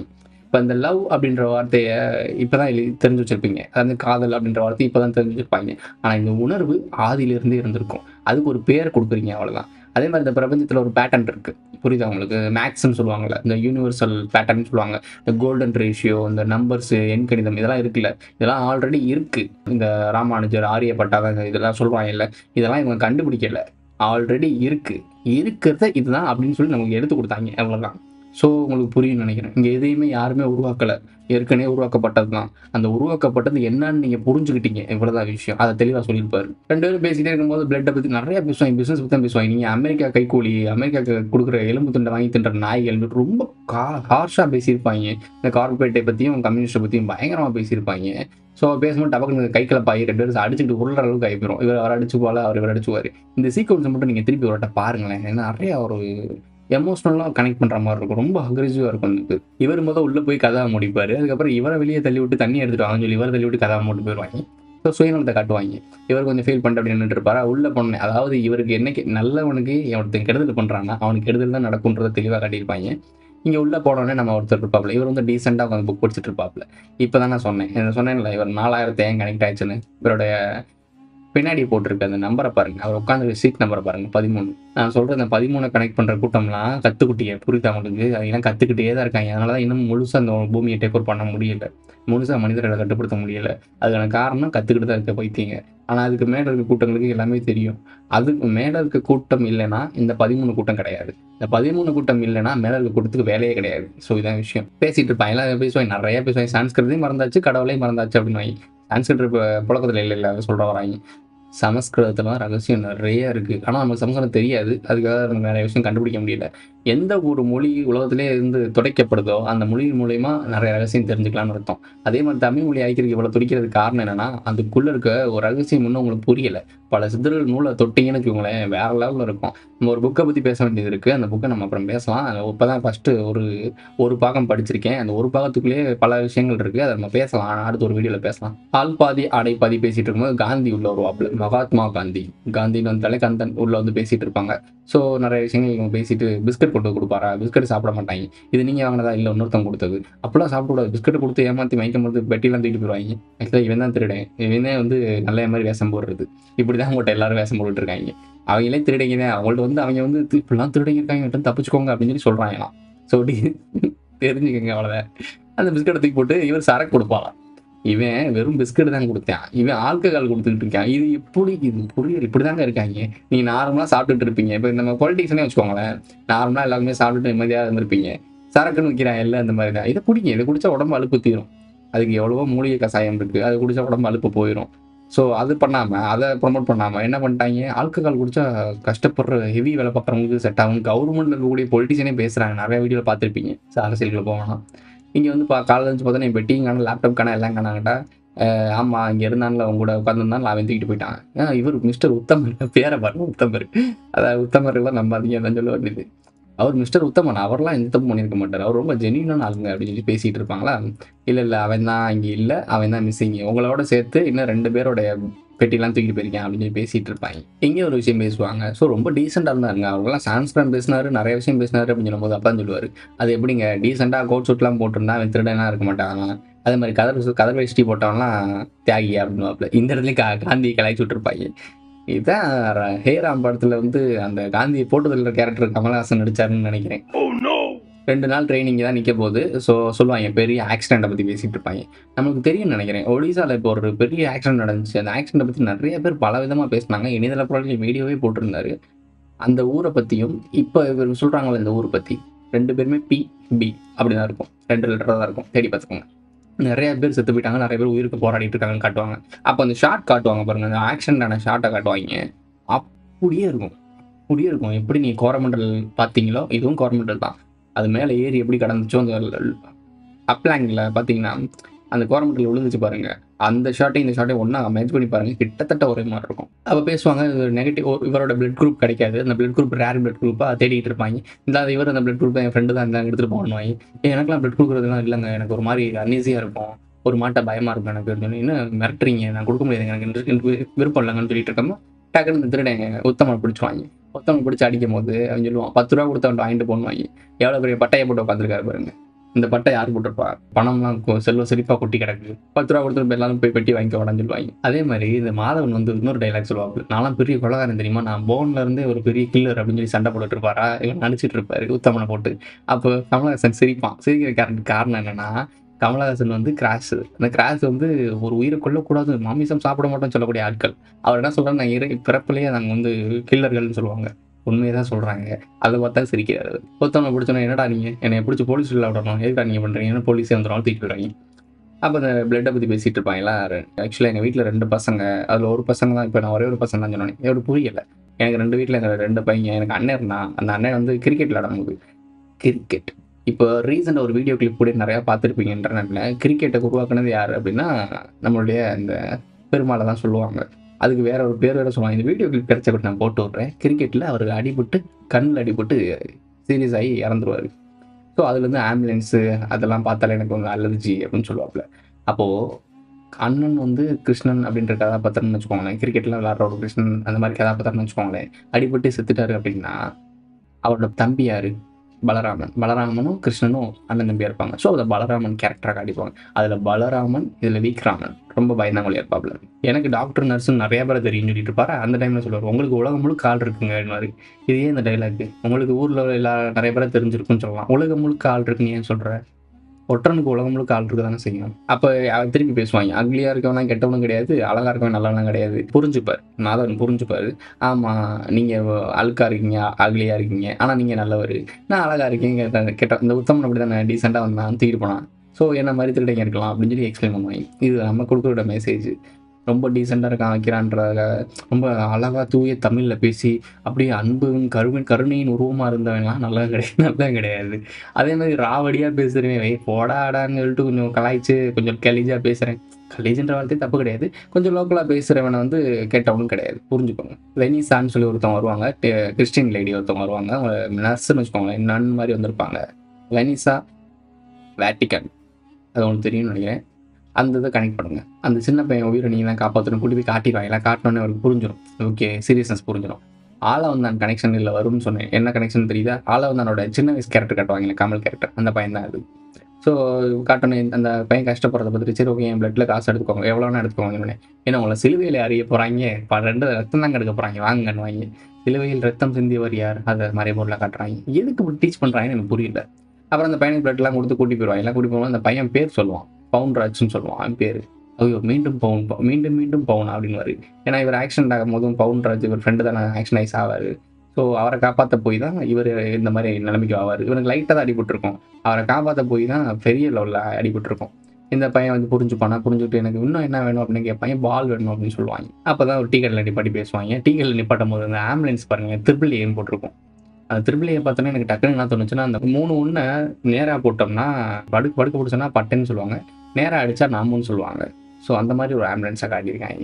இப்போ இந்த லவ் அப்படின்ற வார்த்தையை இப்போ தான் தெரிஞ்சு வச்சுருப்பீங்க. அதாவது காதல் அப்படின்ற வார்த்தை இப்போ தான் தெரிஞ்சு வச்சுருப்பாங்க. ஆனால் இந்த உணர்வு ஆதியிலிருந்தே இருந்திருக்கும். அதுக்கு ஒரு பேர் கொடுக்குறீங்க அவ்வளோதான். அதே மாதிரி இந்த பிரபஞ்சத்தில் ஒரு பேட்டர்ன் இருக்குது. புரியுதா உங்களுக்கு? மேக்ஸ்ன்னு சொல்லுவாங்கள்ல, இந்த யூனிவர்சல் பேட்டர்ன் சொல்லுவாங்க. இந்த கோல்டன் ரேஷியோ, இந்த நம்பர்ஸு, எண்கணிதம் இதெல்லாம் இருக்குல்ல, இதெல்லாம் ஆல்ரெடி இருக்குது. இந்த ராமானுஜர், ஆரியப்பட்டா இதெல்லாம் சொல்கிறாங்கல்ல, இதெல்லாம் இவங்க கண்டுபிடிக்கல, ஆல்ரெடி இருக்குது. இருக்கிறத இதுதான் அப்படின்னு சொல்லி நமக்கு எடுத்து கொடுத்தாங்க, அவ்வளோதான். ஸோ உங்களுக்கு புரியும்னு நினைக்கிறேன். இங்கே எதையுமே யாருமே உருவாக்கலை, ஏற்கனவே உருவாக்கப்பட்டது தான். அந்த உருவாக்கப்பட்டது என்னன்னு நீங்கள் புரிஞ்சுக்கிட்டீங்க, இவ்வளோதான் விஷயம். அதை தெளிவாக சொல்லியிருப்பாரு. 2 பேரும் பேசிகிட்டே இருக்கும்போது பிளட்டை பற்றி நிறையா பேசுவாங்க, பிஸ்னஸ் பற்றி தான் பேசுவாங்க. நீங்கள் அமெரிக்கா கைக்கூலி, அமெரிக்காவுக்கு கொடுக்குற எலும்பு துண்டை வாங்கி தின்ற நாய்கள் ரொம்ப ஹார்ஷாக பேசியிருப்பாங்க. இந்த கார்பரேட்டை பற்றியும் கம்யூனிஸ்ட்டை பற்றியும் பயங்கரமாக பேசியிருப்பாங்க. ஸோ பேசும்போது டபக்குன்னு கைக்கில் பாய் 2 பேரும் அடிச்சுட்டு உருள அளவுக்கு ஆகிப்போம். இவர் அடிச்சுக்குவாள், அவர் அடிச்சுவார். இந்த சீக்வன்ஸை மட்டும் நீங்கள் திருப்பி ஒருட்ட பாருங்களேன். ஏன்னா நிறையா ஒரு எமோஷ்னலாக கனெக்ட் பண்ணுற மாதிரி இருக்கும். ரொம்ப அக்ரெசிவாக இருக்கும். இவர் உள்ளே போய் கதவை முடிப்பார். அதுக்கப்புறம் இவரை வெளியே தள்ளி விட்டு தண்ணி எடுத்துட்டு வாங்கன்னு சொல்லி இவரை தள்ளி விட்டு கதவை மூட்டு போயிடுவாங்க. ஸோ சுயநலத்தை காட்டுவாங்க. இவர் கொஞ்சம் ஃபீல் பண்ணிட்டு அப்படி நின்றுட்டு இருப்பாரு. உள்ளே போனேன், அதாவது இவருக்கு என்னைக்கு நல்லவனுக்கு ஒருத்தன் கெடுதல் பண்ணுறான்னா அவனுக்கு கெடுதல் தான் நடக்குன்றதை தெளிவாக காட்டியிருப்பாங்க. இங்கே உள்ளே போனோடனே நம்ம ஒருத்தர் இருப்பாப்புல, இவர் டீசெண்டாக உட்காந்து புக் படிச்சுட்டு இருப்பாப்புல. இப்போ தான் நான் சொன்னேன்ல, இவர் 4000 ஏன் கனெக்ட் ஆயிடுச்சுன்னு. இவருடைய பின்னாடி போட்டிருக்க அந்த நம்பரை பாருங்கள், அவர் உட்காந்து சீட் நம்பரை பாருங்கள், 13. நான் சொல்கிற அந்த 13 கனெக்ட் பண்ணுற கூட்டம்லாம் கற்றுக்குட்டியே, புரியுதா உங்களுக்கு? அதெல்லாம் கற்றுக்கிட்டே தான் இருக்காங்க. அதனால தான் இன்னும் முழுசாக அந்த பூமியை டேக் ஓவர் பண்ண முடியல, முழுசாக மனிதர்களை கட்டுப்படுத்த முடியலை. அதுக்கான காரணம் கற்றுக்கிட்டு தான் இருக்க பைத்தியங்க. ஆனால் அதுக்கு மேலே இருக்க கூட்டங்களுக்கு எல்லாமே தெரியும். அதுக்கு மேலே இருக்க கூட்டம் இல்லைன்னா இந்த 13 கூட்டம் கிடையாது. இந்த 13 கூட்டம் இல்லைன்னா மேலே இருக்க கூட்டத்துக்கு வேலையே கிடையாது. ஸோ இதான் விஷயம். பேசிகிட்டு இருப்பாங்க, எல்லாம் பேசுவாங்க, நிறையா பேசுவாங்க. சான்ஸ்கிருதையும் மறந்தாச்சு, கடவுளையும் மறந்தாச்சு அப்படின்னு வாங்கி. சான்ஸ்கிரிட் புழக்கத்தில் இல்லை சொல்கிற வராங்க. சமஸ்கிருதத்தில் ரகசியம் நிறைய இருக்குது. ஆனால் நமக்கு சமஸ்கிருதம் தெரியாது. அதுக்காக நமக்கு நிறைய விஷயம் கண்டுபிடிக்க முடியல. எந்த ஒரு மொழி உலகத்திலே இருந்து துடைக்கப்படுதோ அந்த மொழி மூலயமா நிறைய ரகசியம் தெரிஞ்சுக்கலாம்னு அர்த்தம். அதே மாதிரி தமிழ் மொழி ஆய்க்கிறதுக்கு இவ்வளோ துடிக்கிறதுக்கு காரணம் என்னென்னா, அதுக்குள்ளே இருக்க ஒரு ரகசியம் இன்னும் உங்களுக்கு புரியலை. பல சித்தர்கள் நூலை தொட்டிங்கன்னு வச்சுக்கோங்களேன், வேறு லெவலில் இருக்கும். நம்ம ஒரு புக்கை பற்றி பேச வேண்டியது இருக்குது. அந்த புக்கை நம்ம அப்புறம் பேசலாம். இப்போ தான் ஃபஸ்ட்டு ஒரு பாகம் படிச்சிருக்கேன். அந்த ஒரு பாகத்துக்குள்ளேயே பல விஷயங்கள் இருக்குது. அதை நம்ம பேசலாம், அடுத்த ஒரு வீடியோவில் பேசலாம். ஆள் பாதி ஆடை பாதி பேசிகிட்டு இருக்கும்போது காந்தி உள்ள வருவாப்புல, மகாத்மா காந்தின்னு வந்தாலே கந்தன் உள்ளே பேசிகிட்டு இருப்பாங்க. ஸோ நிறைய விஷயங்கள் இவங்க பேசிட்டு பிஸ்கட் கொண்டு கொடுப்பாரா, பிஸ்கட் சாப்பிட மாட்டாங்க. இது நீங்கள் வாங்கினதா இல்லை இன்னொருத்தவங்க கொடுத்தது, அப்போலாம் சாப்பிடக்கூடாது. பிஸ்கட் கொடுத்து ஏமாற்றி மயக்கம் போது பெட்டிலாம் தூக்கிட்டு போயிடுவாங்க. ஆக்சுவலாக இவன் தான் திருடேன், இவனே நல்ல மாதிரி வேஷம் போடுறது. இப்படி தான் அவங்கள்ட்ட எல்லாரும் வேஷம் போட்டுட்டு இருக்காங்க. அவங்களே திருடைங்க தான். அவங்கள்ட்ட அவங்க இப்படிலாம் திருடைங்க இருக்காங்க, தப்பிச்சுக்கோங்க அப்படின்னு சொல்கிறாங்களாம். ஸோ தெரிஞ்சுக்கோங்க, அவ்வளோதான். அந்த பிஸ்கட்டை தூக்கி போட்டு இவர் சரக்கு கொடுப்பாராம். இவன் வெறும் பிஸ்கட் தான் கொடுத்தான், இவன் ஆல்கஹால் கொடுத்துக்கிட்டு இருக்கான். இது எப்படி, இது புரியல. இப்படி தாங்க இருக்காங்க. நீங்கள் நார்மலாக சாப்பிட்டுட்டு இருப்பீங்க. இப்போ நம்ம பொலிட்டிக்ஸ்னே வச்சுக்கோங்களேன், நார்மலாக எல்லாருமே சாப்பிட்டுட்டு நிம்மதியாக இருந்திருப்பீங்க. சரக்குன்னு விற்கிறான் எல்லாம் இந்த மாதிரி தான். இதை குடிங்க, இதை குடித்தா உடம்பு அலுப்பு தீரும். அதுக்கு எவ்வளவோ மூலிகை கசாயம் இருக்குது, அது குடித்தா உடம்பு அலுப்பு போயிடும். ஸோ அது பண்ணாமல், அதை ப்ரொமோட் பண்ணாமல் என்ன பண்ணிட்டாங்க, ஆல்கஹால் குடித்தா கஷ்டப்படுற ஹெவி வேலை பார்க்குறவங்களுக்கு செட் ஆகும். கவர்மெண்ட்டில் இருக்கக்கூடிய பொலிட்டிஷியனே பேசுகிறாங்க, நிறைய வீடியோவில் பார்த்துருப்பீங்க. அரசியலுக்குள்ள போகணும். இங்கே காலையில் இருந்துச்சு பார்த்தா என் பெட்டிங்கான லேப்டாப்கான எல்லாம் காணாங்கட்டா. ஆமாம், இங்கே இருந்தான்ல அவங்க கூட உட்காந்துருந்தாலும் அவன் தூக்கிட்டு போயிட்டான். இவர் மிஸ்டர் உத்தமர், பேரை பாருங்க, உத்தமர். அதாவது உத்தமர்லாம் நம்பாதீங்க தான் சொல்ல வேண்டியது. அவர் மிஸ்டர் உத்தமன், அவர்லாம் எந்த தப்பு பண்ணியிருக்க மாட்டார், அவர் ரொம்ப ஜெனியூனான ஆளுங்க அப்படின்னு சொல்லி பேசிகிட்டு இருப்பாங்களா. இல்லை அவன் தான் இங்கே இல்லை, அவன் தான் மிஸ்ஸிங்க, உங்களோட சேர்த்து இன்னும் 2 பேரோடைய பெட்டிலாம் தூக்கிட்டு போயிருக்கேன் அப்படின்னு சொல்லி பேசிகிட்டு இருப்பாங்க. இங்கே ஒரு விஷயம் பேசுவாங்க. ஸோ ரொம்ப டீசெண்டாக இருந்தாருங்க. அவங்களாம் சான்ஸ்கிரிட் பேசினார், நிறைய விஷயம் பேசினார் அப்படின்னு சொல்லும்போது அப்பா சொல்லுவார், அது எப்படிங்க டீசெண்டாக கோட் சூட்லாம் போட்டிருந்தா அவன் திருடனாக இருக்க மாட்டாங்க. அதே மாதிரி கதர் வேஷ்டி போட்டவன்லாம் தியாகி அப்படின்னு இந்த இடத்துலையும் காந்தி கலாய்ச்சி விட்டுருப்பாங்க. இதுதான் ஹேராம் படத்தில் அந்த காந்தியை போட்டுதல் கேரக்டர் கமல்ஹாசன் நடிச்சாருன்னு நினைக்கிறேன். 2 நாள் ட்ரைனிங் தான் நிற்க போகுது. ஸோ சொல்லுவாங்க, பெரிய ஆக்சிடெண்ட்டை பற்றி பேசிகிட்டு இருப்பாங்க. நமக்கு தெரியும்னு நினைக்கிறேன், ஒடிசாவில் இப்போ ஒரு பெரிய ஆக்சிடென்ட் நடந்துச்சு. அந்த ஆக்சிடெண்ட்டை பற்றி நிறைய பேர் பல விதமாக பேசினாங்க. இணையதள பொருட்கள் வீடியோவே போட்டிருந்தாரு. அந்த ஊரை பற்றியும் இப்போ இவர் சொல்கிறாங்களே இந்த ஊரை பற்றி, 2 பேருமே PB அப்படி தான் இருக்கும், 2 லெட்டராக தான் இருக்கும். தேடி பார்த்துக்கோங்க. நிறைய பேர் செத்து போயிட்டாங்க, நிறைய பேர் உயிருக்கு போராடிட்டு இருக்காங்கன்னு காட்டுவாங்க. அப்போ அந்த ஷார்ட் காட்டுவாங்க பாருங்கள், அந்த ஆக்சிடென்டான ஷார்ட்டை காட்டுவாங்க. அப்படியே இருக்கும். எப்படி நீங்கள் கோரமண்டல் பார்த்தீங்களோ இதுவும் கோரமண்டல் தான். அது மேலே ஏறி எப்படி கடந்துச்சோ அந்த அப்லாங்கில் பார்த்தீங்கன்னா அந்த கோரமண்டல் விழுந்துச்சு பாருங்கள். அந்த ஷாட்டையும் இந்த ஷாட்டையும் ஒன்றா மேட்ச் பண்ணி பாருங்கள், கிட்டத்தட்ட ஒரே மாதிரி இருக்கும். அப்போ பேசுவாங்க, நெகட்டிவ் இவரோட பிளட் குரூப் கிடைக்காது, அந்த பிளட் குரூப் ரேர் பிளட் குரூப்பாக தேடிட்டு இருப்பாங்க. இவர் அந்த பிளட் குரூப் என் ஃப்ரெண்டு தான் இருந்தாங்க, எடுத்துகிட்டு போகணுவாங்க. எனக்குலாம் பிளட் கொடுக்குறதுலாம் இல்லைங்க, எனக்கு ஒரு மாதிரி அன்ஈஸியாக இருக்கும், ஒரு மாட்ட பயமாக இருக்கும் எனக்கு சொல்லி, இன்னும் மிரட்டுறீங்க, நான் கொடுக்க முடியாது, எனக்கு விருப்பம் இல்லைங்கன்னு சொல்லிட்டு இருக்கோம். டக்குன்னு திருடங்க உத்தமனை பிடிச்சுவாங்க. உத்தமனை பிடிச்சி அடிக்கும் போது அவன் சொல்லுவான், 10 ரூபா கொடுத்து அவன் வாங்கிட்டு போகணுவாங்க. எவ்வளோ பெரிய பட்டையை போட்டு உட்காந்துருக்காரு பாருங்க. இந்த பட்டை யார் போட்டிருப்பா? பணம்லாம் செல்வ செழிப்பா கொட்டி கிடக்கு. 10 ரூபா கொடுத்துட்டு எல்லாரும் போய் பெட்டி வாங்கிக்க வாடான்னு சொல்லுவாங்க. அதே மாதிரி இந்த மாதவன் வந்து இன்னொரு டைலாக் சொல்லுவாப்புல, நான்லாம் பெரிய கொலைகாரன் தெரியுமா? நான் போன்ல இருந்தே ஒரு பெரிய கில்லர் அப்படின்னு சொல்லி சண்டை போட்டுட்டு இருப்பாரா, இவன் நடிச்சிட்டு இருப்பாரு உத்தமனை போட்டு. அப்போ கமலஹாசன் சிரிப்பான். சிரிக்கிற காரணம் என்னன்னா, கமலஹாசன் வந்து கிராஷ். அந்த கிராஷ் வந்து ஒரு உயிரை கொல்லக்கூடாது, மாமிசம் சாப்பிட மாட்டோம்னு சொல்லக்கூடிய ஆட்கள். அவர் என்ன சொல்றாரு, நான் பிறப்பிலேயே நாங்கள் வந்து கில்லர்கள்னு சொல்லுவாங்க. உண்மையை தான் சொல்றாங்க. அதை பார்த்தா சிரிக்கிறாரு. ஒருத்தவனை பிடிச்சோன்னா, என்னடா நீங்க என்னை பிடிச்சி போலீஸ் உள்ள விடணும், எதுக்கா நீங்க பண்றீங்கன்னு போலீஸே வந்துடும் தூக்கிட்டு போயிடுவாங்க. அப்போ அந்த பிளட்டை பற்றி பேசிட்டு இருப்பாங்களா. ஆக்சுவலாக எங்கள் வீட்டில் 2 பசங்க, அதில் ஒரு பசங்க தான். இப்போ நான் ஒரே ஒரு பசங்க தான் சொன்னேன். எனக்கு புரியல. எனக்கு 2 வீட்டில் எங்கள் 2 பையன். எனக்கு அண்ணன் இருந்தான். அந்த அண்ணன் வந்து கிரிக்கெட் விளையாடும்போது கிரிக்கெட் இப்போ ரீசெண்டாக ஒரு வீடியோ கிளிப் கூட நிறையா பார்த்துருப்பீங்க இன்டர்நெட்டில். கிரிக்கெட்டை உருவாக்குனது யார் அப்படின்னா, நம்மளுடைய அந்த பெருமாளை தான் சொல்லுவாங்க. அதுக்கு வேற ஒரு பேர் வேறு சொல்லுவாங்க. இந்த வீடியோ கிளிப் கிடைச்ச கூட நான் போட்டு விட்றேன். கிரிக்கெட்டில் அவருக்கு அடிபட்டு கண்ணில் அடிபட்டு சீரியஸ் ஆகி இறந்துருவார். ஸோ அதுலேருந்து ஆம்புலன்ஸு அதெல்லாம் பார்த்தாலே எனக்கு வந்து அலர்ஜி அப்படின்னு சொல்லுவாப்புல. அப்போது அண்ணன் வந்து கிருஷ்ணன் அப்படின்ற கதாபாத்திரம்னு வச்சுக்கோங்களேன். கிரிக்கெட்டில் விளாட்ற ஒரு கிருஷ்ணன் அந்த மாதிரி கதாபாத்திரம்னு வச்சுக்கோங்களேன். அடிபட்டு செத்துட்டாரு அப்படின்னா அவரோட தம்பி யார்? பலராமன். பலராமனும் கிருஷ்ணனும் அண்ணன் தம்பியாக இருப்பாங்க. ஸோ அதை பலராமன் கேரக்டராக அடிப்பாங்க. அதில் பலராமன், இதில் விக்ராமன் ரொம்ப பயந்தாங்கொழியாக இருப்பாப்புல. எனக்கு டாக்டர் நர்ஸுன்னு நிறையா பேரை தெரியும் சொல்லிட்டு இருப்பாரு. அந்த டைமில் சொல்லுவார், உங்களுக்கு உலகம் முழுக்க ஆள் இருக்குங்க மாதிரி. இதே இந்த டைலாக் உங்களுக்கு ஊரில் எல்லா நிறைய பேரை தெரிஞ்சிருக்குன்னு சொல்லலாம். உலகம் முழுக்க ஆள் இருக்குன்னு ஏன் சொல்கிற? ஒற்றனுக்கு உலகம் முழுக்க ஆள் இருக்க தானே செய்யும். அப்போ திருப்பி பேசுவாங்க, அக்லியாக இருக்கவனா கெட்டவனும் கிடையாது, அழகாக இருக்கவன் நல்லவனும் கிடையாது. புரிஞ்சுப்பார், மாதவன் புரிஞ்சுப்பார். ஆமாம், நீங்கள் அழுக்காக இருக்கீங்க, அக்லியாக இருக்கீங்க, ஆனால் நீங்கள் நல்லவர். நான் அழகாக இருக்கீங்க, கெட்ட இந்த உத்தமன் அப்படி தானே டீசெண்டாக வந்தான், தூக்கிட்டு போனான். ஸோ என்ன மாதிரி திருடங்க இருக்கலாம் அப்படின்னு சொல்லி எக்ஸ்பிளைன் பண்ணுவாங்க. இது நம்ம கொடுக்குற மெசேஜ். ரொம்ப டீசெண்டாக இருக்கான் வைக்கிறான்றத ரொம்ப அழகாக தூய தமிழில் பேசி அப்படியே அன்பும் கருணையின் உருவமாக இருந்தவங்கலாம் நல்லதும் கிடையாது. அதே மாதிரி ராவடியாக பேசுகிறேன், போடாடான்னு சொல்லிட்டு கொஞ்சம் கலாய்ச்சி கொஞ்சம் கலீஜாக பேசுகிறேன். கலீஜுன்ற வார்த்தை தப்பு கிடையாது. கொஞ்சம் லோக்கலாக பேசுகிறவனை வந்து கேட்டவனும் கிடையாது. புரிஞ்சுக்கோங்க. வெனிசான்னு சொல்லி ஒருத்தவங்க வருவாங்க, கிறிஸ்டின் லேடி ஒருத்தவங்க வருவாங்க. அவங்க நர்ஸ்ன்னு வச்சுக்கோங்களேன், நன் மாதிரி வந்திருப்பாங்க. வெனிசா, வேட்டிக்கன், அது உங்களுக்கு தெரியும்னு நினைக்கிறேன். அந்த இதை கனெக்ட் பண்ணுங்கள். அந்த சின்ன பையன் உயிரை நீங்கள் தான் காப்பாற்றணும், கூட்டி போய் காட்டிடுவாங்க. காட்டினோன்னே அவருக்கு புரிஞ்சிடும், ஓகே சீரியஸ்னஸ் புரிஞ்சிடும். ஆளவந்தான் கனெக்ஷன் இல்லை வரும்னு சொன்னேன். என்ன கனெக்ஷன் தெரியுதா? ஆளவந்தானோட சின்ன வயசு கேரக்டர் காட்டுவாங்க, கமல் கேரக்டர், அந்த பையன் தான் அது. ஸோ காட்டணும் அந்த பையன் கஷ்டப்படுறத பற்றி. சரி ஓகே, என் பிளட்டில் காசு எடுத்துக்கோங்க, எவ்வளோனா எடுத்துக்கோங்க. ஏன்னா உங்களை சிலுவையில் அறிய போகிறாங்க, 2 ரத்தம் தான் கெடுக்க போகிறாங்க, வாங்கன்னு வாங்கி. சிலுவையில் ரத்தம் சிந்தியவர் யார், அதை மறைபொருளாக காட்டுறாங்க. எதுக்கு இப்படி டீச் பண்ணுறாங்கன்னு எனக்கு புரியல. அப்புறம் அந்த பையனுக்கு பிளட்லாம் கொடுத்து கூட்டி போயிடுவாங்க. எல்லாம் கூட்டி போகும்போது அந்த பையன் பேர் சொல்லுவான், பவுன்ராஜ்னு சொல்லுவான். அவன் பேர் ஐயோ மீண்டும் பவுன் அப்படின்னு. ஏன்னா இவர் ஆக்சிடென்ட் ஆகும் போதும் பவுன்ராஜ் இவர் ஃப்ரெண்டு தான் ஆக்ஷனைஸ் ஆவார். ஸோ அவரை காப்பாற்ற போய் தான் இவர் இந்த மாதிரி நிலைமைக்கு ஆவார். இவனுக்கு லைட்டாக தான் அடிபட்டுருக்கும். அவரை காப்பாற்ற போய் தான் பெரிய லெவலில் அடிபட்டுருக்கும். இந்த பையன் வந்து புரிஞ்சுட்டு எனக்கு இன்னும் என்ன வேணும் அப்படின்னு கேட்பாங்க. பால் வேணும் அப்படின்னு சொல்லுவாங்க. அப்போ தான் ஒரு டீ கடையில் நிப்பாட்டி பேசுவாங்க. டீ கடையில் நிப்பாட்டும் போது அந்த ஆம்புலன்ஸ் பாருங்கள், AAA போட்டிருக்கும். அந்த AAA பார்த்தோன்னா எனக்கு டக்குன்னு என்ன தோணுச்சுன்னா, அந்த 3 ஒன்று நேராக போட்டோம்னா படுக்க பிடிச்சோன்னா பட்டுன்னு சொல்லுவாங்க, நேராக அடித்தா நாமுன்னு சொல்லுவாங்க. ஸோ அந்த மாதிரி ஒரு ஆம்புலன்ஸாக காட்டியிருக்காங்க.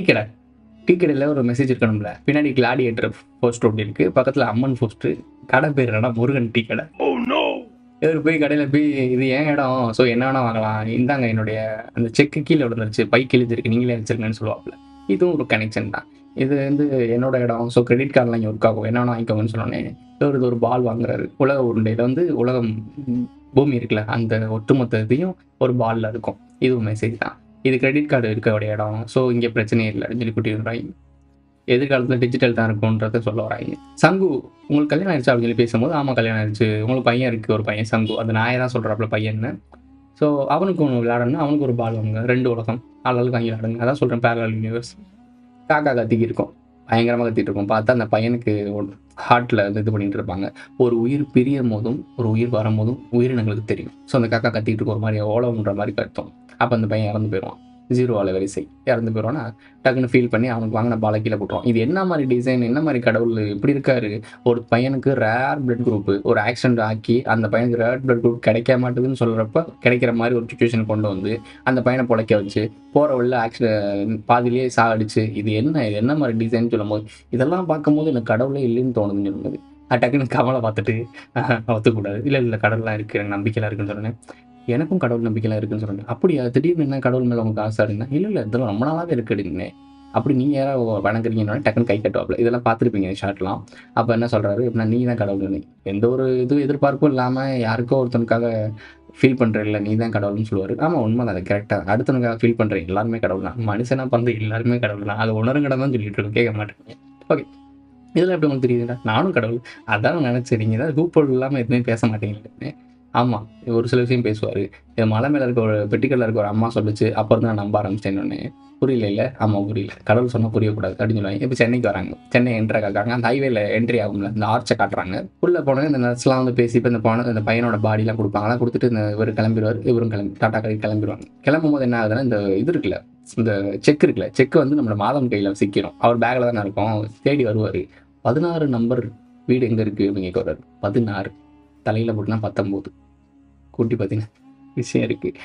டீ கடையில் ஒரு மெசேஜ் இருக்கணும்ல. பின்னாடி கிளாடியேட்டர் போஸ்டர் ஒட்டி இருக்குது, பக்கத்தில் அம்மன் போஸ்ட்ரு. கடை பேர் என்னன்னா முருகன் டீ கடை. இவர் போய் கடையில் போய் இது ஏன் இடம், ஸோ என்ன வேணால் வாங்கலாம், இந்தாங்க என்னுடைய அந்த செக்கு கீழே விழுந்துருச்சு, பை கிழிச்சிருக்கு, நீங்களே வச்சிருக்கேன்னு சொல்லுவாப்புல. இதுவும் ஒரு கனெக்ஷன் தான். இது வந்து என்னோட இடம், ஸோ கிரெடிட் கார்டெலாம் இங்கே ஒர்க் ஆகும், என்ன வேணா வாங்கிக்கோங்கன்னு சொன்னோன்னே இவர் ஒரு பால் வாங்குறாரு. உலக உருண்டையில் வந்து உலகம் பூமி இருக்குல்ல, அந்த ஒட்டுமொத்தத்தையும் ஒரு பாலில் இருக்கும். இதுவும் மெசேஜ் தான். இது கிரெடிட் கார்டு இருக்கக்கூடிய இடம், ஸோ இங்கே பிரச்சனையே இல்லை அப்படின்னு சொல்லி கூட்டி வராங்க. எதிர்காலத்தில் டிஜிட்டல் தான் இருக்கும்ன்றத சொல்ல வராங்க. சங்கு, உங்களுக்கு கல்யாணம் ஆயிடுச்சு அப்படின்னு சொல்லி பேசும்போது, ஆமாம் கல்யாணம் ஆயிடுச்சு, உங்களுக்கு பையன் இருக்குது, ஒரு பையன் சங்கு, அந்த நாயை தான் சொல்கிறாப்புல பையன்னு. ஸோ அவனுக்கு ஒன்று விளையாடணும், அவனுக்கு ஒரு பால் வாங்க, 2 உலகம் ஆளாளுக்கு வாங்கி விளையாடுங்க. அதான் சொல்கிறேன், பேரலல் யூனிவர்ஸ். காக்கா கத்திக்கிட்டு இருக்கும், பயங்கரமாக கத்திட்டு இருக்கும். பார்த்தா அந்த பையனுக்கு ஹார்ட்டில் இது பண்ணிட்டு இருப்பாங்க. ஒரு உயிர் பிரியும் போதும் ஒரு உயிர் வரும்போதும் உயிரினங்களுக்கு தெரியும். ஸோ அந்த காக்கா கத்திக்கிட்டு இருக்கும், ஒரு மாதிரி ஓலம்ன்ற மாதிரி கத்தும். அப்போ அந்த பையன் இறந்து போயிடுவான். 0 அலைவரிசை இறந்து போயிடுவான்னா டக்குன்னு ஃபீல் பண்ணி அவனுக்கு வாங்கின பாலை கீழே போட்டுருவான். இது என்ன மாதிரி டிசைன், என்ன மாதிரி கடவுள் இப்படி இருக்காரு. ஒரு பையனுக்கு ரேர் பிளட் குரூப்பு ஒரு ஆக்சிடென்ட் ஆக்கி அந்த பையனுக்கு ரேர் பிளட் குரூப் கிடைக்க மாட்டேதுன்னு சொல்கிறப்ப கிடைக்கிற மாதிரி ஒரு சுச்சுவேஷன் கொண்டு வந்து அந்த பையனை பொழைக்க வச்சு போகிற உள்ள பாதிலேயே சாகடிச்சு, இது என்ன மாதிரி டிசைன் சொல்லும் போது இதெல்லாம் பார்க்கும்போது எனக்கு கடவுளே இல்லைன்னு தோணுதுன்னு சொல்லும்போது டக்குன்னு கமலை பார்த்துட்டு ஒத்துக்கூடாது. இல்லை கடவுள்லாம் இருக்குது, எனக்கு நம்பிக்கைலாம் இருக்குன்னு சொன்னேன். எனக்கும் கடவுள் நம்பிக்கைலாம் இருக்குன்னு சொன்னேன். அப்படியா, திடீர்னு என்ன கடவுள் மேலே உங்களுக்கு ஆசை இருக்குன்னா, இல்லை இதெல்லாம் ரொம்ப நாளாகவே இருக்குன்னு. அப்படி நீங்கள் யாராவது வணங்குறீங்கன்னா டக்குன்னு கை கட்டுவாப்புல. இதெல்லாம் பார்த்துருப்பீங்க ஷார்ட்லாம். அப்போ என்ன சொல்கிறாரு அப்படின்னா, நீ தான் கடவுள்னு. எந்த ஒரு எதிர்பார்ப்பும் இல்லாமல் யாருக்கோ ஒருத்தனுக்காக ஃபீல் பண்ணுற இல்லை, நீ தான் கடவுள்னு சொல்லுவார். ஆமாம், உண்மை தான், அது கரெக்டாக. அடுத்தவனுக்காக ஃபீல் பண்ணுற எல்லாருமே கடவுள் தான். மனுஷனாக பிறந்த எல்லாருமே கடவுள் தான். அதை உணருங்கடா தான் சொல்லிட்டு இருக்கோம், கேட்க மாட்டேங்க. ஓகே, இதெல்லாம் எப்படி உங்களுக்கு தெரியுதுடா? நானும் கடவுள். அதான் நினச்சேன், நீங்கள் ஏதாவது லூப்போல் இல்லாமல் எதுவுமே பேச மாட்டீங்களே. ஆமாம், ஒரு சில விஷயம் பேசுவார். இது மலை மேலே இருக்க ஒரு பெட்டிக்கல்ல இருக்க ஒரு அம்மா சொல்லிச்சு, அப்போ தான் நான் நம்ப ஆரம்பிச்சிட்டேன்னு. புரியல இல்லை? ஆமாம் புரியல. கடவுள் சொன்னால் புரியக்கூடாது அப்படின்னு சொல்லுவாங்க. இப்போ சென்னைக்கு வராங்க, சென்னை என்ட்ரி ஆகாங்க. அந்த ஹைவேல என்ட்ரி ஆகும்ல, இந்த ஆர்ச்சை காட்டுறாங்க. உள்ளே போனது இந்த நர்ஸ்லாம் வந்து பேசி இப்போ இந்த பையனோட பாடிலாம் கொடுப்பாங்கலாம். கொடுத்துட்டு இந்த இவர் கிளம்பிடுவார், இவரும் டாட்டா கடைக்கு கிளம்பிடுவாங்க. கிளம்பும் போது என்ன ஆகுதுன்னா, இந்த இது இருக்குல்ல, இந்த செக் இருக்குல்ல, செக் வந்து நம்மளோட மாதம் கையில் சிக்கிறோம். அவர் பேக்கில் தானே இருக்கும், தேடி வருவார். 16 நம்பர் வீடு எங்கே இருக்குது அப்படின்னு கேட்க வர்றாரு. 16 தலையில் போட்டுனா 19 கூட்டி பார்த்தீங்கன்னா விஷயம் இருக்குது.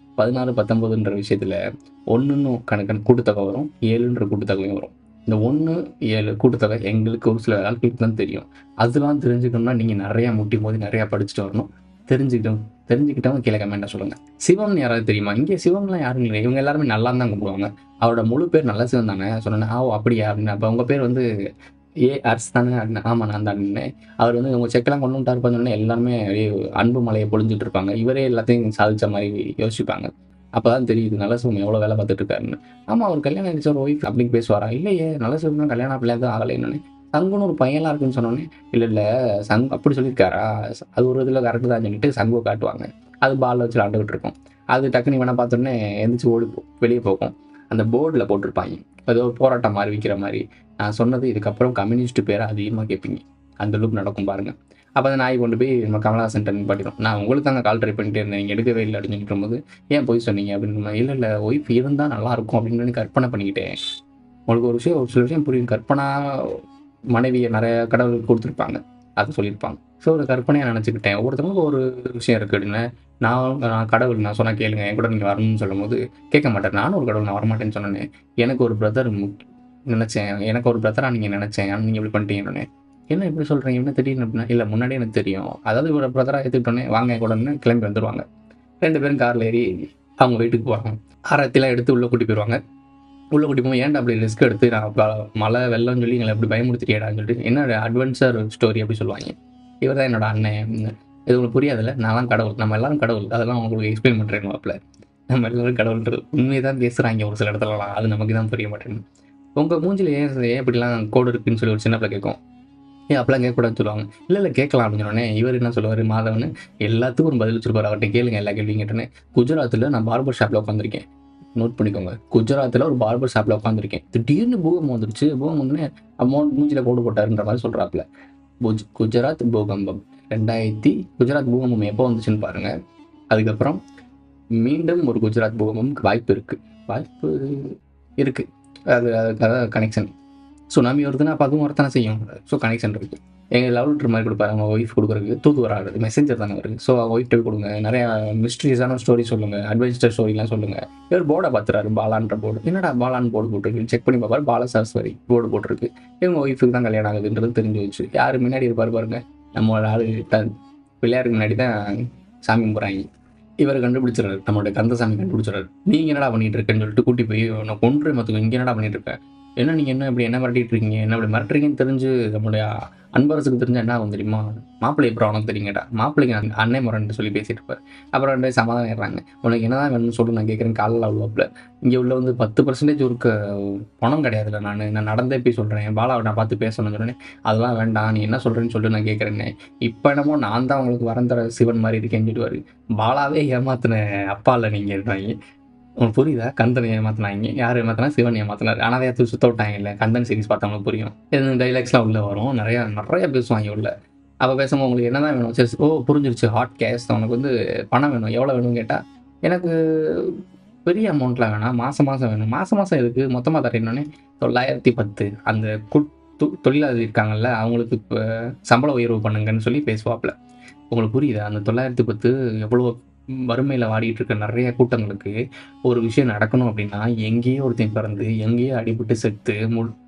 16 19ன்ற விஷயத்தில் 1ன்னு கணக்கு கூட்டுத்தொகை வரும், 7ன்ற கூட்டுத்தொகையும் வரும். இந்த 1 7 கூட்டுத்தொகை எங்களுக்கு ஒரு சில ஆட்களுக்கு தான் தெரியும். அதெல்லாம் தெரிஞ்சுக்கணும்னா நீங்கள் நிறையா முட்டி மோதி நிறையா படிச்சுட்டு வரணும். தெரிஞ்சுக்கிட்டவங்க கீழே கமெண்ட்டாக சொல்லுங்கள். சிவம்னு யாராவது தெரியுமா? இங்கே சிவம்லாம் யாரும் இல்லை, இவங்க எல்லாருமே நல்லா தான் கூப்பிடுவாங்க. அவரோட முழு பேர் நல்ல சிவம் தானே சொன்னேன். அப்படியா அப்படின்னு. அப்போ உங்கள் பேர் வந்து அர்ஸ் தானே அப்படின்னு. ஆமாம் நான் தான். அவர் வந்து உங்கள் செக்கெல்லாம் கொண்டு வந்துட்டார் பண்ணோன்னே எல்லாருமே அன்பு மலையை பொழிஞ்சிட்டு இருப்பாங்க. இவரே எல்லாத்தையும் சாதித்த மாதிரி யோசிப்பாங்க. அப்போ தான் தெரியுது நல்ல சிவம் எவ்வளோ வேலை பார்த்துட்டு இருக்காருன்னு. ஆமாம், அவர் கல்யாணம் ஆகிடுச்சு, ஒரு ஒய்ஃப் அப்படின்னு பேசுவாரா? இல்லையே, நல்ல சிவம் தான் கல்யாணம் அப்படியே தான் ஆகலைன்னு. சங்குன்னு ஒரு பையன்லாம் இருக்குன்னு சொன்னோன்னே, இல்லை அப்படி சொல்லியிருக்காரா, அது ஒரு இதில் கரெக்டு தான் சொல்லிட்டு சங்குவை காட்டுவாங்க. அது பாலில் வச்சு விளாண்டுக்கிட்டு இருக்கும். அது டக்குனு வேணா பார்த்தோன்னே எந்திரிச்சு வெளியே போகும். அந்த போர்டில் போட்டிருப்பாங்க, ஏதோ போராட்டம் மாதிரி விற்கிற மாதிரி. நான் சொன்னது இதுக்கப்புறம் கம்யூனிஸ்ட் பேரை அதிகமாக கேட்பீங்க, அந்த லூப் நடக்கும் பாருங்கள். அப்போ அந்த நாய் கொண்டு போய் நம்ம கமலஹாசன் பண்ணிடும். நான் உங்களுக்கு தாங்க கால் ட்ரை பண்ணிட்டே இருந்தேன், நீங்கள் எடுக்கவே இல்லை அப்படின்னு சொல்லிட்டு போது, ஏன் போய் சொன்னீங்க அப்படின்னு. இல்லை ஒய்ஃப் இருந்தால் நல்லாயிருக்கும் அப்படின்னு கற்பனை பண்ணிக்கிட்டேன். உங்களுக்கு ஒரு சில விஷயம் புரியும். கற்பனா மனைவியை நிறைய கடவுளுக்கு கொடுத்துருப்பாங்க, அதை சொல்லியிருப்பாங்க. ஸோ ஒரு கற்பனையாக நினச்சிக்கிட்டேன். ஒவ்வொருத்தவங்களுக்கும் ஒரு விஷயம் இருக்குது அப்படின்னு. நான் கடவுள், நான் சொன்னால் கேளுங்க, என் கூட நீங்கள் வரணும்னு சொல்லும் போது கேட்க மாட்டேன். நானும் ஒரு கடவுள், நான் வரமாட்டேன்னு சொன்னேன். எனக்கு ஒரு பிரதர் நினச்சேன், எனக்கு ஒரு பிரதராக நீங்கள் நினச்சேன், ஆனால் நீங்கள் இப்படி பண்ணிட்டீங்கன்னு. என்ன இப்படி சொல்கிறீங்க, என்ன திடீர்னு அப்படின்னா, இல்லை முன்னாடியே எனக்கு தெரியும். அதாவது ஒரு பிரதராக எடுத்துக்கிட்டோன்னே வாங்க கூடன்னு கிளம்பி வந்துடுவாங்க. 2 பேரும் காரில் ஏறி அவங்க வீட்டுக்கு போவாங்க. ஆரத்திலாம் எடுத்து உள்ளே கூட்டி போயிடுவாங்க. உள்ளே கூட்டி போவோம். ஏன்டா அப்படி ரிஸ்க் எடுத்து நான் மழை வெள்ளம்னு சொல்லி எங்களை எப்படி பயமுடுத்திட்டேடான்னு சொல்லிட்டு, என்ன அட்வென்ச்சர் ஸ்டோரி அப்படி சொல்லுவாங்க. இவர் தான் என்னோட அண்ணன். இது உங்களுக்கு புரியாதுல்ல, நான் கடவுள், நம்ம எல்லாரும் கடவுள், அதெல்லாம் உங்களுக்கு எக்ஸ்பிளைன் பண்ணுறேன் வாப்பில். நம்ம எல்லாரும் கடவுள்ன்றது உண்மையை தான் பேசுகிறாங்க ஒரு சில இடத்துலலாம், அது நமக்கு தான் புரிய மாட்டேங்குது. உங்கள் மூஞ்சில் ஏன் இப்படிலாம் கோடு இருக்குன்னு சொல்லி ஒரு சின்ன பிள்ளை கேட்கும். அப்பெல்லாம் கேட்கக்கூடாதுன்னு சொல்லுவாங்க. இல்லை கேட்கலாம் அப்படின்னு சொன்னோன்னே இவர் என்ன சொல்லுவார், மாதவன் எல்லாத்துக்கும் ஒரு பதில் வச்சுருப்பார். அவர்கிட்ட கேளுங்க எல்லா கேள்வியும் கேட்டோன்னே. குஜராத்தில் நான் பார்பர் ஷாப்பில் உட்காந்துருக்கேன், நோட் பண்ணிக்கோங்க, குஜராத்தில் ஒரு பார்பர் ஷாப்பில் உட்காந்துருக்கேன். திடீர்னு பூகம்பம் வந்துருச்சு. பூகம்பம் வந்து அமௌண்ட் மூஞ்சில் கோடு போட்டாருன்ற மாதிரி சொல்கிறாப்புல. குஜராத் பூகம்பம் 2000 குஜராத் பூகம்பம் எப்போ வந்துச்சுன்னு பாருங்கள். அதுக்கப்புறம் மீண்டும் ஒரு குஜராத் பூகம்பம் வாய்ப்பு இருக்குது. அதுக்காக கனெக்ஷன். சுனாமி வருதுன்னா அப்போ அதுவும் வரத்தானே செய்யும். ஸோ கனெக்ஷன் இருக்குது. எங்கள் லவ் லெட்டர் மாதிரி கொடுப்பாரு அவங்க ஒய்ஃப் கொடுக்குறதுக்கு. தூத்து வராது, மெசேஞ்சர் தானே வருது. ஸோ அவங்க ஒய்ஃப்ட்டு கொடுங்க, நிறையா மிஸ்ட்ரியஸான ஸ்டோரி சொல்லுங்கள், அட்வென்ச்சர் ஸ்டோரிலாம் சொல்லுங்கள். இவர் போர்டை பார்த்துறாரு, பாலான்ற போர்டு. என்னடா பாலான்னு போர்டு போட்டிருக்கு, செக் பண்ணி பார்ப்பாரு, பாலா சரஸ்வதி போர்டு போட்டிருக்கு. இவங்க ஒய்ஃபுக்கு தான் கல்யாணம் ஆகுதுன்றது தெரிஞ்சு வச்சு யார் முன்னாடி இருப்பார் பாருங்க, நம்மளோட ஆள் பிள்ளையாருக்கு முன்னாடி தான் சாமி கும்பிட்றாங்க. இவர் கண்டுபிடிச்சிடறாரு, நம்மளோட கந்தசாமி கண்டுபிடிச்சிடறாரு. நீங்கள் என்னடா பண்ணிட்டு இருக்கேன்னு சொல்லிட்டு கூட்டி போய் நான் கொன்று மொத்தம் இங்கே என்னடா பண்ணிட்டு இருக்கேன், என்ன நீங்கள் என்ன இப்படி என்ன மிரட்டிட்டு இருக்கீங்க, என்ன இப்படி மிரட்டுறீங்கன்னு தெரிஞ்சு நம்மளுடைய அன்பரசுக்கு தெரிஞ்சா என்ன ஆகும் தெரியுமா, மாப்பிள்ளை அப்புறம் உனக்கு தெரியுங்கடா, மாப்பிள்ளைக்கு அன்னை முறைன்னு சொல்லி பேசிட்டு இருப்பார். அப்புறம் 2 சமாதானம் ஏறாங்க. உனக்கு என்னதான் வேணும்னு சொல்லி நான் கேட்குறேன். காலையில் அவ்வளோப்பில் இங்கே உள்ள வந்து 10% இருக்க பணம் கிடையாதுல்ல, நான் நடந்தே போய் சொல்கிறேன், பாலாவை நான் பார்த்து பேசணும்னு சொன்னேன். அதெல்லாம் வேண்டாம், நீ என்ன சொல்கிறேன்னு சொல்லி நான் கேட்குறேன்னே. இப்போ என்னமோ நான் தான் உங்களுக்கு வரந்தர சிவன் மாதிரி இருக்கேன்னு சொல்லிடுவார். பாலாவே ஏமாத்தின அப்பா இல்லை நீங்கள் இருக்காங்க. உங்களுக்கு புரியுதா? கந்தனை ஏமாத்தினாங்க, யார் ஏமாத்தினா சிவன் ஏமாத்தினார். ஆனால் அதை சுத்த விட்டாங்க. இல்லை கந்தன் சீரிஸ் பார்த்தவங்களுக்கு புரியும். எது டைலாக்ஸ்லாம் உள்ளே வரும், நிறையா பேசுவாங்க உள்ள. அப்போ பேசும்போது உங்களுக்கு என்ன தான் வேணும், சரி புரிஞ்சிருச்சு, ஹாட் கேஷ் உனக்கு வந்து பணம் வேணும், எவ்வளோ வேணும்னு கேட்டால் எனக்கு பெரிய அமௌண்ட்லாம் வேணாம், மாதம் வேணும். மாதம் எதுக்கு, மொத்தமாக தரேன்னொன்னே 910 அந்த தொழிலாளர் இருக்காங்கல்ல அவங்களுக்கு இப்போ சம்பள உயர்வு பண்ணுங்கன்னு சொல்லி பேசுவாப்பில். உங்களுக்கு புரியுதா? அந்த 910 எவ்வளோ வறுமையில் வாடிட்டு இருக்க நிறைய கூட்டங்களுக்கு ஒரு விஷயம் நடக்கணும் அப்படின்னா எங்கேயோ ஒருத்தன் பிறந்து எங்கேயோ அடிபட்டு செத்து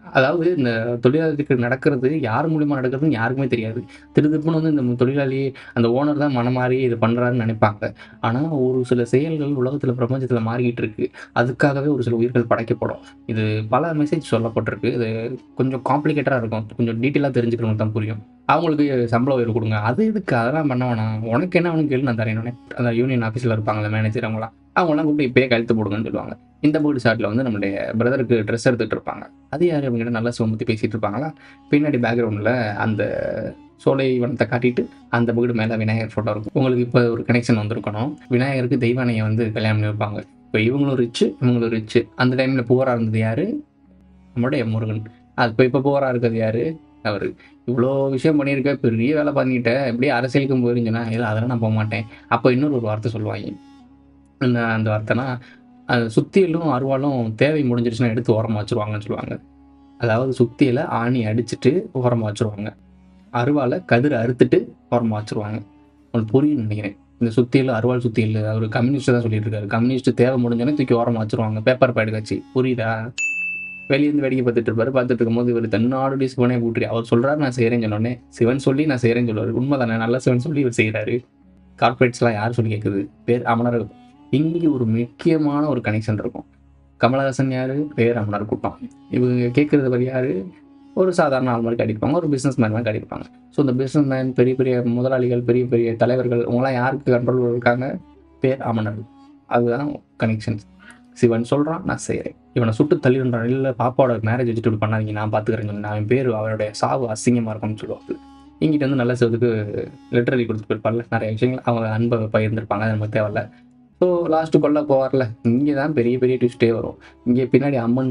அதாவது இந்த தொழிலாளிக்கு நடக்கிறது யார் மூலியமா நடக்கிறதுன்னு யாருக்குமே தெரியாது. திருப்புன்னு வந்து இந்த தொழிலாளி அந்த ஓனர் தான் மனமாறி இது பண்ணுறாருன்னு நினைப்பாங்க. ஆனால் ஒரு சில செயல்கள் உலகத்தில் பிரபஞ்சத்தில் மாறிக்கிட்டு இருக்கு. அதுக்காகவே ஒரு சில உயிர்கள் படைக்கப்படும். இது பல மெசேஜ் சொல்லப்பட்டிருக்கு. இது கொஞ்சம் காம்ப்ளிகேட்டடாக இருக்கும். கொஞ்சம் டீட்டெயிலாக தெரிஞ்சுக்கிறவங்களுக்கு தான் புரியும். அவங்களுக்கு சம்பள உயர்வு கொடுங்க. அது எதுக்கு அதெல்லாம் பண்ண வேணாம். உனக்கு என்ன அவனுக்கு கேள்வி நான் தரேன். அந்த யூனியன் ஆஃபீஸில் இருப்பாங்களே மேனேஜர் அவங்களாம் கூப்பிட்டு இப்பயே கழுத்து போடுங்கன்னு சொல்லுவாங்க. இந்த போர்டு ஷாட்டில் வந்து நம்மளுடைய பிரதருக்கு ட்ரெஸ் எடுத்துகிட்டு இருப்பாங்க. அது யார் அப்படிங்கிட்ட நல்லா சுமத்தி பேசிகிட்டு இருப்பாங்களா. பின்னாடி பேக்ரவுண்டில் அந்த சோலை வனத்தை காட்டிட்டு அந்த போர்டு மேலே விநாயகர் ஃபோட்டோ இருக்கும். உங்களுக்கு இப்போ ஒரு கனெக்ஷன் வந்திருக்கணும். விநாயகருக்கு தெய்வானையை வந்து கல்யாணம் பண்ணி வைப்பாங்க. இப்போ இவங்களும் ரிச்சு. அந்த டைமில் புவராக இருந்தது யார்? நம்மளுடைய முருகன். அது இப்போ புவராக இருக்கிறது யார்? அவர். இவ்வளோ விஷயம் பண்ணியிருக்க, பெரிய வேலை பண்ணிட்ட, எப்படியே அரசியலுக்கும் போயிருந்துச்சுன்னா இல்லை அதெல்லாம் நான் போக மாட்டேன். அப்போ இன்னொரு வார்த்தை சொல்லுவாங்க. அந்த வார்த்தைனா சுத்தியிலும் அருவாலும் தேவை முடிஞ்சிருச்சுன்னா எடுத்து ஓரமாக வச்சுருவாங்கன்னு சொல்லுவாங்க. அதாவது சுத்தியில் ஆணி அடிச்சுட்டு ஓரமாக வச்சுருவாங்க. அருவாலை கதிரை அறுத்துட்டு ஓரமாக வச்சுருவாங்க. உங்களுக்கு புரியும்னு நினைக்கிறேன். இந்த சுத்தியில் அருவாள் சுத்தியில் அவர் கம்யூனிஸ்ட் தான் சொல்லிட்டு இருக்காரு. கம்யூனிஸ்ட் தேவை முடிஞ்சோன்னே தூக்கி ஓரமாக வச்சுருவாங்க. பேப்பர் பேடு காட்சி புரியுதா? வெளியேருந்து வேடிக்கை பார்த்துட்டு இருக்கும்போது இவர் தன்னாடுடைய சிவனை கூட்டி அவர் சொல்கிறாரு நான் செய்கிறேன்னு சொன்னோடனே சிவன் சொல்லி நான் செய்கிறேன்னு சொல்லுவார். உண்மை தானே? நல்ல சிவன் சொல்லி இவர் செய்கிறாரு. கார்பரேட்ஸ்லாம் யார் சொல்லி கேட்குது? பேர் அமனர். இங்கே ஒரு முக்கியமான ஒரு கனெக்ஷன் இருக்கும். கமலஹாசன் யார்? பேர் அமனர் கூட்டம். இவங்க கேட்குறது பற்றி யார்? ஒரு சாதாரண ஆள் மாதிரி காட்டியிருப்பாங்க. ஒரு பிஸ்னஸ் மேன் மாதிரி காட்டியிருப்பாங்க. ஸோ இந்த பிஸ்னஸ் மேன், பெரிய பெரிய முதலாளிகள், பெரிய பெரிய தலைவர்கள் அவங்களாம் யாருக்கு கண்ட்ரோல் இருக்காங்க? பேர் அமனர். அதுதான் கனெக்ஷன்ஸ். சிவன் சொல்கிறான் நான் செய்கிறேன். இவனை சுட்டு தள்ளிடுறான். இல்லை பாப்பாவோட மேரேஜ் வச்சுட்டு இப்படி பண்ணாதீங்க, நான் பார்த்துக்கிறேன்னு சொல்லி அவன் பேர் அவருடைய சாவு அசிங்கமாக இருக்கும்னு சொல்லுவாங்க. இங்கிட்ட வந்து நல்ல சிவத்துக்கு லெட்டர் எழுதி கொடுத்துட்டு போயிருப்பார்ல, நிறைய விஷயங்கள் அவங்க அன்பை பகிர்ந்துருப்பாங்க. அது நமக்கு தேவையில்ல. ஸோ லாஸ்ட்டு கொல்ல போவார்ல, இங்கே தான் பெரிய பெரிய ட்விஸ்டே வரும். இங்கே பின்னாடி அம்மன்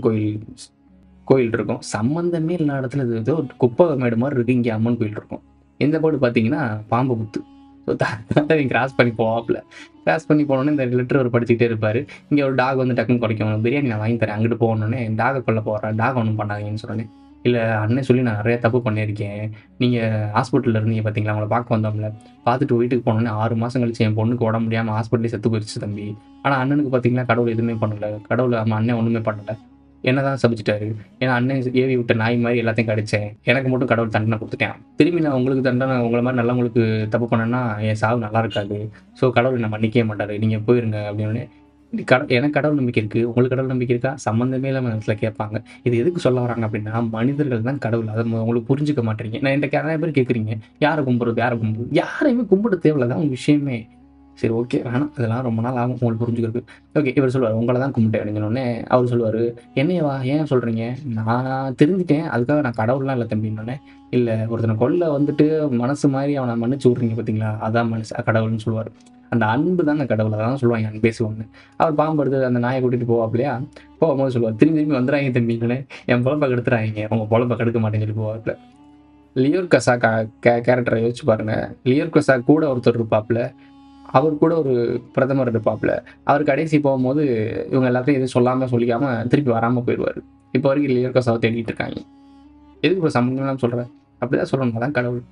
கோயில் இருக்கும். சம்மந்தமே இல்லாத இடத்துல இது ஏதோ ஒரு குப்பை மேடு மாதிரி இருக்குது. இங்கே அம்மன் கோயில் இருக்கும். இந்த போர்டு பார்த்தீங்கன்னா பாம்பு புத்து. ஸோ தான் கிராஸ் பண்ணி போவாப்பில். கிராஸ் பண்ணி போனோன்னே இந்த லெட்டர் அவர் படிச்சுக்கிட்டே இருப்பார். இங்கே ஒரு டாக் வந்து டக்குன்னு குறைக்கும். பிரியாணி நான் வாங்கி தரேன். அங்கிட்டு போகணுன்னே டாகை கொல்ல போகிறேன். டாக் ஒன்றும் பண்ணாதீங்கன்னு சொன்னேன். இல்லை அண்ணன் சொல்லி நான் நிறைய தப்பு பண்ணியிருக்கேன். நீங்கள் ஹாஸ்பிட்டலில் இருந்தீங்க பார்த்தீங்களா, அவங்கள பார்க்க வந்தோம்ல, பார்த்துட்டு வீட்டுக்கு போனோன்னே 6 மாதம் கழிச்சு என் பொண்ணுக்கு உடம்பு முடியாமல் ஹாஸ்பிட்டலே செத்து போயிடுச்சு தம்பி. ஆனால் அண்ணனுக்கு பார்த்தீங்களா கடவுள் எதுவுமே பண்ணலை. கடவுள் அண்ணன் ஒன்றுமே பண்ணலை. என்ன தான் சபிச்சிட்டாரு. ஏன்னா அண்ணன் ஏவி விட்ட நாய் மாதிரி எல்லாத்தையும் கடிச்சேன். எனக்கு மட்டும் கடவுள் தண்டனை கொடுத்துட்டேன். திரும்பி நான் உங்களுக்கு தண்டனை உங்களை மாதிரி நல்லவங்களுக்கு தப்பு பண்ணேன்னா என் சாவு நல்லா இருக்காது. ஸோ கடவுள் நான் மன்னிக்கவே மாட்டார். நீங்கள் போயிருங்க அப்படின்னு. எனக்கு கடவுள் நம்பிக்கை இருக்குது, உங்களுக்கு கடவுள் நம்பிக்கை இருக்கா? சம்மந்தமே இல்லாமல் இடத்துல கேட்பாங்க. இது எதுக்கு சொல்ல வராங்க அப்படின்னா, மனிதர்கள் தான் கடவுள். அதை உங்களுக்கு புரிஞ்சுக்க மாட்டேறீங்க. நான் என்கிட்ட நிறைய பேர் கேட்குறீங்க, யாரை கும்பிட்றது? யாரையுமே கும்பிட தேவையில்ல தான் உங்கள் விஷயமே. சரி ஓகே வேணாம், அதெல்லாம் ரொம்ப நாள் ஆகும் உங்களுக்கு புரிஞ்சுக்கிறது. ஓகே, இவர் சொல்லுவார் உங்களை தான் கும்பிட்டேன் அப்படின்னோடனே அவர் சொல்லுவார் என்னையவா ஏன் சொல்கிறீங்க? நான் தெரிஞ்சுட்டேன், அதுக்காக நான் கடவுள்லாம் இல்லை தம்பின்னொன்னே. இல்லை, ஒருத்தனை கொல்ல வந்துட்டு மனசு மாதிரி அவனை மன்னிச்சு விட்றீங்க பார்த்தீங்களா, அதான் கடவுள்னு சொல்லுவார். அந்த அன்பு தாங்க கடவுளை தான் சொல்லுவாங்க அன்பே சிவம்னு. அவர் பாம்பு எடுத்து அந்த நாயை கூட்டிகிட்டு போவாப்லையா, போகும்போது சொல்லுவார் திரும்பி வந்துடுறாங்க தம்பிங்களே, என் பொழப்பை கெடுத்துறாங்க, உங்கள் பொழப்பை கெடுக்க மாட்டேன்னு சொல்லி போவாப்புல. லியோர் கசா கேரக்டரை யோசிச்சு பாருங்க. லியோர் கசா கூட ஒருத்தர் இருப்பாப்புல, அவர் கூட ஒரு பிரதமர் இருப்பாப்புல. அவர் கடைசி போகும்போது இவங்க எல்லாத்தையும் எதுவும் சொல்லிக்காமல் திருப்பி வராமல் போயிடுவார். இப்போ வரைக்கும் லியோர் கசாவை தேடிட்டு இருக்காங்க. எதுக்கு இப்போ சம்பந்தம் சொல்கிறேன்? அப்படிதான் சொல்லணும், அதான் கடவுள்.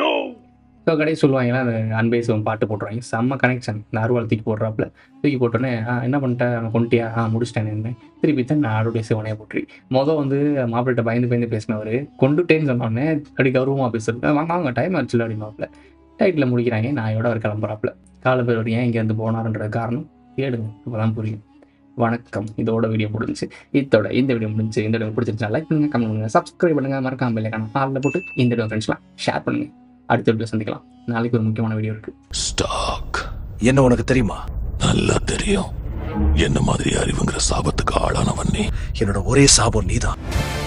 ஸோ கடைசி சொல்லுவாங்கன்னா அந்த அன்பே சிவம் பாட்டு போட்டுருவாங்க. செம்ம கனெக்ஷன். இந்த அருவாள் தூக்கி போடுறாப்புல. தூக்கி போட்டோன்னே என்ன பண்ணிட்டேன், அவன் கொண்டுட்டியா? முடிச்சிட்டேன் என்ன. திருப்பி தான் நான் ஆடுடைய சிவனையை போட்டுரி. வந்து மாப்பிள்கிட்ட பயந்து பேசினவர் கொண்டுட்டேன்னு சொன்னோடனே அப்படி கௌரவமாக பேசுறது, வாங்க டைம் ஆச்சுல அப்படிமாப்பில். டைட்டில் முடிக்கிறாங்க. நாயோட அவர் கிளம்புறாப்புல. காலை பேர் ஏன் இங்கேருந்து போனாருன்றது காரணம் கேடுங்க, இப்போ தான் புரியும். வணக்கம். இதோட வீடியோ முடிஞ்சு. இந்த வீடியோ முடிஞ்சு. இந்த வீடியோ பிடிச்சிருந்துச்சா லைக் பண்ணுங்க, கமெண்ட் பண்ணுங்க, சப்ஸ்கிரைப் பண்ணுங்க, மறக்காம பெல் ஐகானை ஆல்ல போட்டு இந்த வீடியோ ஃப்ரெண்ட்ஸ்லாம் ஷேர் பண்ணுங்க. அடுத்த வீடியோ சந்திக்கலாம். நாளைக்கு ஒரு முக்கியமான வீடியோ இருக்கு. ஸ்டாக் என்ன உனக்கு தெரியுமா? நல்லா தெரியும். என்ன மாதிரி அறிவுங்கிற சாபத்துக்கு ஆளானவன் நீ. என்னோட ஒரே சாபம் நீதான்.